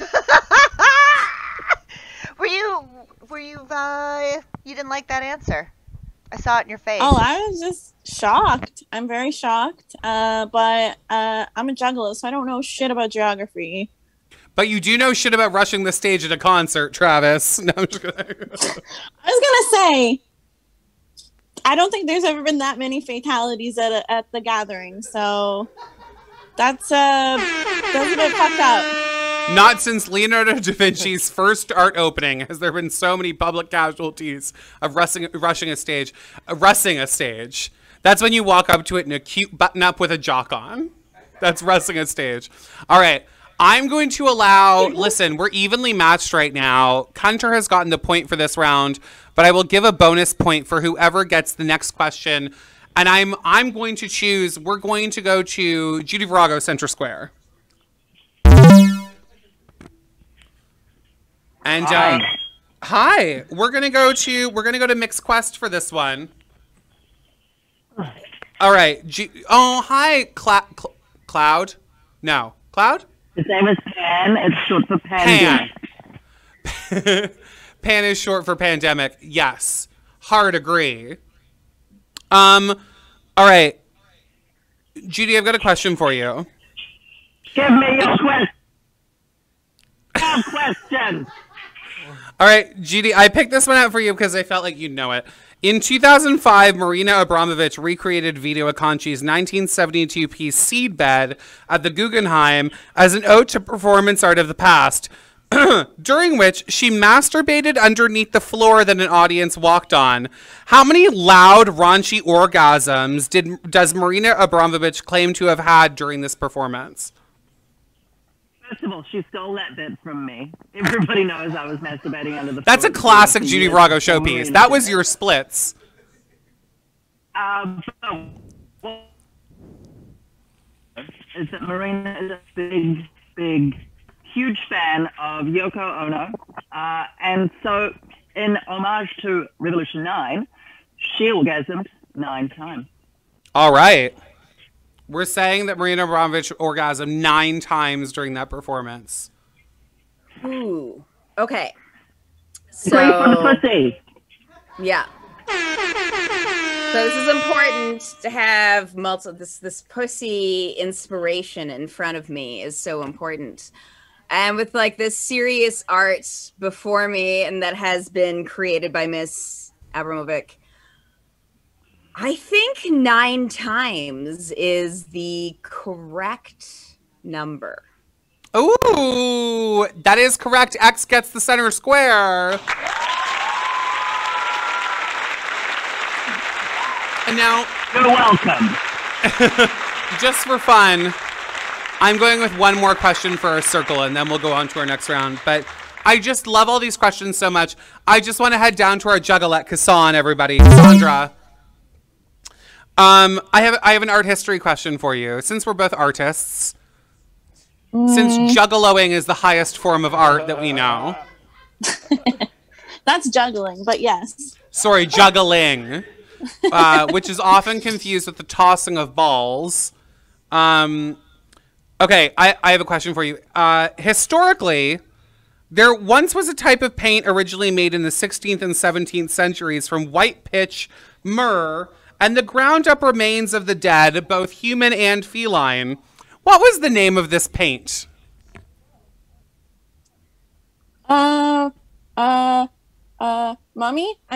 Were you you didn't like that answer? I saw it in your face. Oh, I was just shocked. I'm very shocked. But I'm a juggler, so I don't know shit about geography. But you do know shit about rushing the stage at a concert, Travis. No, I'm just kidding. I was gonna say, I don't think there's ever been that many fatalities at the gathering, so that's a bit fucked up. Not since Leonardo da Vinci's first art opening has there been so many public casualties of rushing a stage. That's when you walk up to it in a cute button-up with a jock on. That's rushing a stage. All right. I'm going to allow, listen, we're evenly matched right now. Hunter has gotten the point for this round, but I will give a bonus point for whoever gets the next question. And I'm going to choose, we're going to go to Judy Virago, Center Square. And hi, we're gonna go to Mixed Quest for this one. All right, hi, Cloud. No, Cloud. His name is Pan. It's short for pandemic. Pan is short for pandemic. Yes, hard agree. All right, Judy, I've got a question for you. Give me your question. All right, Judy, I picked this one out for you because I felt like you'd know it. In 2005, Marina Abramovich recreated Vito Acconci's 1972 piece Seedbed at the Guggenheim as an ode to performance art of the past, during which she masturbated underneath the floor that an audience walked on. How many loud, raunchy orgasms does Marina Abramovich claim to have had during this performance? First of all, she stole that bit from me. Everybody knows I was masturbating under the floor. That's a classic Judy Virago showpiece. That was your splits. Is that Marina is a big huge fan of Yoko Ono. And so in homage to Revolution 9, she orgasmed 9 times. All right. We're saying that Marina Abramovich orgasmed 9 times during that performance. Ooh. Okay. Great for the pussy. Yeah. So this is important to have this pussy inspiration in front of me is so important. And with like this serious art before me and that has been created by Miss Abramovic, I think 9 times is the correct number. Ooh, that is correct. X gets the center square. And now, you're welcome. Just for fun, I'm going with one more question for our circle, and then we'll go on to our next round. But I just love all these questions so much. I just want to head down to our juggalette, Kassan, everybody. Cassandra. I have an art history question for you. Since we're both artists, since juggaloing is the highest form of art that we know. That's juggling, but yes. Sorry, juggling. Which is often confused with the tossing of balls. Okay, I have a question for you. Historically, there once was a type of paint originally made in the 16th and 17th centuries from white pitch, myrrh, and the ground-up remains of the dead, both human and feline. What was the name of this paint? Mummy?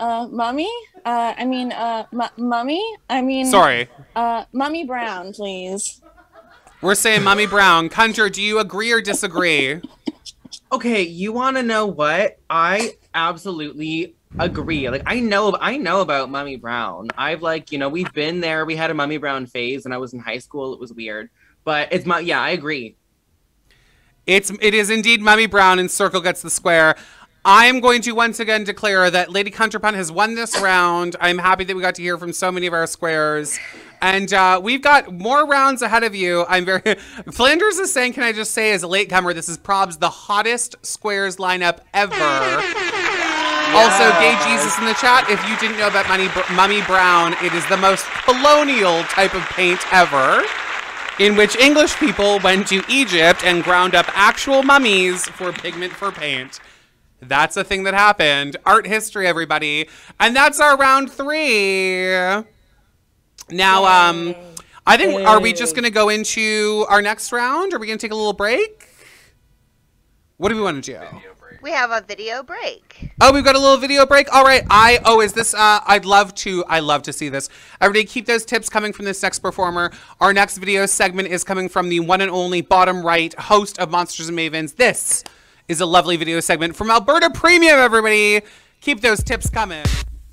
Mummy? Sorry. Mummy Brown, please. We're saying Mummy Brown. Kunjer, do you agree or disagree? Okay, you want to know what? I absolutely agree. Like, I know about Mummy Brown. I've we've been there. We had a Mummy Brown phase when I was in high school. It was weird. But I agree. It is indeed Mummy Brown, and Circle gets the square. I am going to once again declare that Lady Contrapunt has won this round. I'm happy that we got to hear from so many of our squares. And we've got more rounds ahead of you. Flanders is saying, can I just say as a latecomer, this is probs the hottest squares lineup ever. Yeah. Also, Gay Jesus in the chat, if you didn't know about Mummy Brown, it is the most colonial type of paint ever, in which English people went to Egypt and ground up actual mummies for pigment for paint. That's a thing that happened. Art history, everybody. And that's our round 3. Now, I think, are we just going to go into our next round? Are we going to take a little break? What do we want to do? We have a video break. Oh, we've got a little video break? All right. Is this, I'd love to see this. Everybody keep those tips coming from this next performer. Our next video segment is coming from the one and only bottom right host of Monsters and Mavens. This is a lovely video segment from Alberta Premium, everybody. Keep those tips coming.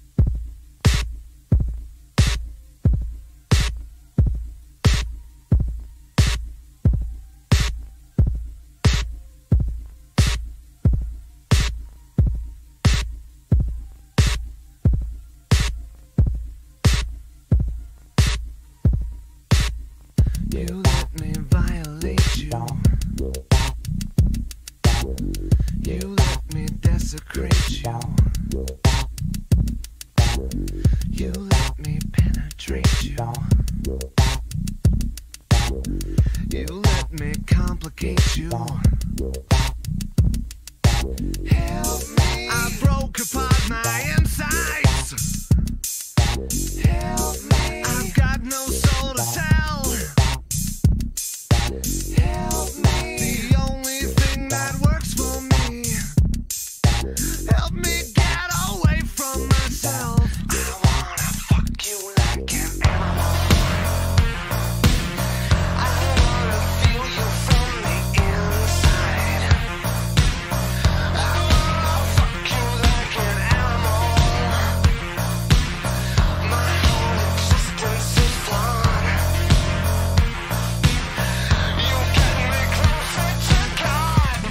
You let me violate you. You let me desecrate you. You let me penetrate you. You let me complicate you. Help me. I broke apart my insides. Help me. I've got no soul to tell. Help me. The only thing that works for me. Help me get away from myself. I wanna fuck you like an animal. I wanna feel you from the inside. I wanna fuck you like an animal. My whole existence is flawed. You get me closer to God.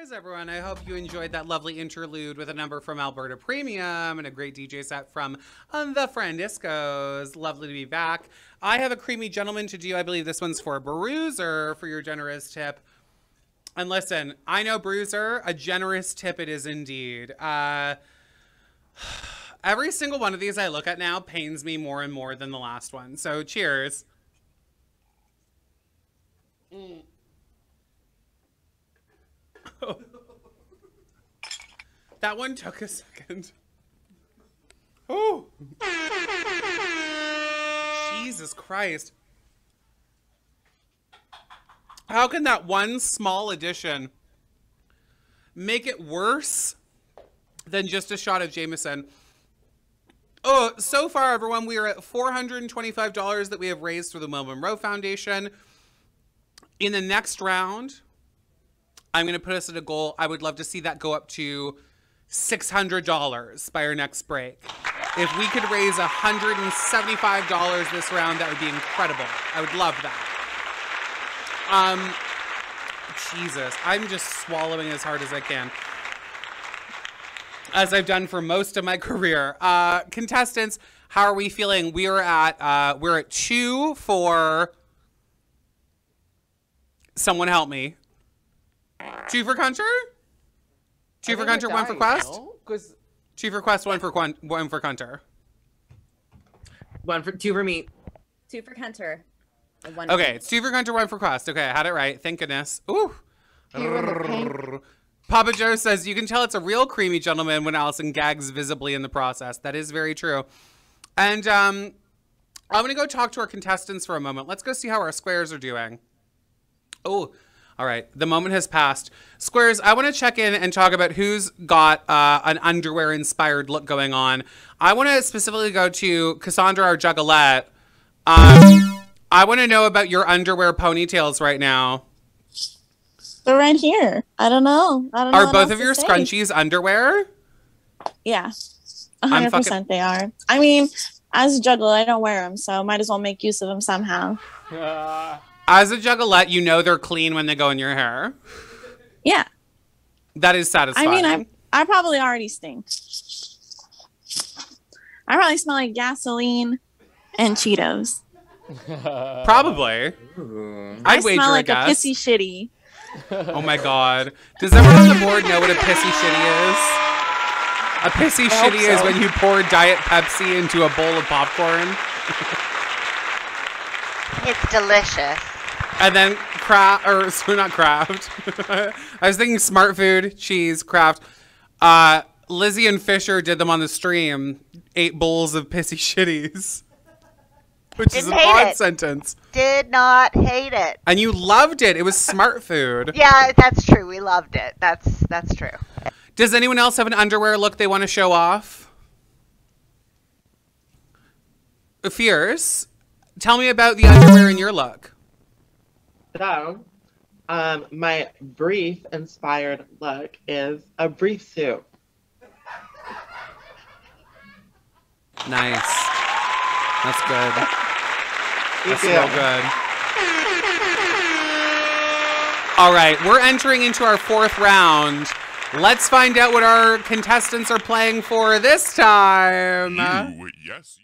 Cheers, everyone. I hope you enjoyed that lovely interlude with a number from Alberta Premium and a great DJ set from the Frandiscos. Lovely to be back. I have a creamy gentleman to do. I believe this one's for Bruiser for your generous tip. And listen, I know Bruiser, a generous tip it is indeed. Every single one of these I look at now pains me more and more than the last one. So cheers. Oh. That one took a second. Oh. Jesus Christ. How can that one small addition make it worse than just a shot of Jameson? Oh, so far, everyone, we are at $425 that we have raised through the Will Munro Foundation. In the next round, I'm going to put us at a goal. I would love to see that go up to $600 by our next break. If we could raise $175 this round, that would be incredible. I would love that. Jesus, I'm just swallowing as hard as I can, as I've done for most of my career. Contestants, how are we feeling? We're at 2 for, someone help me. 2 for Hunter? 2 for Hunter, 1 for Quest? 2 for Quest, 1 for Hunter. 2 for me. 2 for Hunter. Okay, it's 2 for Hunter, 1 for Quest. Okay, I had it right. Thank goodness. Ooh. Papa Joe says, you can tell it's a real creamy gentleman when Allison gags visibly in the process. That is very true. And I'm going to go talk to our contestants for a moment. Let's go see how our squares are doing. Oh, all right. The moment has passed. Squares, I want to check in and talk about who's got an underwear-inspired look going on. I want to specifically go to Cassandra, our juggalette. I want to know about your underwear ponytails right now. They're right here. I don't know. Are both of your scrunchies underwear? Yeah. 100% they are. I mean, as a juggler, I don't wear them, so might as well make use of them somehow. As a juggalette, you know they're clean when they go in your hair. Yeah. That is satisfying. I mean, I probably already stink. I probably smell like gasoline and Cheetos. Probably. I'd wager smell like a guess. A pissy shitty. Oh my god. Does everyone on the board know what a pissy shitty is? A pissy shitty is when you pour Diet Pepsi into a bowl of popcorn. It's delicious. And then not Kraft. I was thinking Smart Food, cheese, Kraft. Lizzie and Fisher did them on the stream. 8 bowls of pissy shitties. Which is an odd sentence. Did not hate it. And you loved it. It was Smart Food. Yeah, that's true. We loved it. That's true. Does anyone else have an underwear look they want to show off? Fierce, tell me about the underwear in your look. So, my brief-inspired look is a brief suit. Nice. That's good. That's you. real good. All right, we're entering into our 4th round. Let's find out what our contestants are playing for this time. Yes.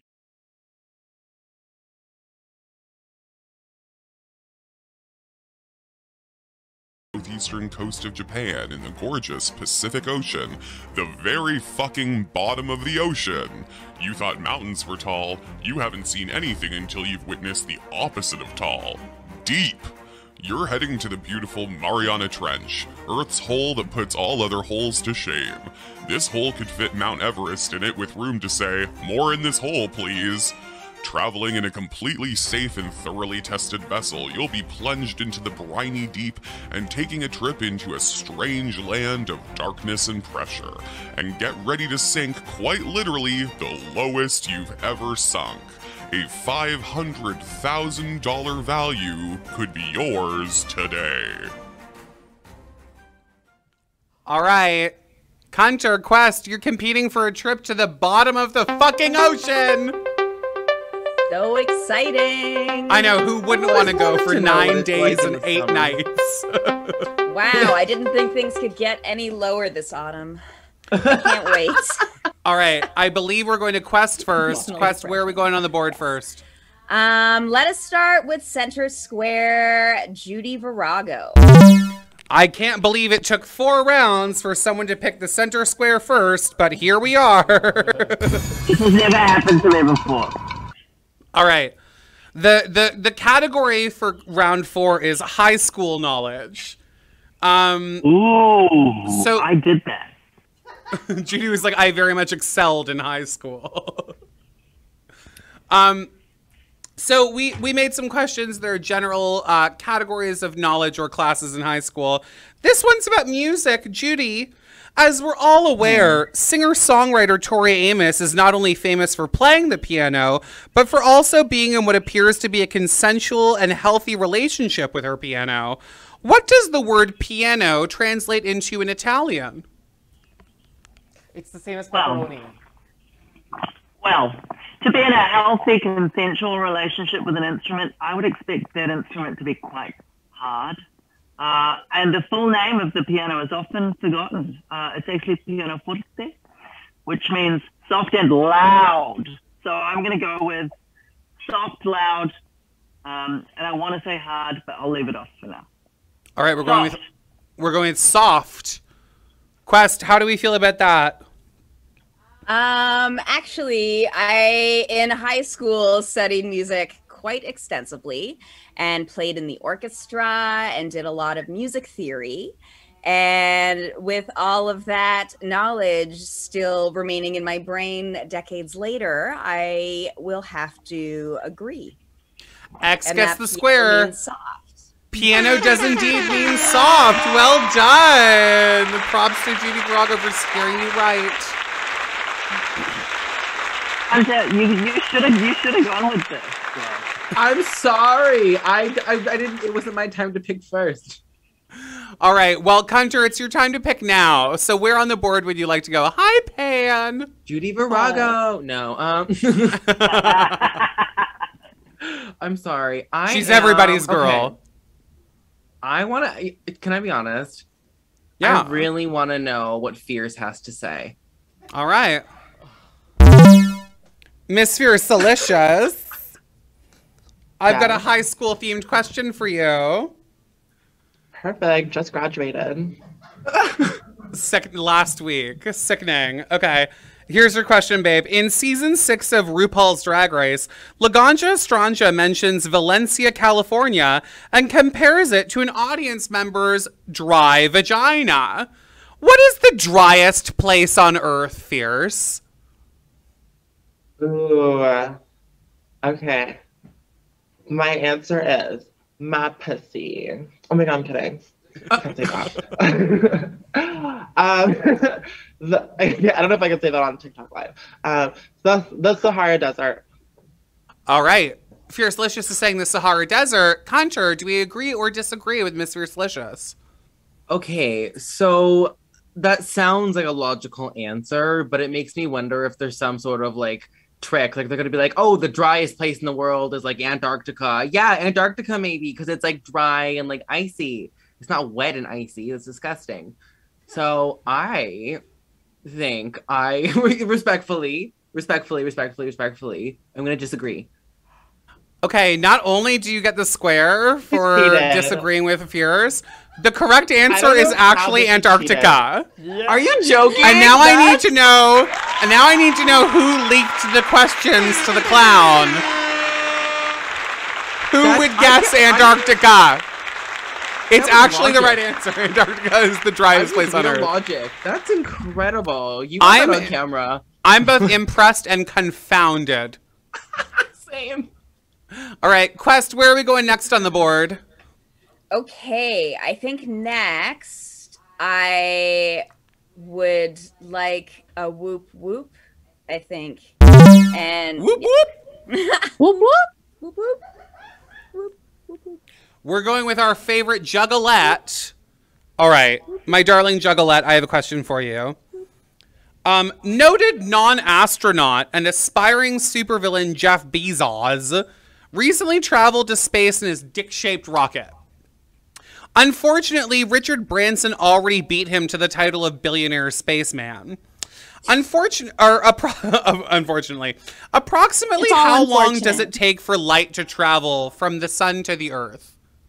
Southeastern coast of Japan in the gorgeous Pacific Ocean, the very fucking bottom of the ocean. You thought mountains were tall, you haven't seen anything until you've witnessed the opposite of tall. Deep. You're heading to the beautiful Mariana Trench, Earth's hole that puts all other holes to shame. This hole could fit Mount Everest in it with room to say, "More in this hole, please." Traveling in a completely safe and thoroughly tested vessel, you'll be plunged into the briny deep and taking a trip into a strange land of darkness and pressure. And get ready to sink, quite literally, the lowest you've ever sunk. A $500,000 value could be yours today. All right. Hunter, Quest, you're competing for a trip to the bottom of the fucking ocean. So exciting. I know, who wouldn't want to go for 9 days and 8 nights? Wow, I didn't think things could get any lower this autumn. I can't wait. All right, I believe we're going to Quest first. Quest, where are we going on the board first? Let us start with center square, Judy Virago. I can't believe it took 4 rounds for someone to pick the center square first, but here we are. This has never happened to me before. All right. The category for round 4 is high school knowledge. Ooh, so I did that. Judy was like, I very much excelled in high school. So we made some questions. There are general categories of knowledge or classes in high school. This one's about music. Judy, as we're all aware, singer-songwriter Tori Amos is not only famous for playing the piano, but for also being in what appears to be a consensual and healthy relationship with her piano. What does the word piano translate into in Italian? It's the same as pepperoni. Well, to be in a healthy, consensual relationship with an instrument, I would expect that instrument to be quite hard. And the full name of the piano is often forgotten. It's actually pianoforte, which means soft and loud. So I'm going to go with soft, loud, and I want to say hard, but I'll leave it off for now. All right, we're going with soft. Quest, how do we feel about that? Actually, I, in high school, studied music quite extensively and played in the orchestra and did a lot of music theory. And with all of that knowledge still remaining in my brain decades later, I will have to agree. X gets the square. Piano does indeed mean soft. Well done. Props to Judy Virago for scaring you right. You should have gone with this. I'm sorry. I didn't. It wasn't my time to pick first. All right. Well, Hunter, it's your time to pick now. So where on the board would you like to go? Hi, Pan. Judy Virago. No. I'm sorry. She's everybody's girl. Okay. I want to. Can I be honest? Yeah. I really want to know what Fierce has to say. All right. Miss Fierce Delicious. I've got a high school themed question for you. Perfect. Just graduated. Last week. Sickening. Okay. Here's your question, babe. In season 6 of RuPaul's Drag Race, Laganja Estranja mentions Valencia, California, and compares it to an audience member's dry vagina. What is the driest place on Earth, Fierce? Ooh. Okay. My answer is my pussy. Oh my god, I'm kidding. I can't say that. I don't know if I can say that on TikTok Live. The Sahara Desert. All right. Fierce Licious is saying the Sahara Desert. Hunter, do we agree or disagree with Miss Fierce Licious? Okay, so that sounds like a logical answer, but it makes me wonder if there's some sort of like trick. Like they're gonna be like, oh, the driest place in the world is like Antarctica. Yeah, Antarctica maybe, because it's like dry and like icy. It's not wet and icy. It's disgusting. So I think respectfully, I'm gonna disagree. Okay, not only do you get the square for disagreeing with Fierce, the correct answer is actually Antarctica. Yeah. Are you joking? And now I need to know. And now I need to know who leaked the questions to the clown. Who would guess Antarctica? It's actually the right answer. Antarctica is the driest place on Earth. Logic. That's incredible. You got that on camera. I'm both impressed and confounded. Same. All right, Quest, where are we going next on the board? Okay, I think next I would like a whoop whoop, I think. And whoop whoop. Whoop whoop. Whoop whoop. We're going with our favorite juggalette. All right, my darling juggalette, I have a question for you. Noted non-astronaut and aspiring supervillain Jeff Bezos recently traveled to space in his dick-shaped rocket. Unfortunately, Richard Branson already beat him to the title of billionaire spaceman. Unfortunately, approximately how long does it take for light to travel from the sun to the earth?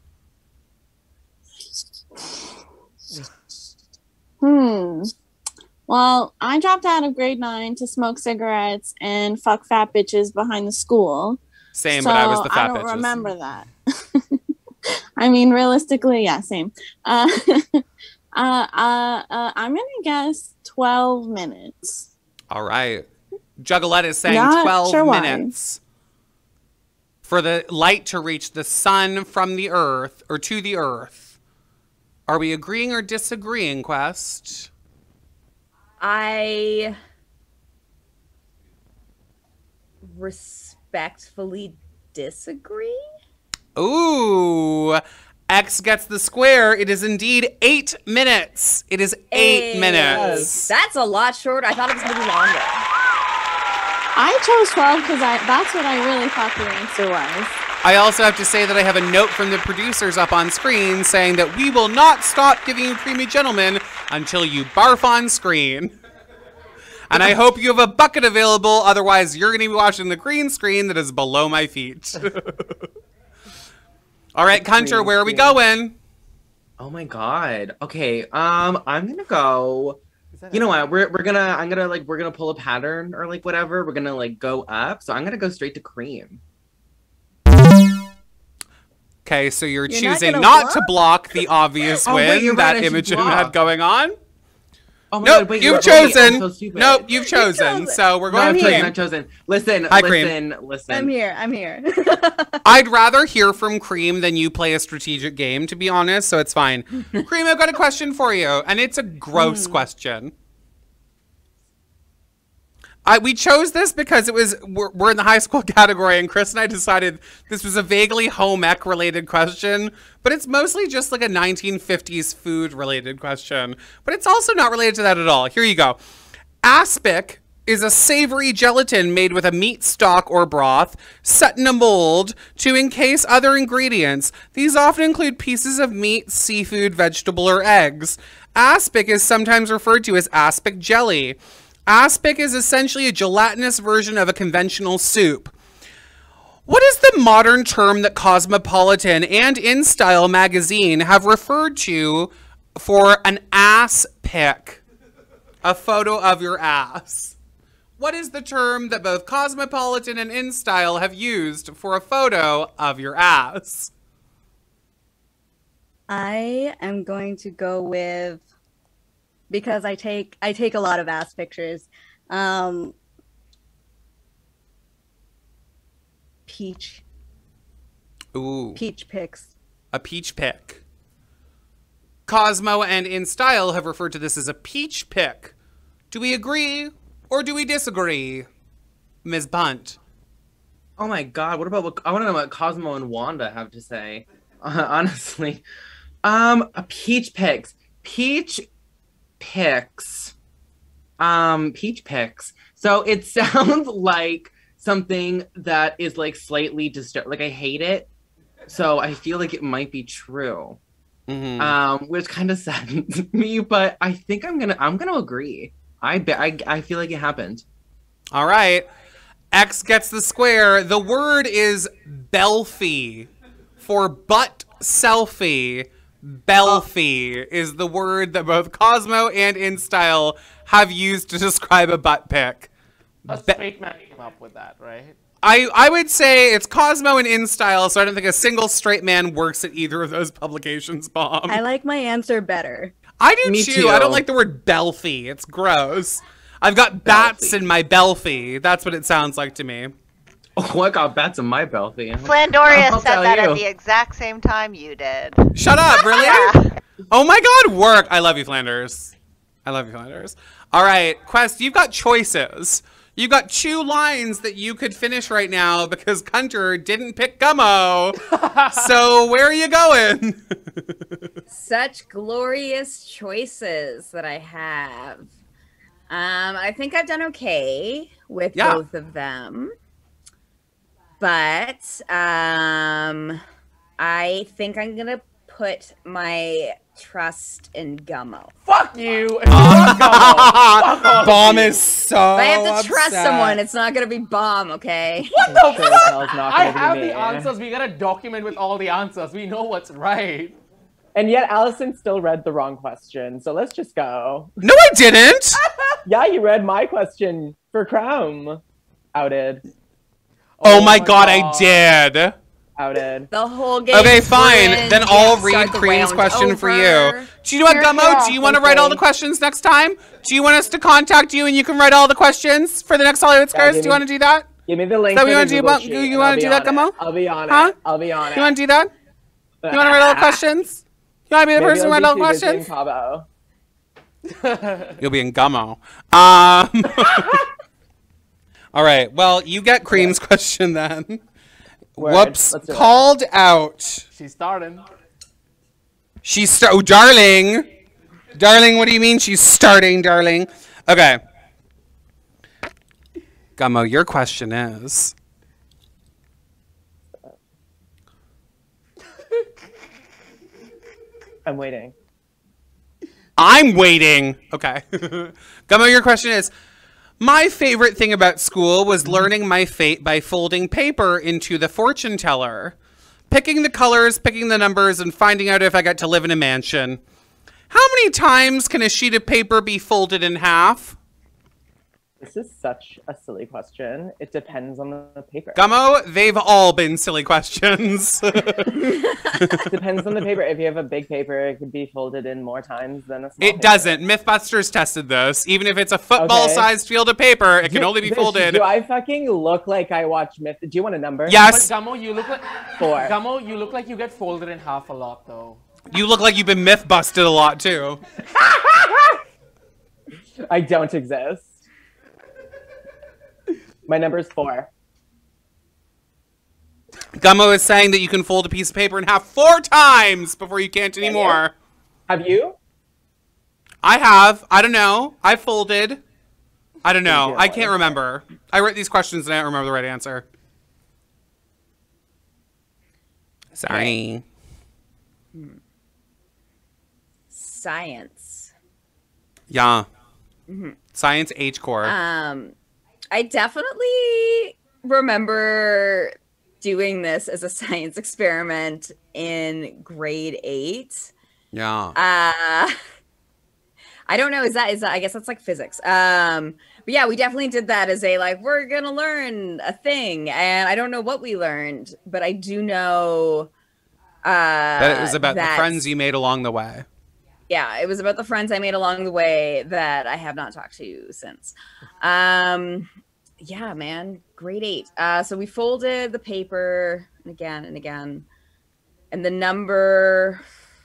Well, I dropped out of grade 9 to smoke cigarettes and fuck fat bitches behind the school. Same, but I was the fat bitches. I don't remember that. I mean, realistically, yeah, same. I'm gonna guess 12 minutes. All right. Juggalette is saying Not 12 sure why. minutes for the light to reach the sun from the earth, or to the earth. Are we agreeing or disagreeing, Quest? I respectfully disagree. Ooh. X gets the square. It is indeed 8 minutes. It is 8 minutes. That's a lot shorter. I thought it was going to be longer. I chose 12 because that's what I really thought the answer was. I also have to say that I have a note from the producers up on screen saying that we will not stop giving you Creamy Gentlemen until you barf on screen. And I hope you have a bucket available, otherwise you're going to be watching the green screen that is below my feet. All right, Hunter, where are we going? Oh my god. Okay, I'm gonna go. You know what? We're gonna pull a pattern or like whatever. We're gonna like go up. So I'm gonna go straight to cream. Okay, so you're choosing not to block the obvious win wait, that right, Imogen block. had going on. Oh my Nope, god, wait, you've I'm chosen. so stupid. Nope, you've chosen. So we're going No, to Cream. I've chosen. Listen, Hi, listen. I'm here. I'd rather hear from Cream than you play a strategic game, to be honest, so it's fine. Cream, I've got a question for you, and it's a gross question. We chose this because we're in the high school category, and Chris and I decided this was a vaguely home ec related question, but it's mostly just like a 1950s food related question. But it's also not related to that at all. Here you go. Aspic is a savory gelatin made with a meat stock or broth set in a mold to encase other ingredients. These often include pieces of meat, seafood, vegetable, or eggs. Aspic is sometimes referred to as aspic jelly. Aspic is essentially a gelatinous version of a conventional soup. What is the modern term that Cosmopolitan and InStyle magazine have referred to for an ass pic? A photo of your ass. What is the term that both Cosmopolitan and InStyle have used for a photo of your ass? I am going to go with, because I take a lot of ass pictures. Peach. Ooh. Peach pics. A peach pic. Cosmo and InStyle have referred to this as a peach pic. Do we agree or do we disagree, Ms. Bunt? Oh my god, I want to know what Cosmo and Wanda have to say. Honestly. Peach pics. Peach pics. So it sounds like something that is like slightly disturbing. Like I hate it. So I feel like it might be true. Mm-hmm. Which kind of saddens me, but I think I'm gonna agree. I feel like it happened. All right. X gets the square. The word is belfie. For butt selfie. Belfie is the word that both Cosmo and InStyle have used to describe a butt pic. A straight man came up with that, right? I would say it's Cosmo and InStyle, so I don't think a single straight man works at either of those publications, Bomb. I like my answer better. I do Me too. I don't like the word belfie. It's gross. I've got bats in my belfie. That's what it sounds like to me. Oh, I got bats in my belfie. Flandoria I'll said tell that you. at the exact same time you did. Shut up, really? Yeah. Oh my god, work. I love you, Flanders. I love you, Flanders. All right, Quest, you've got choices. You've got 2 lines that you could finish right now because Hunter didn't pick Gummo. So where are you going? Such glorious choices that I have. I think I've done okay with both of them. But I think I'm going to put my trust in Gummo. Fuck you! Bomb is so If I have to trust upset. someone, it's not going to be Bomb, okay? What the Sure as fuck? hell's not I gonna be have me. the answers. We got a document with all the answers. We know what's right. And yet Allison still read the wrong question. So let's just go. No, I didn't. Yeah, you read my question for Crown. Outed. Oh my god, I did. Outed. The whole game. Okay, is fine. ruined. Then You I'll have to start read the Cream's round question for over. you. Do you know what, Gummo? Do you want to write all the questions next time? Do you want us to contact you and you can write all the questions for the next Hollywood Squares? Do you want to do that? Give me the link. Is that what to you the want to do? Google About, sheet, you and want I'll to do be that, on Gummo? it. I'll be on Huh? it. I'll be on it. You want to do that? You want to write all the questions? You want to be the Maybe person who I'll write all the be too busy in questions? Cabo. You'll be in Gummo. All right. Well, you get Cream's question then. Word. Whoops. Let's do it. Called out. She's starting. Oh, darling. Darling, what do you mean she's starting, darling? Okay. Gummo, your question is... I'm waiting. I'm waiting. Okay. Gummo, your question is, my favorite thing about school was learning my fate by folding paper into the fortune teller, picking the colors, picking the numbers, and finding out if I got to live in a mansion. How many times can a sheet of paper be folded in half? This is such a silly question. It depends on the paper. Gummo, they've all been silly questions. It depends on the paper. If you have a big paper, it could be folded in more times than a small It doesn't. Mythbusters tested this. Even if it's a football-sized field of paper, it can only be folded. Do I fucking look like I watch Myth? Do you want a number? Yes. But Gummo, you look like 4. Gummo, you look like you get folded in half a lot, though. You look like you've been myth-busted a lot, too. I don't exist. My number is 4. Gummo is saying that you can fold a piece of paper in half 4 times before you can't anymore. Have you? I have. I don't know. I folded. I don't know. I can't remember. I wrote these questions and I don't remember the right answer. Sorry. Science. Yeah. Mm-hmm. Science H core. I definitely remember doing this as a science experiment in grade 8. Yeah. I don't know. Is that I guess that's like physics. But yeah, we definitely did that as a like we're gonna learn a thing, and I don't know what we learned, but I do know that it was about the friends you made along the way. Yeah, it was about the friends I made along the way that I have not talked to since. Yeah, man, grade 8. So we folded the paper again and again, and the number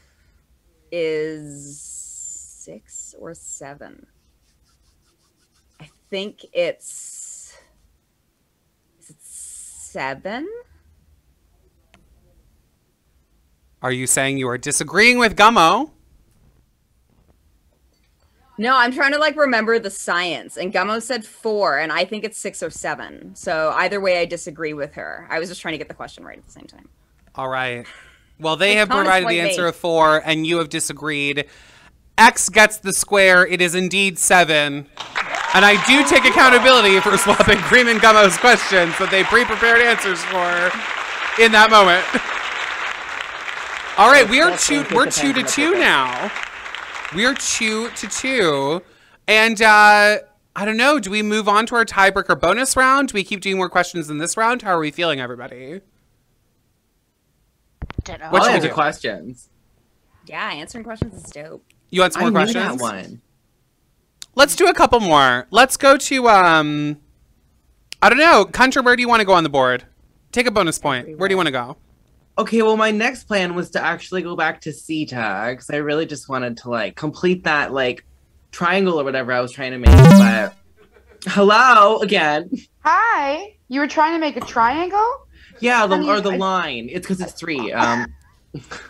is 6 or 7. I think is it 7? Are you saying you are disagreeing with Gummo? No, I'm trying to like remember the science, and Gummo said 4, and I think it's 6 or 7. So either way, I disagree with her. I was just trying to get the question right at the same time. All right. Well, they have Thomas provided like the answer me. of 4, and you have disagreed. X gets the square. It is indeed 7. And I do take accountability for swapping Cream and Gummo's questions that they pre-prepared answers for in that moment. All right, we're 2-2 now. We're 2-2. And I don't know, do we move on to our tiebreaker bonus round? Do we keep doing more questions in this round? How are we feeling, everybody? Don't know. What should we answer do? questions. Yeah, answering questions is dope. You want some more I knew questions? that one. Let's do a couple more. Let's go to, I don't know. Kuntra, where do you want to go on the board? Take a bonus point. Where do you want to go? Okay, well, my next plan was to actually go back to C-tags. I really just wanted to, like, complete that, like, triangle or whatever I was trying to make, but... Hello, again. Hi. You were trying to make a triangle? Yeah, the Honey, line. It's because it's 3.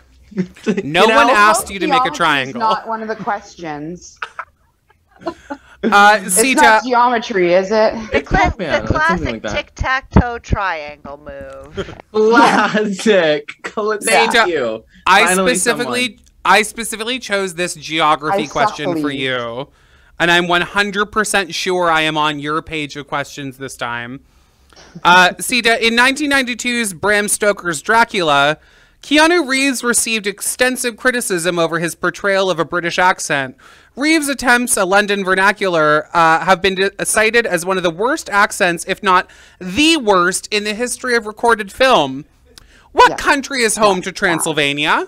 No one asked you to make a triangle. Not one of the questions. It's Sita, not geometry, is it? The classic like that. tic-tac-toe triangle move. Classic. Thank Sita, you. I Finally specifically chose this geography question for Isosceles. you, and I'm 100% sure I am on your page of questions this time. Sita, in 1992's Bram Stoker's Dracula, Keanu Reeves received extensive criticism over his portrayal of a British accent. Reeves' attempts at London vernacular have been cited as one of the worst accents, if not the worst, in the history of recorded film. What country is home to Transylvania?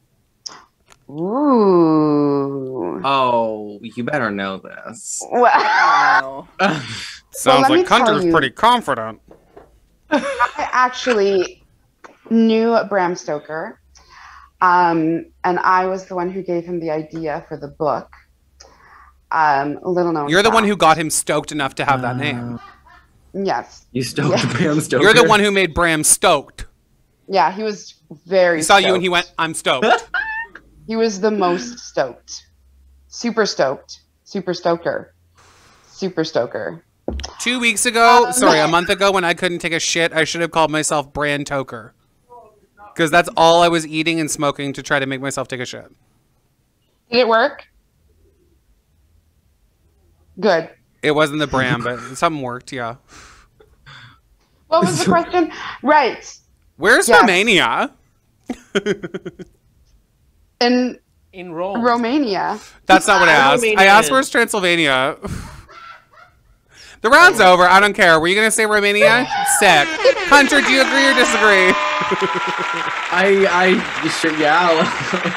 Ooh. Oh, you better know this. Well, Sounds let me like tell Hunter's you. pretty confident. I actually knew Bram Stoker, and I was the one who gave him the idea for the book. Little known. You're the one fact. who got him stoked enough to have that name. Yes. You stoked Bram Stoker? You're the one who made Bram stoked. Yeah, he was very. He saw you and stoked. he went, "I'm stoked." He was the most stoked. Super stoked. Super stoker. Super stoker. 2 weeks ago, a month ago, when I couldn't take a shit, I should have called myself Bran Toker. Because that's all I was eating and smoking to try to make myself take a shit. Did it work? Good. It wasn't the Bram, but something worked, yeah. What was the question? Right. Where's Yes. Romania? In Rome. Romania. That's not what I asked. I asked where's Transylvania. The round's over. I don't care. Were you going to say Romania? Sick. Hunter, do you agree or disagree? Yeah.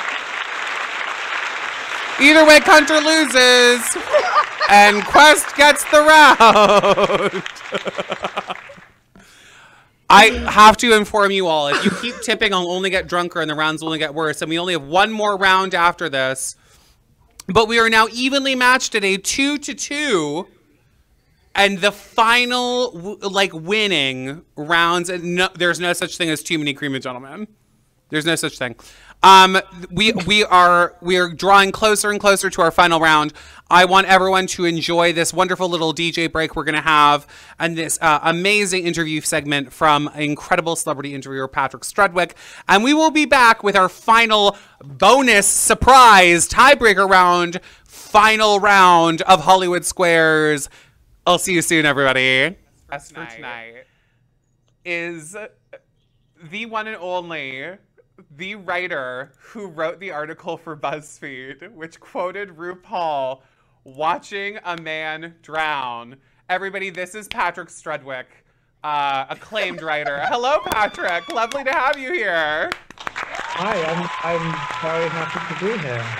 Either way, Hunter loses. And Quest gets the round. I have to inform you all, if you keep tipping, I'll only get drunker and the rounds will only get worse. And we only have one more round after this. But we are now evenly matched at a 2-2. And the final, winning rounds, no, there's no such thing as too many cream and gentlemen. There's no such thing. We are drawing closer and closer to our final round. I want everyone to enjoy this wonderful little DJ break we're going to have and this amazing interview segment from incredible celebrity interviewer Patrick Strudwick. And we will be back with our final bonus surprise tiebreaker round, final round of Hollywood Squares. I'll see you soon, everybody. Best for tonight is the one and only, the writer who wrote the article for BuzzFeed, which quoted RuPaul watching a man drown. Everybody, this is Patrick Strudwick, acclaimed writer. Hello, Patrick. Lovely to have you here. Hi, I'm very happy to be here.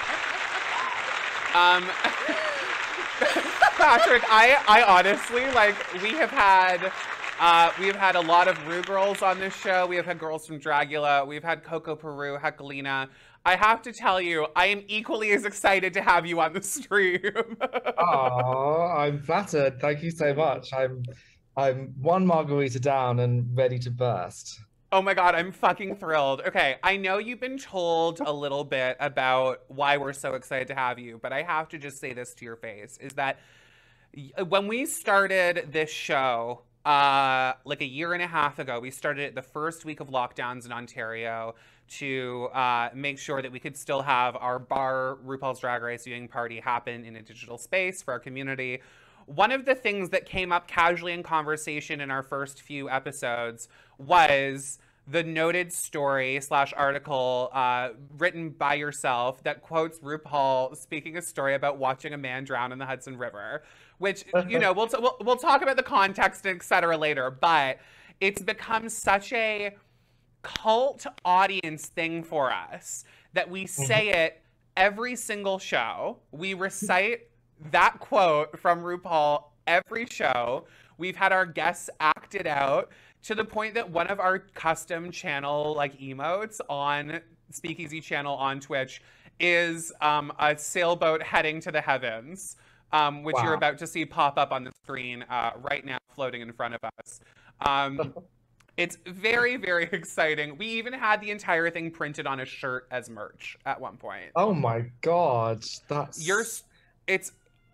Patrick, I honestly, we have had a lot of Rue girls on this show. We have had girls from Dragula. We've had Coco Peru, Hekalina. I have to tell you, I am equally as excited to have you on the stream. Oh, I'm flattered. Thank you so much. I'm one margarita down and ready to burst. Oh my God, I'm fucking thrilled. Okay, I know you've been told a little bit about why we're so excited to have you, but I have to just say this to your face, is that when we started this show, a year and a half ago, we started it the first week of lockdowns in Ontario to make sure that we could still have our bar RuPaul's Drag Race viewing party happen in a digital space for our community. One of the things that came up casually in conversation in our first few episodes was the noted story / article written by yourself that quotes RuPaul speaking a story about watching a man drown in the Hudson River, which, you know, we'll talk about the context, et cetera, later, but it's become such a cult audience thing for us that we say it every single show. We recite that quote from RuPaul every show. We've had our guests act it out to the point that one of our custom channel emotes on Speakeasy channel on Twitch is a sailboat heading to the heavens, which you're about to see pop up on the screen right now, floating in front of us. It's very, very exciting. We even had the entire thing printed on a shirt as merch at one point. Oh my God, that's...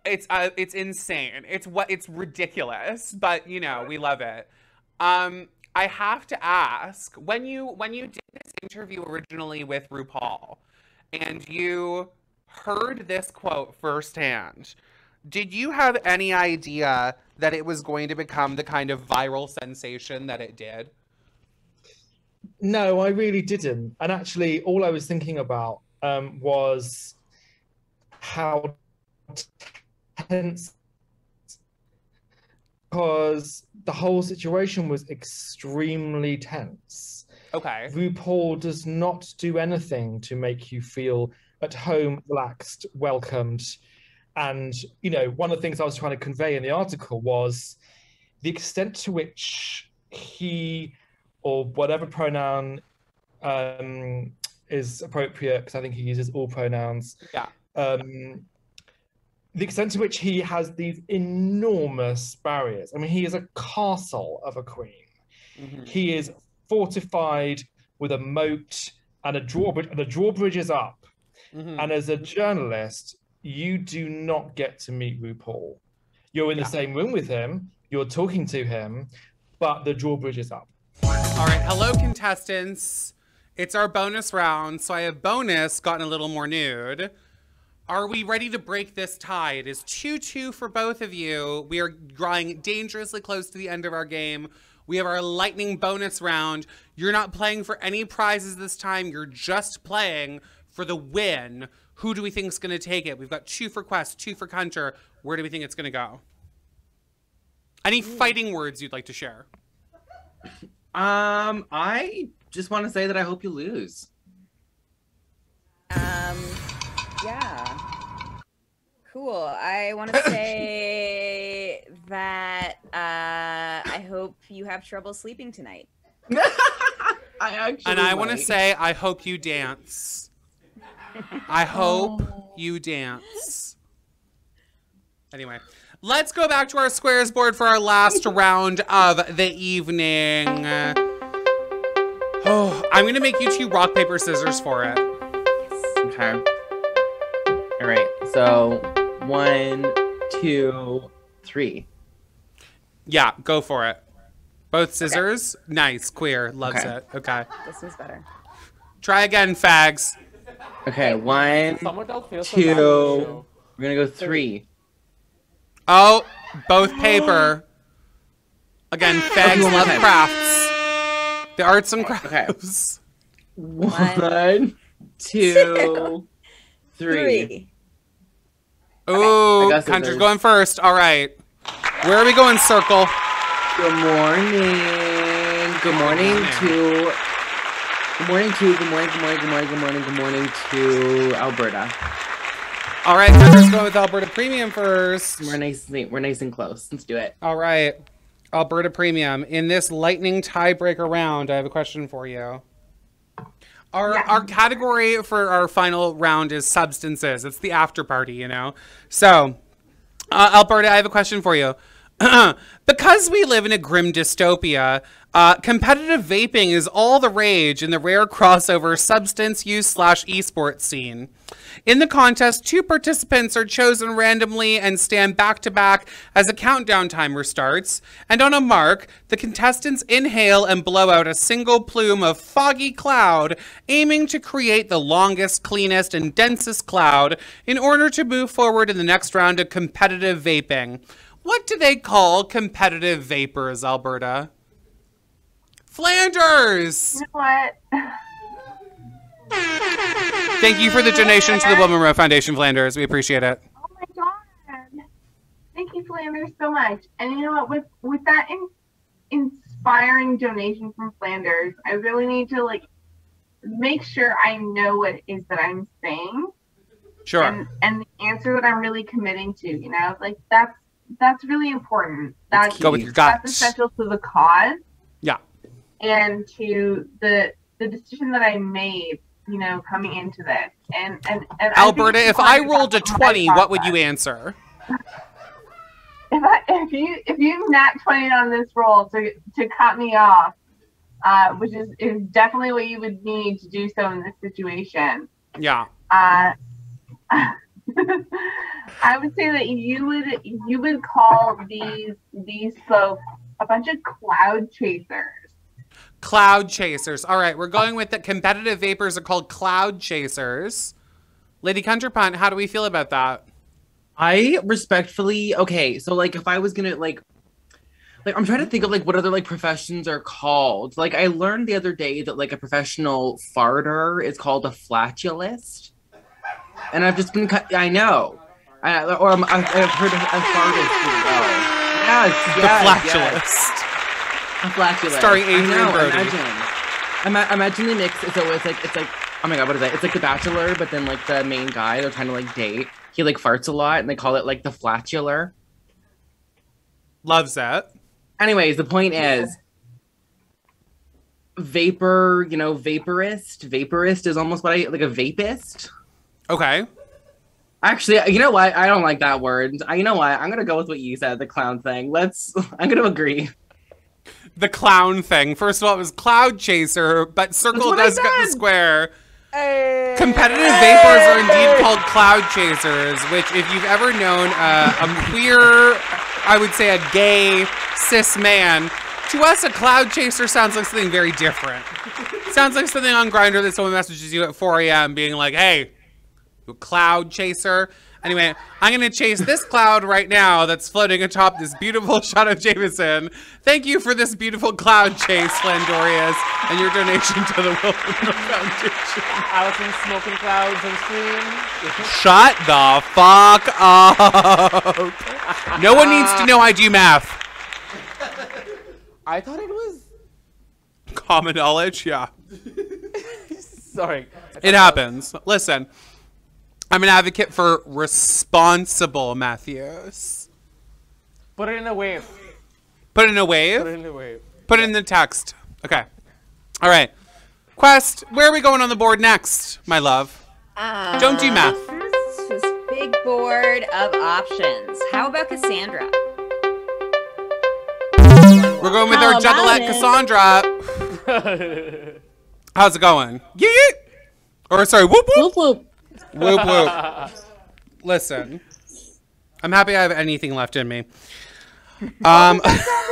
It's insane. It's ridiculous, but you know, we love it. I have to ask, when you did this interview originally with RuPaul and you heard this quote firsthand, did you have any idea that it was going to become the kind of viral sensation that it did? No, I really didn't. And actually, all I was thinking about was how tense, because the whole situation was extremely tense. Okay. RuPaul does not do anything to make you feel at home, relaxed, welcomed. And, you know, one of the things I was trying to convey in the article was the extent to which he, or whatever pronoun is appropriate, because I think he uses all pronouns. Yeah. The extent to which he has these enormous barriers. I mean, he is a castle of a queen. Mm-hmm. He is fortified with a moat and a drawbridge, and the drawbridge is up. Mm-hmm. And as a journalist, you do not get to meet RuPaul. You're in the same room with him, you're talking to him, but the drawbridge is up. All right, hello contestants. It's our bonus round, so I have bonus gotten a little more nude. Are we ready to break this tie? It is 2-2 for both of you. We are drawing dangerously close to the end of our game. We have our lightning bonus round. You're not playing for any prizes this time. You're just playing for the win. Who do we think is going to take it? We've got 2 for Quest, 2 for Hunter. Where do we think it's going to go? Any fighting words you'd like to share? I just want to say that I hope you lose. Yeah. Cool. I want to say that I hope you have trouble sleeping tonight. I want to say I hope you dance. I hope you dance. Anyway, let's go back to our squares board for our last round of the evening. Oh, I'm going to make you 2 rock, paper, scissors for it. Okay. All right. So 1, 2, 3. Yeah, go for it. Both scissors. Okay. Nice. Queer. Loves it. Okay. This one's better. Try again, fags. Okay. 1, 2. We're going to go 3. Oh, both paper. Again, fags love crafts. The arts and crafts. Okay. 1, 2, 3. Ooh, Hunter's going first. All right. Where are we going, Circle? Good morning. Good morning to Alberta. All right, Hunter's going with Alberta Premium first. We're nice and close. Let's do it. All right. Alberta Premium. In this lightning tiebreaker round, I have a question for you. Our category for our final round is substances. It's the after party, you know? So, Alberta, I have a question for you. Because we live in a grim dystopia, competitive vaping is all the rage in the rare crossover substance use / esports scene. In the contest, 2 participants are chosen randomly and stand back to back as a countdown timer starts. And on a mark, the contestants inhale and blow out a single plume of foggy cloud, aiming to create the longest, cleanest, and densest cloud in order to move forward in the next round of competitive vaping. What do they call competitive vapors, Alberta? Flanders! You know what? Thank you for the donation to the Will Munro Foundation, Flanders. We appreciate it. Oh my god. Thank you, Flanders, so much. And you know what? With that inspiring donation from Flanders, I really need to make sure I know what it is that I'm saying. Sure. And the answer that I'm really committing to, you know, that's really important. That's go with your gut. That's essential to the cause. Yeah. And to the decision that I made, you know, coming into this. And Alberta, if I rolled a 20, what would you answer? If you nat 20 on this roll to cut me off, which is definitely what you would need to do so in this situation. Yeah. I would say that you would call these folks a bunch of cloud chasers. Cloud chasers. All right, we're going with the competitive vapors are called cloud chasers. Lady Contrapunt, how do we feel about that? I respectfully, okay, so like if I was gonna like I'm trying to think of like what other like professions are called. Like I learned the other day that like a professional farter is called a flatulist. And I've just been, I know. I've heard a fartist as well. Yes, The flatulist. A flatulist. Starring Adrian Brody. Imagine the mix. So it's like, oh my God, what is that? It's like The Bachelor, but then like the main guy they're trying to like date, he like farts a lot and they call it like the flatular. Loves that. Anyways, the point is, vapor, you know, vaporist. Vaporist is almost what like a vapist. Okay. Actually, you know what? I don't like that word. You know what? I'm gonna go with what you said, the clown thing. I'm gonna agree. The clown thing. First of all, it was cloud chaser, but circle does get the square. Hey. Competitive vapors are indeed called cloud chasers, which if you've ever known a queer, I would say a gay, cis man, to us a cloud chaser sounds like something very different. Sounds like something on Grindr that someone messages you at 4 a.m. being like, hey, you a cloud chaser? Anyway, I'm going to chase this cloud right now that's floating atop this beautiful shot of Jameson. Thank you for this beautiful cloud chase, Flandorius, and your donation to the Will Munro Foundation. Allison smoking clouds on screen. Shut the fuck up. No one needs to know I do math. I thought it was common knowledge, yeah. Sorry. It happens. Listen. I'm an advocate for responsible Matthews. Put it in a wave. Put it in a wave? Put it in a wave. Put it in the text. Okay. All right. Quest, where are we going on the board next, my love? Don't do math. This big board of options. How about Cassandra? We're going with our juggalette Cassandra. How's it going? Yeet! Or sorry, whoop whoop. Whoop whoop. Whoop whoop. Listen, I'm happy I have anything left in me. Yip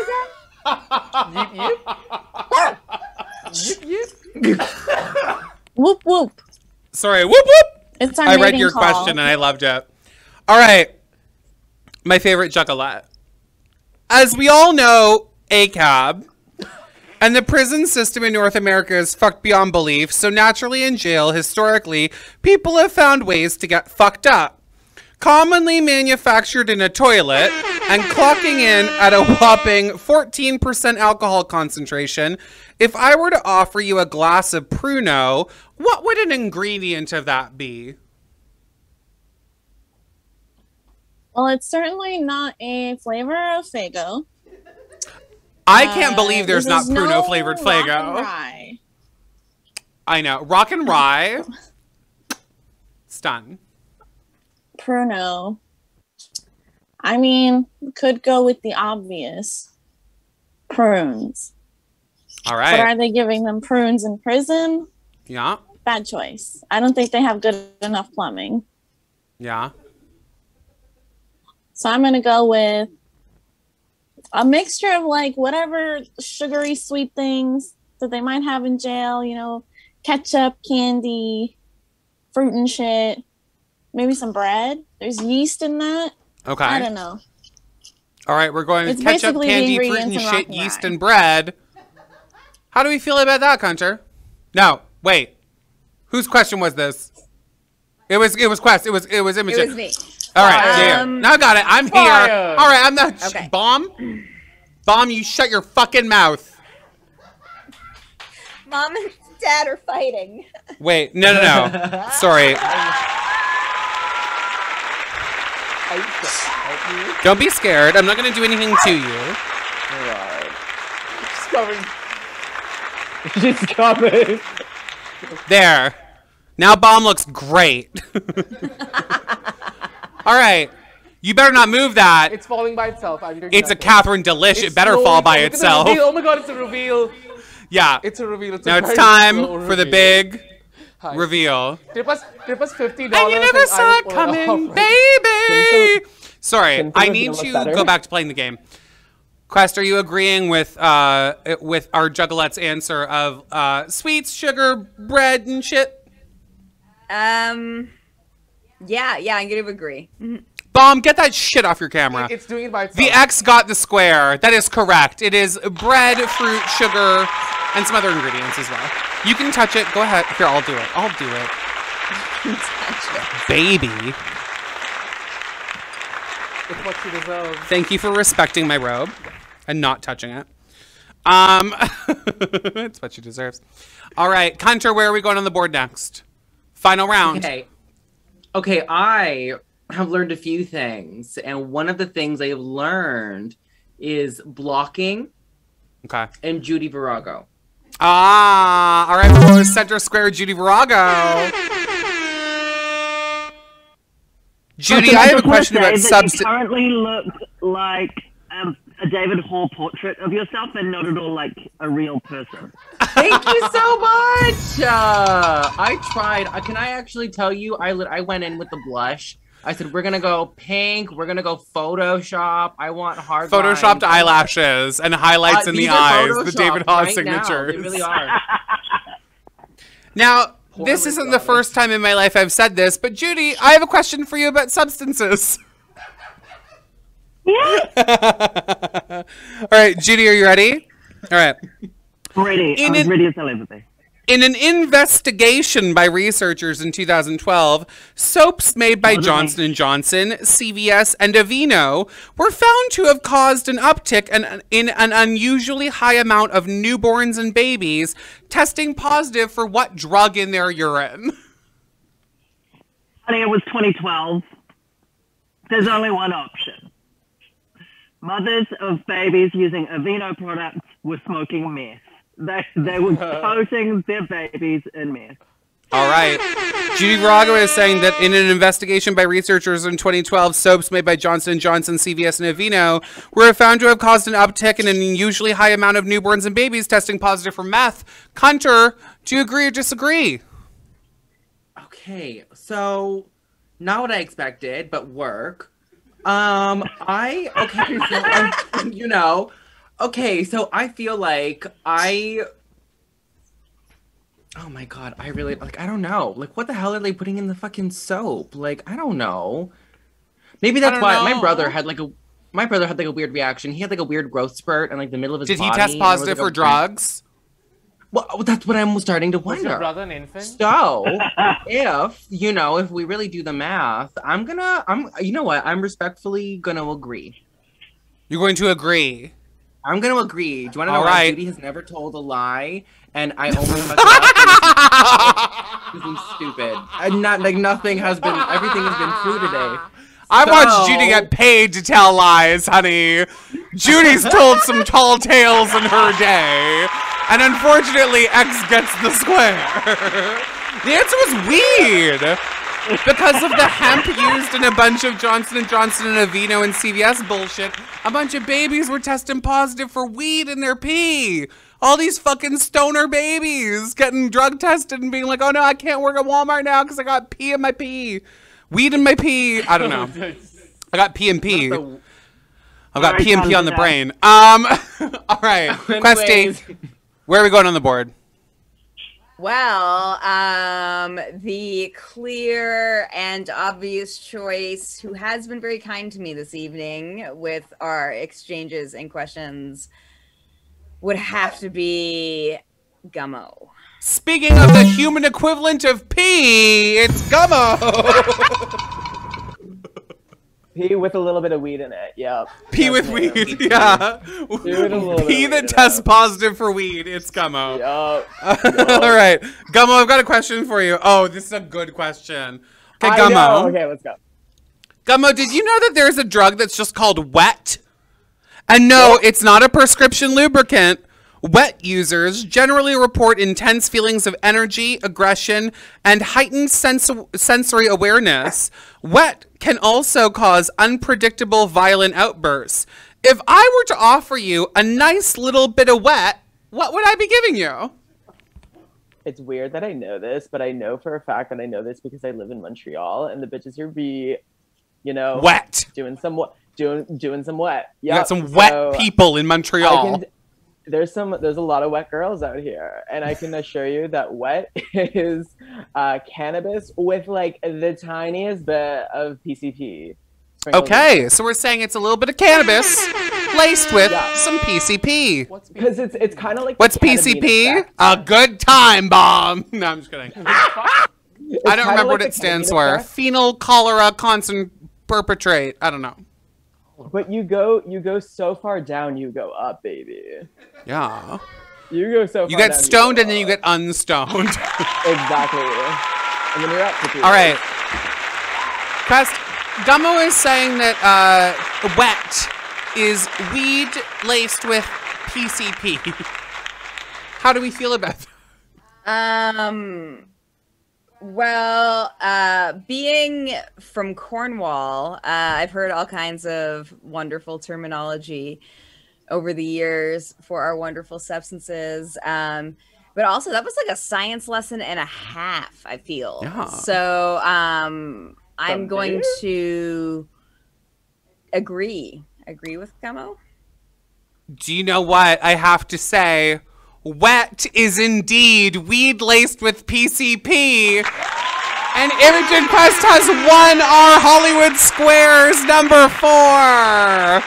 yip. Yip yip. Whoop whoop. Sorry, whoop whoop. It's our I read mating your call. question and I loved it. All right, my favorite juggalette. As we all know, ACAB. And the prison system in North America is fucked beyond belief, so naturally in jail, historically, people have found ways to get fucked up. Commonly manufactured in a toilet and clocking in at a whopping 14% alcohol concentration, if I were to offer you a glass of Pruno, what would an ingredient of that be? Well, it's certainly not a flavor of Faygo. I can't believe there's not Pruno no flavored rock Faygo. and rye. I know. Rock and rye. Stun. Pruno. I mean, could go with the obvious. Prunes. All right. But are they giving them prunes in prison? Yeah. Bad choice. I don't think they have good enough plumbing. Yeah. So I'm going to go with a mixture of like whatever sugary sweet things that they might have in jail, you know, ketchup, candy, fruit and shit. Maybe some bread. There's yeast in that. Okay. I don't know. All right, we're going with It's ketchup, basically the candy, fruit ingredients and in rock shit, and yeast, rye. and bread. How do we feel about that, Hunter? No, wait. Whose question was this? It was Quest. It was Imogen. It was me. All right, yeah. Now I got it. I'm here. Fire. All right, I'm not. Okay. Bomb? Bomb, you shut your fucking mouth. Mom and Dad are fighting. Wait, no. Sorry. Don't be scared. I'm not going to do anything to you. She's coming. She's coming. There. Now Bomb looks great. All right. You better not move that. It's falling by itself. It's a Catherine Delish. It better fall by itself. Oh my god, it's a reveal. Yeah. It's a reveal. Now it's time for the big reveal. Tip us $50. And you never saw it coming, baby. Sorry, I need to go back to playing the game. Quest, are you agreeing with our Juggalettes answer of sweets, sugar, bread, and shit? Yeah, I'm gonna agree. Bomb, get that shit off your camera. It's doing it by itself. The X got the square. That is correct. It is bread, fruit, sugar, and some other ingredients as well. You can touch it. Go ahead. Here, I'll do it. I'll do it. Baby. It's what she deserves. Thank you for respecting my robe and not touching it. It's what she deserves. All right, Hunter, where are we going on the board next? Final round. Okay, I have learned a few things, and one of the things I have learned is blocking. Okay. And Judy Virago. All right, we're going center square, Judy Virago. Judy, I have a question about substance. You currently look like a David Hall portrait of yourself, and not at all like a real person. Thank you so much. I tried. Can I actually tell you? I went in with the blush. I said we're gonna go pink. We're gonna go Photoshop. I want hard Photoshopped lines. eyelashes and highlights in the eyes. The David Hall right now. signatures. They really are. Now, this isn't the first time in my life I've said this, but Judy, I have a question for you about substances. Yeah. All right, Judy, are you ready? All right. Ready. I'm ready as telepathy. In an investigation by researchers in 2012, soaps made by Johnson & Johnson, CVS, and Aveeno were found to have caused an uptick in an unusually high amount of newborns and babies testing positive for what drug in their urine? Honey, it was 2012. There's only one option. Mothers of babies using Aveeno products were smoking meth. They were coating their babies in meth. All right. Judy Virago is saying that in an investigation by researchers in 2012, soaps made by Johnson & Johnson, CVS, and Aveeno were found to have caused an uptick in an unusually high amount of newborns and babies testing positive for meth. Hunter, do you agree or disagree? Okay, so not what I expected, but work. Okay, so I feel like oh my god, I really, I don't know. Like, what the hell are they putting in the fucking soap? Like, I don't know. Maybe that's why my brother had like a weird reaction. He had like a weird growth spurt in like the middle of his body. Did he test positive for drugs? Well, that's what I'm starting to wonder. Was your brother an infant? So, if we really do the math, you know what? I'm respectfully gonna agree. You're going to agree? I'm going to agree. Do you want to know why Judy has never told a lie? And I only fucked up because I'm stupid. And everything has been true today. I watched Judy get paid to tell lies, honey. Judy's told some tall tales in her day. And unfortunately, X gets the square. The answer was weed. Because of the hemp used in a bunch of Johnson & Johnson and Aveeno and CVS bullshit, a bunch of babies were testing positive for weed in their pee. All these fucking stoner babies getting drug tested and being like, oh no, I can't work at Walmart now because I got pee in my pee. Weed in my pee. I don't know. I got pee and pee. I've got pee and pee on the brain. All right. Questy, where are we going on the board? Well, the clear and obvious choice, who has been very kind to me this evening with our exchanges and questions, would have to be Gummo. Speaking of the human equivalent of pee, it's Gummo. Pee with a little bit of weed in it, yeah. Pee with weed, yeah. Pee that tests positive for weed, it's Gummo. Yep. All right, Gummo, I've got a question for you. Oh, this is a good question. Okay, Gummo. Okay, let's go. Gummo, did you know that there's a drug that's just called Wet? And no, it's not a prescription lubricant. Wet users generally report intense feelings of energy, aggression, and heightened sensory awareness. Wet can also cause unpredictable violent outbursts. If I were to offer you a nice little bit of Wet, what would I be giving you? It's weird that I know this, but I know for a fact that I know this because I live in Montreal, and the bitches here be you know, wet, doing some wet. You got some wet people in Montreal. There's a lot of wet girls out here, and I can assure you that wet is cannabis with like the tiniest bit of PCP. Okay, so we're saying it's a little bit of cannabis laced with some PCP. Because it's kind of like what's PCP? A good time bomb. No, I'm just kidding. I don't remember what it stands for. Phenol cholera constant perpetrate. I don't know. But you go so far down, you go up, baby. Yeah. You go so far You get down, stoned and then you get unstoned. Exactly. And then you're up to all right. Quest, Gummo is saying that wet is weed laced with PCP. How do we feel about that? Well, being from Cornwall, I've heard all kinds of wonderful terminology over the years for our wonderful substances. But also that was like a science lesson and a half, I feel. Yeah. So I'm going to agree with Gummo. Do you know what I have to say? Wet is indeed weed laced with PCP. And Imogen Quest has won our Hollywood Squares #4.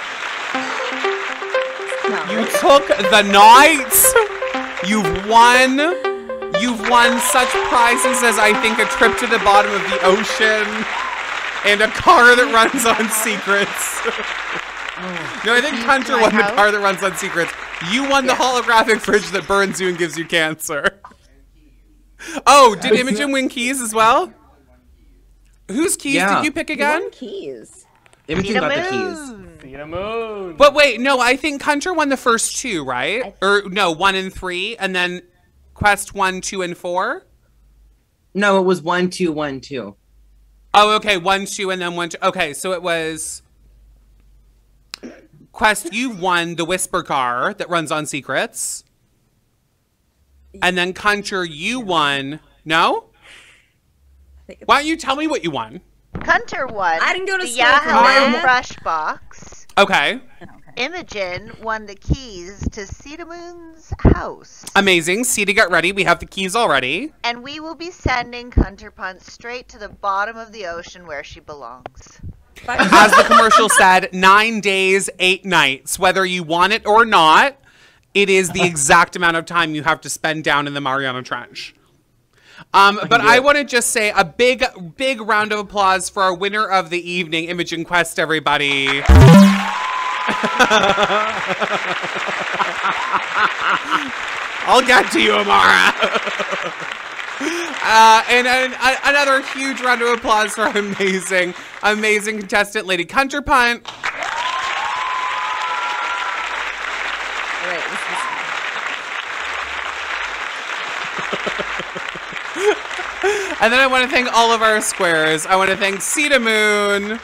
You took the night. You've won such prizes as I think a trip to the bottom of the ocean and a car that runs on secrets. No, I think Hunter won the car that runs on secrets. You won the holographic fridge that burns you and gives you cancer. Oh, did Imogen win keys as well? Whose keys did you pick again? Keys. Imogen got the keys. But wait, no, I think Hunter won the first two, right? Or no, 1 and 3, and then Quest 1, 2, and 4? No, it was 1, 2, 1, 2. Oh, okay, 1, 2, and then 1, 2. Okay, so it was... Quest, you've won the Whisper car that runs on secrets. And then Hunter, you won... No? Why don't you tell me what you won? Hunter won. I didn't go to the school for Yahoo that. Fresh box. Okay. Imogen won the keys to Cedamoon's house. Amazing. Cedar, get ready. We have the keys already. And we will be sending Hunter Punt straight to the bottom of the ocean where she belongs. As the commercial said, 9 days, 8 nights. Whether you want it or not, it is the exact amount of time you have to spend down in the Mariana Trench. But I want to just say a big round of applause for our winner of the evening, Imogen Quest, everybody. I'll get to you, Amara. And another huge round of applause for our amazing contestant, Lady Hunter Punt. And then I want to thank all of our squares. I want to thank Cedamoon,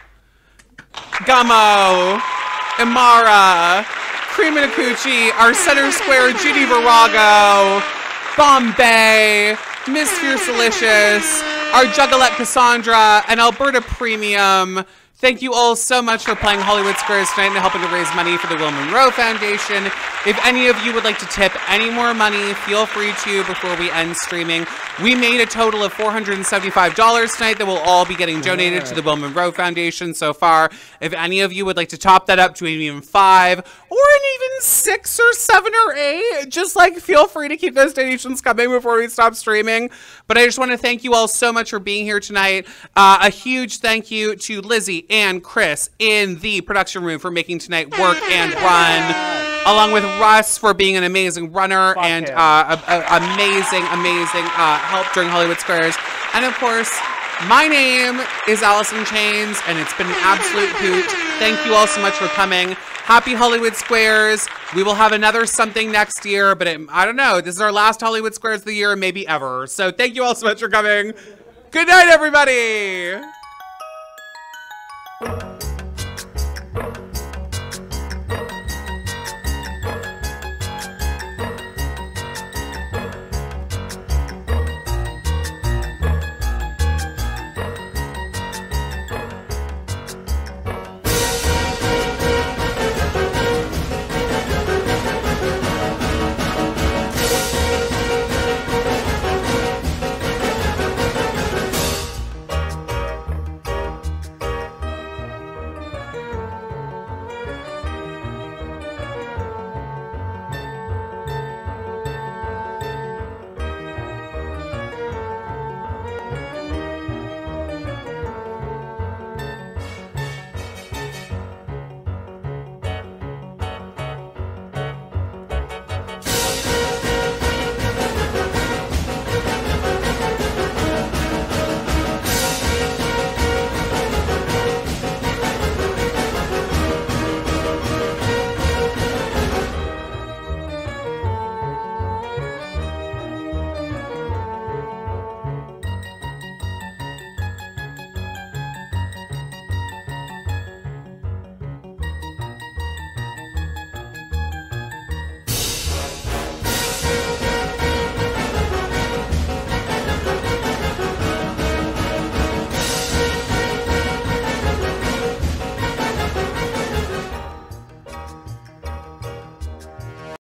Gummo, Imara, Cream and Akuchi, our center square, Judy Virago, Bombay, Miss Fiercelicious, our Juggalette Cassandra, and Alberta Premium. Thank you all so much for playing Hollywood Squares tonight and helping to raise money for the Will Munro Foundation. If any of you would like to tip any more money, feel free to before we end streaming. We made a total of $475 tonight that will all be getting donated to the Will Munro Foundation so far. If any of you would like to top that up to even 5 or an even 6 or 7 or 8, just like feel free to keep those donations coming before we stop streaming. But I just want to thank you all so much for being here tonight. A huge thank you to Lizzie and Chris in the production room for making tonight work and run. Along with Russ for being an amazing runner and amazing help during Hollywood Squares. And of course, my name is Allison Chains, and it's been an absolute hoot. Thank you all so much for coming. Happy Hollywood Squares. We will have another something next year, but I don't know. This is our last Hollywood Squares of the year, maybe ever. So thank you all so much for coming. Good night, everybody.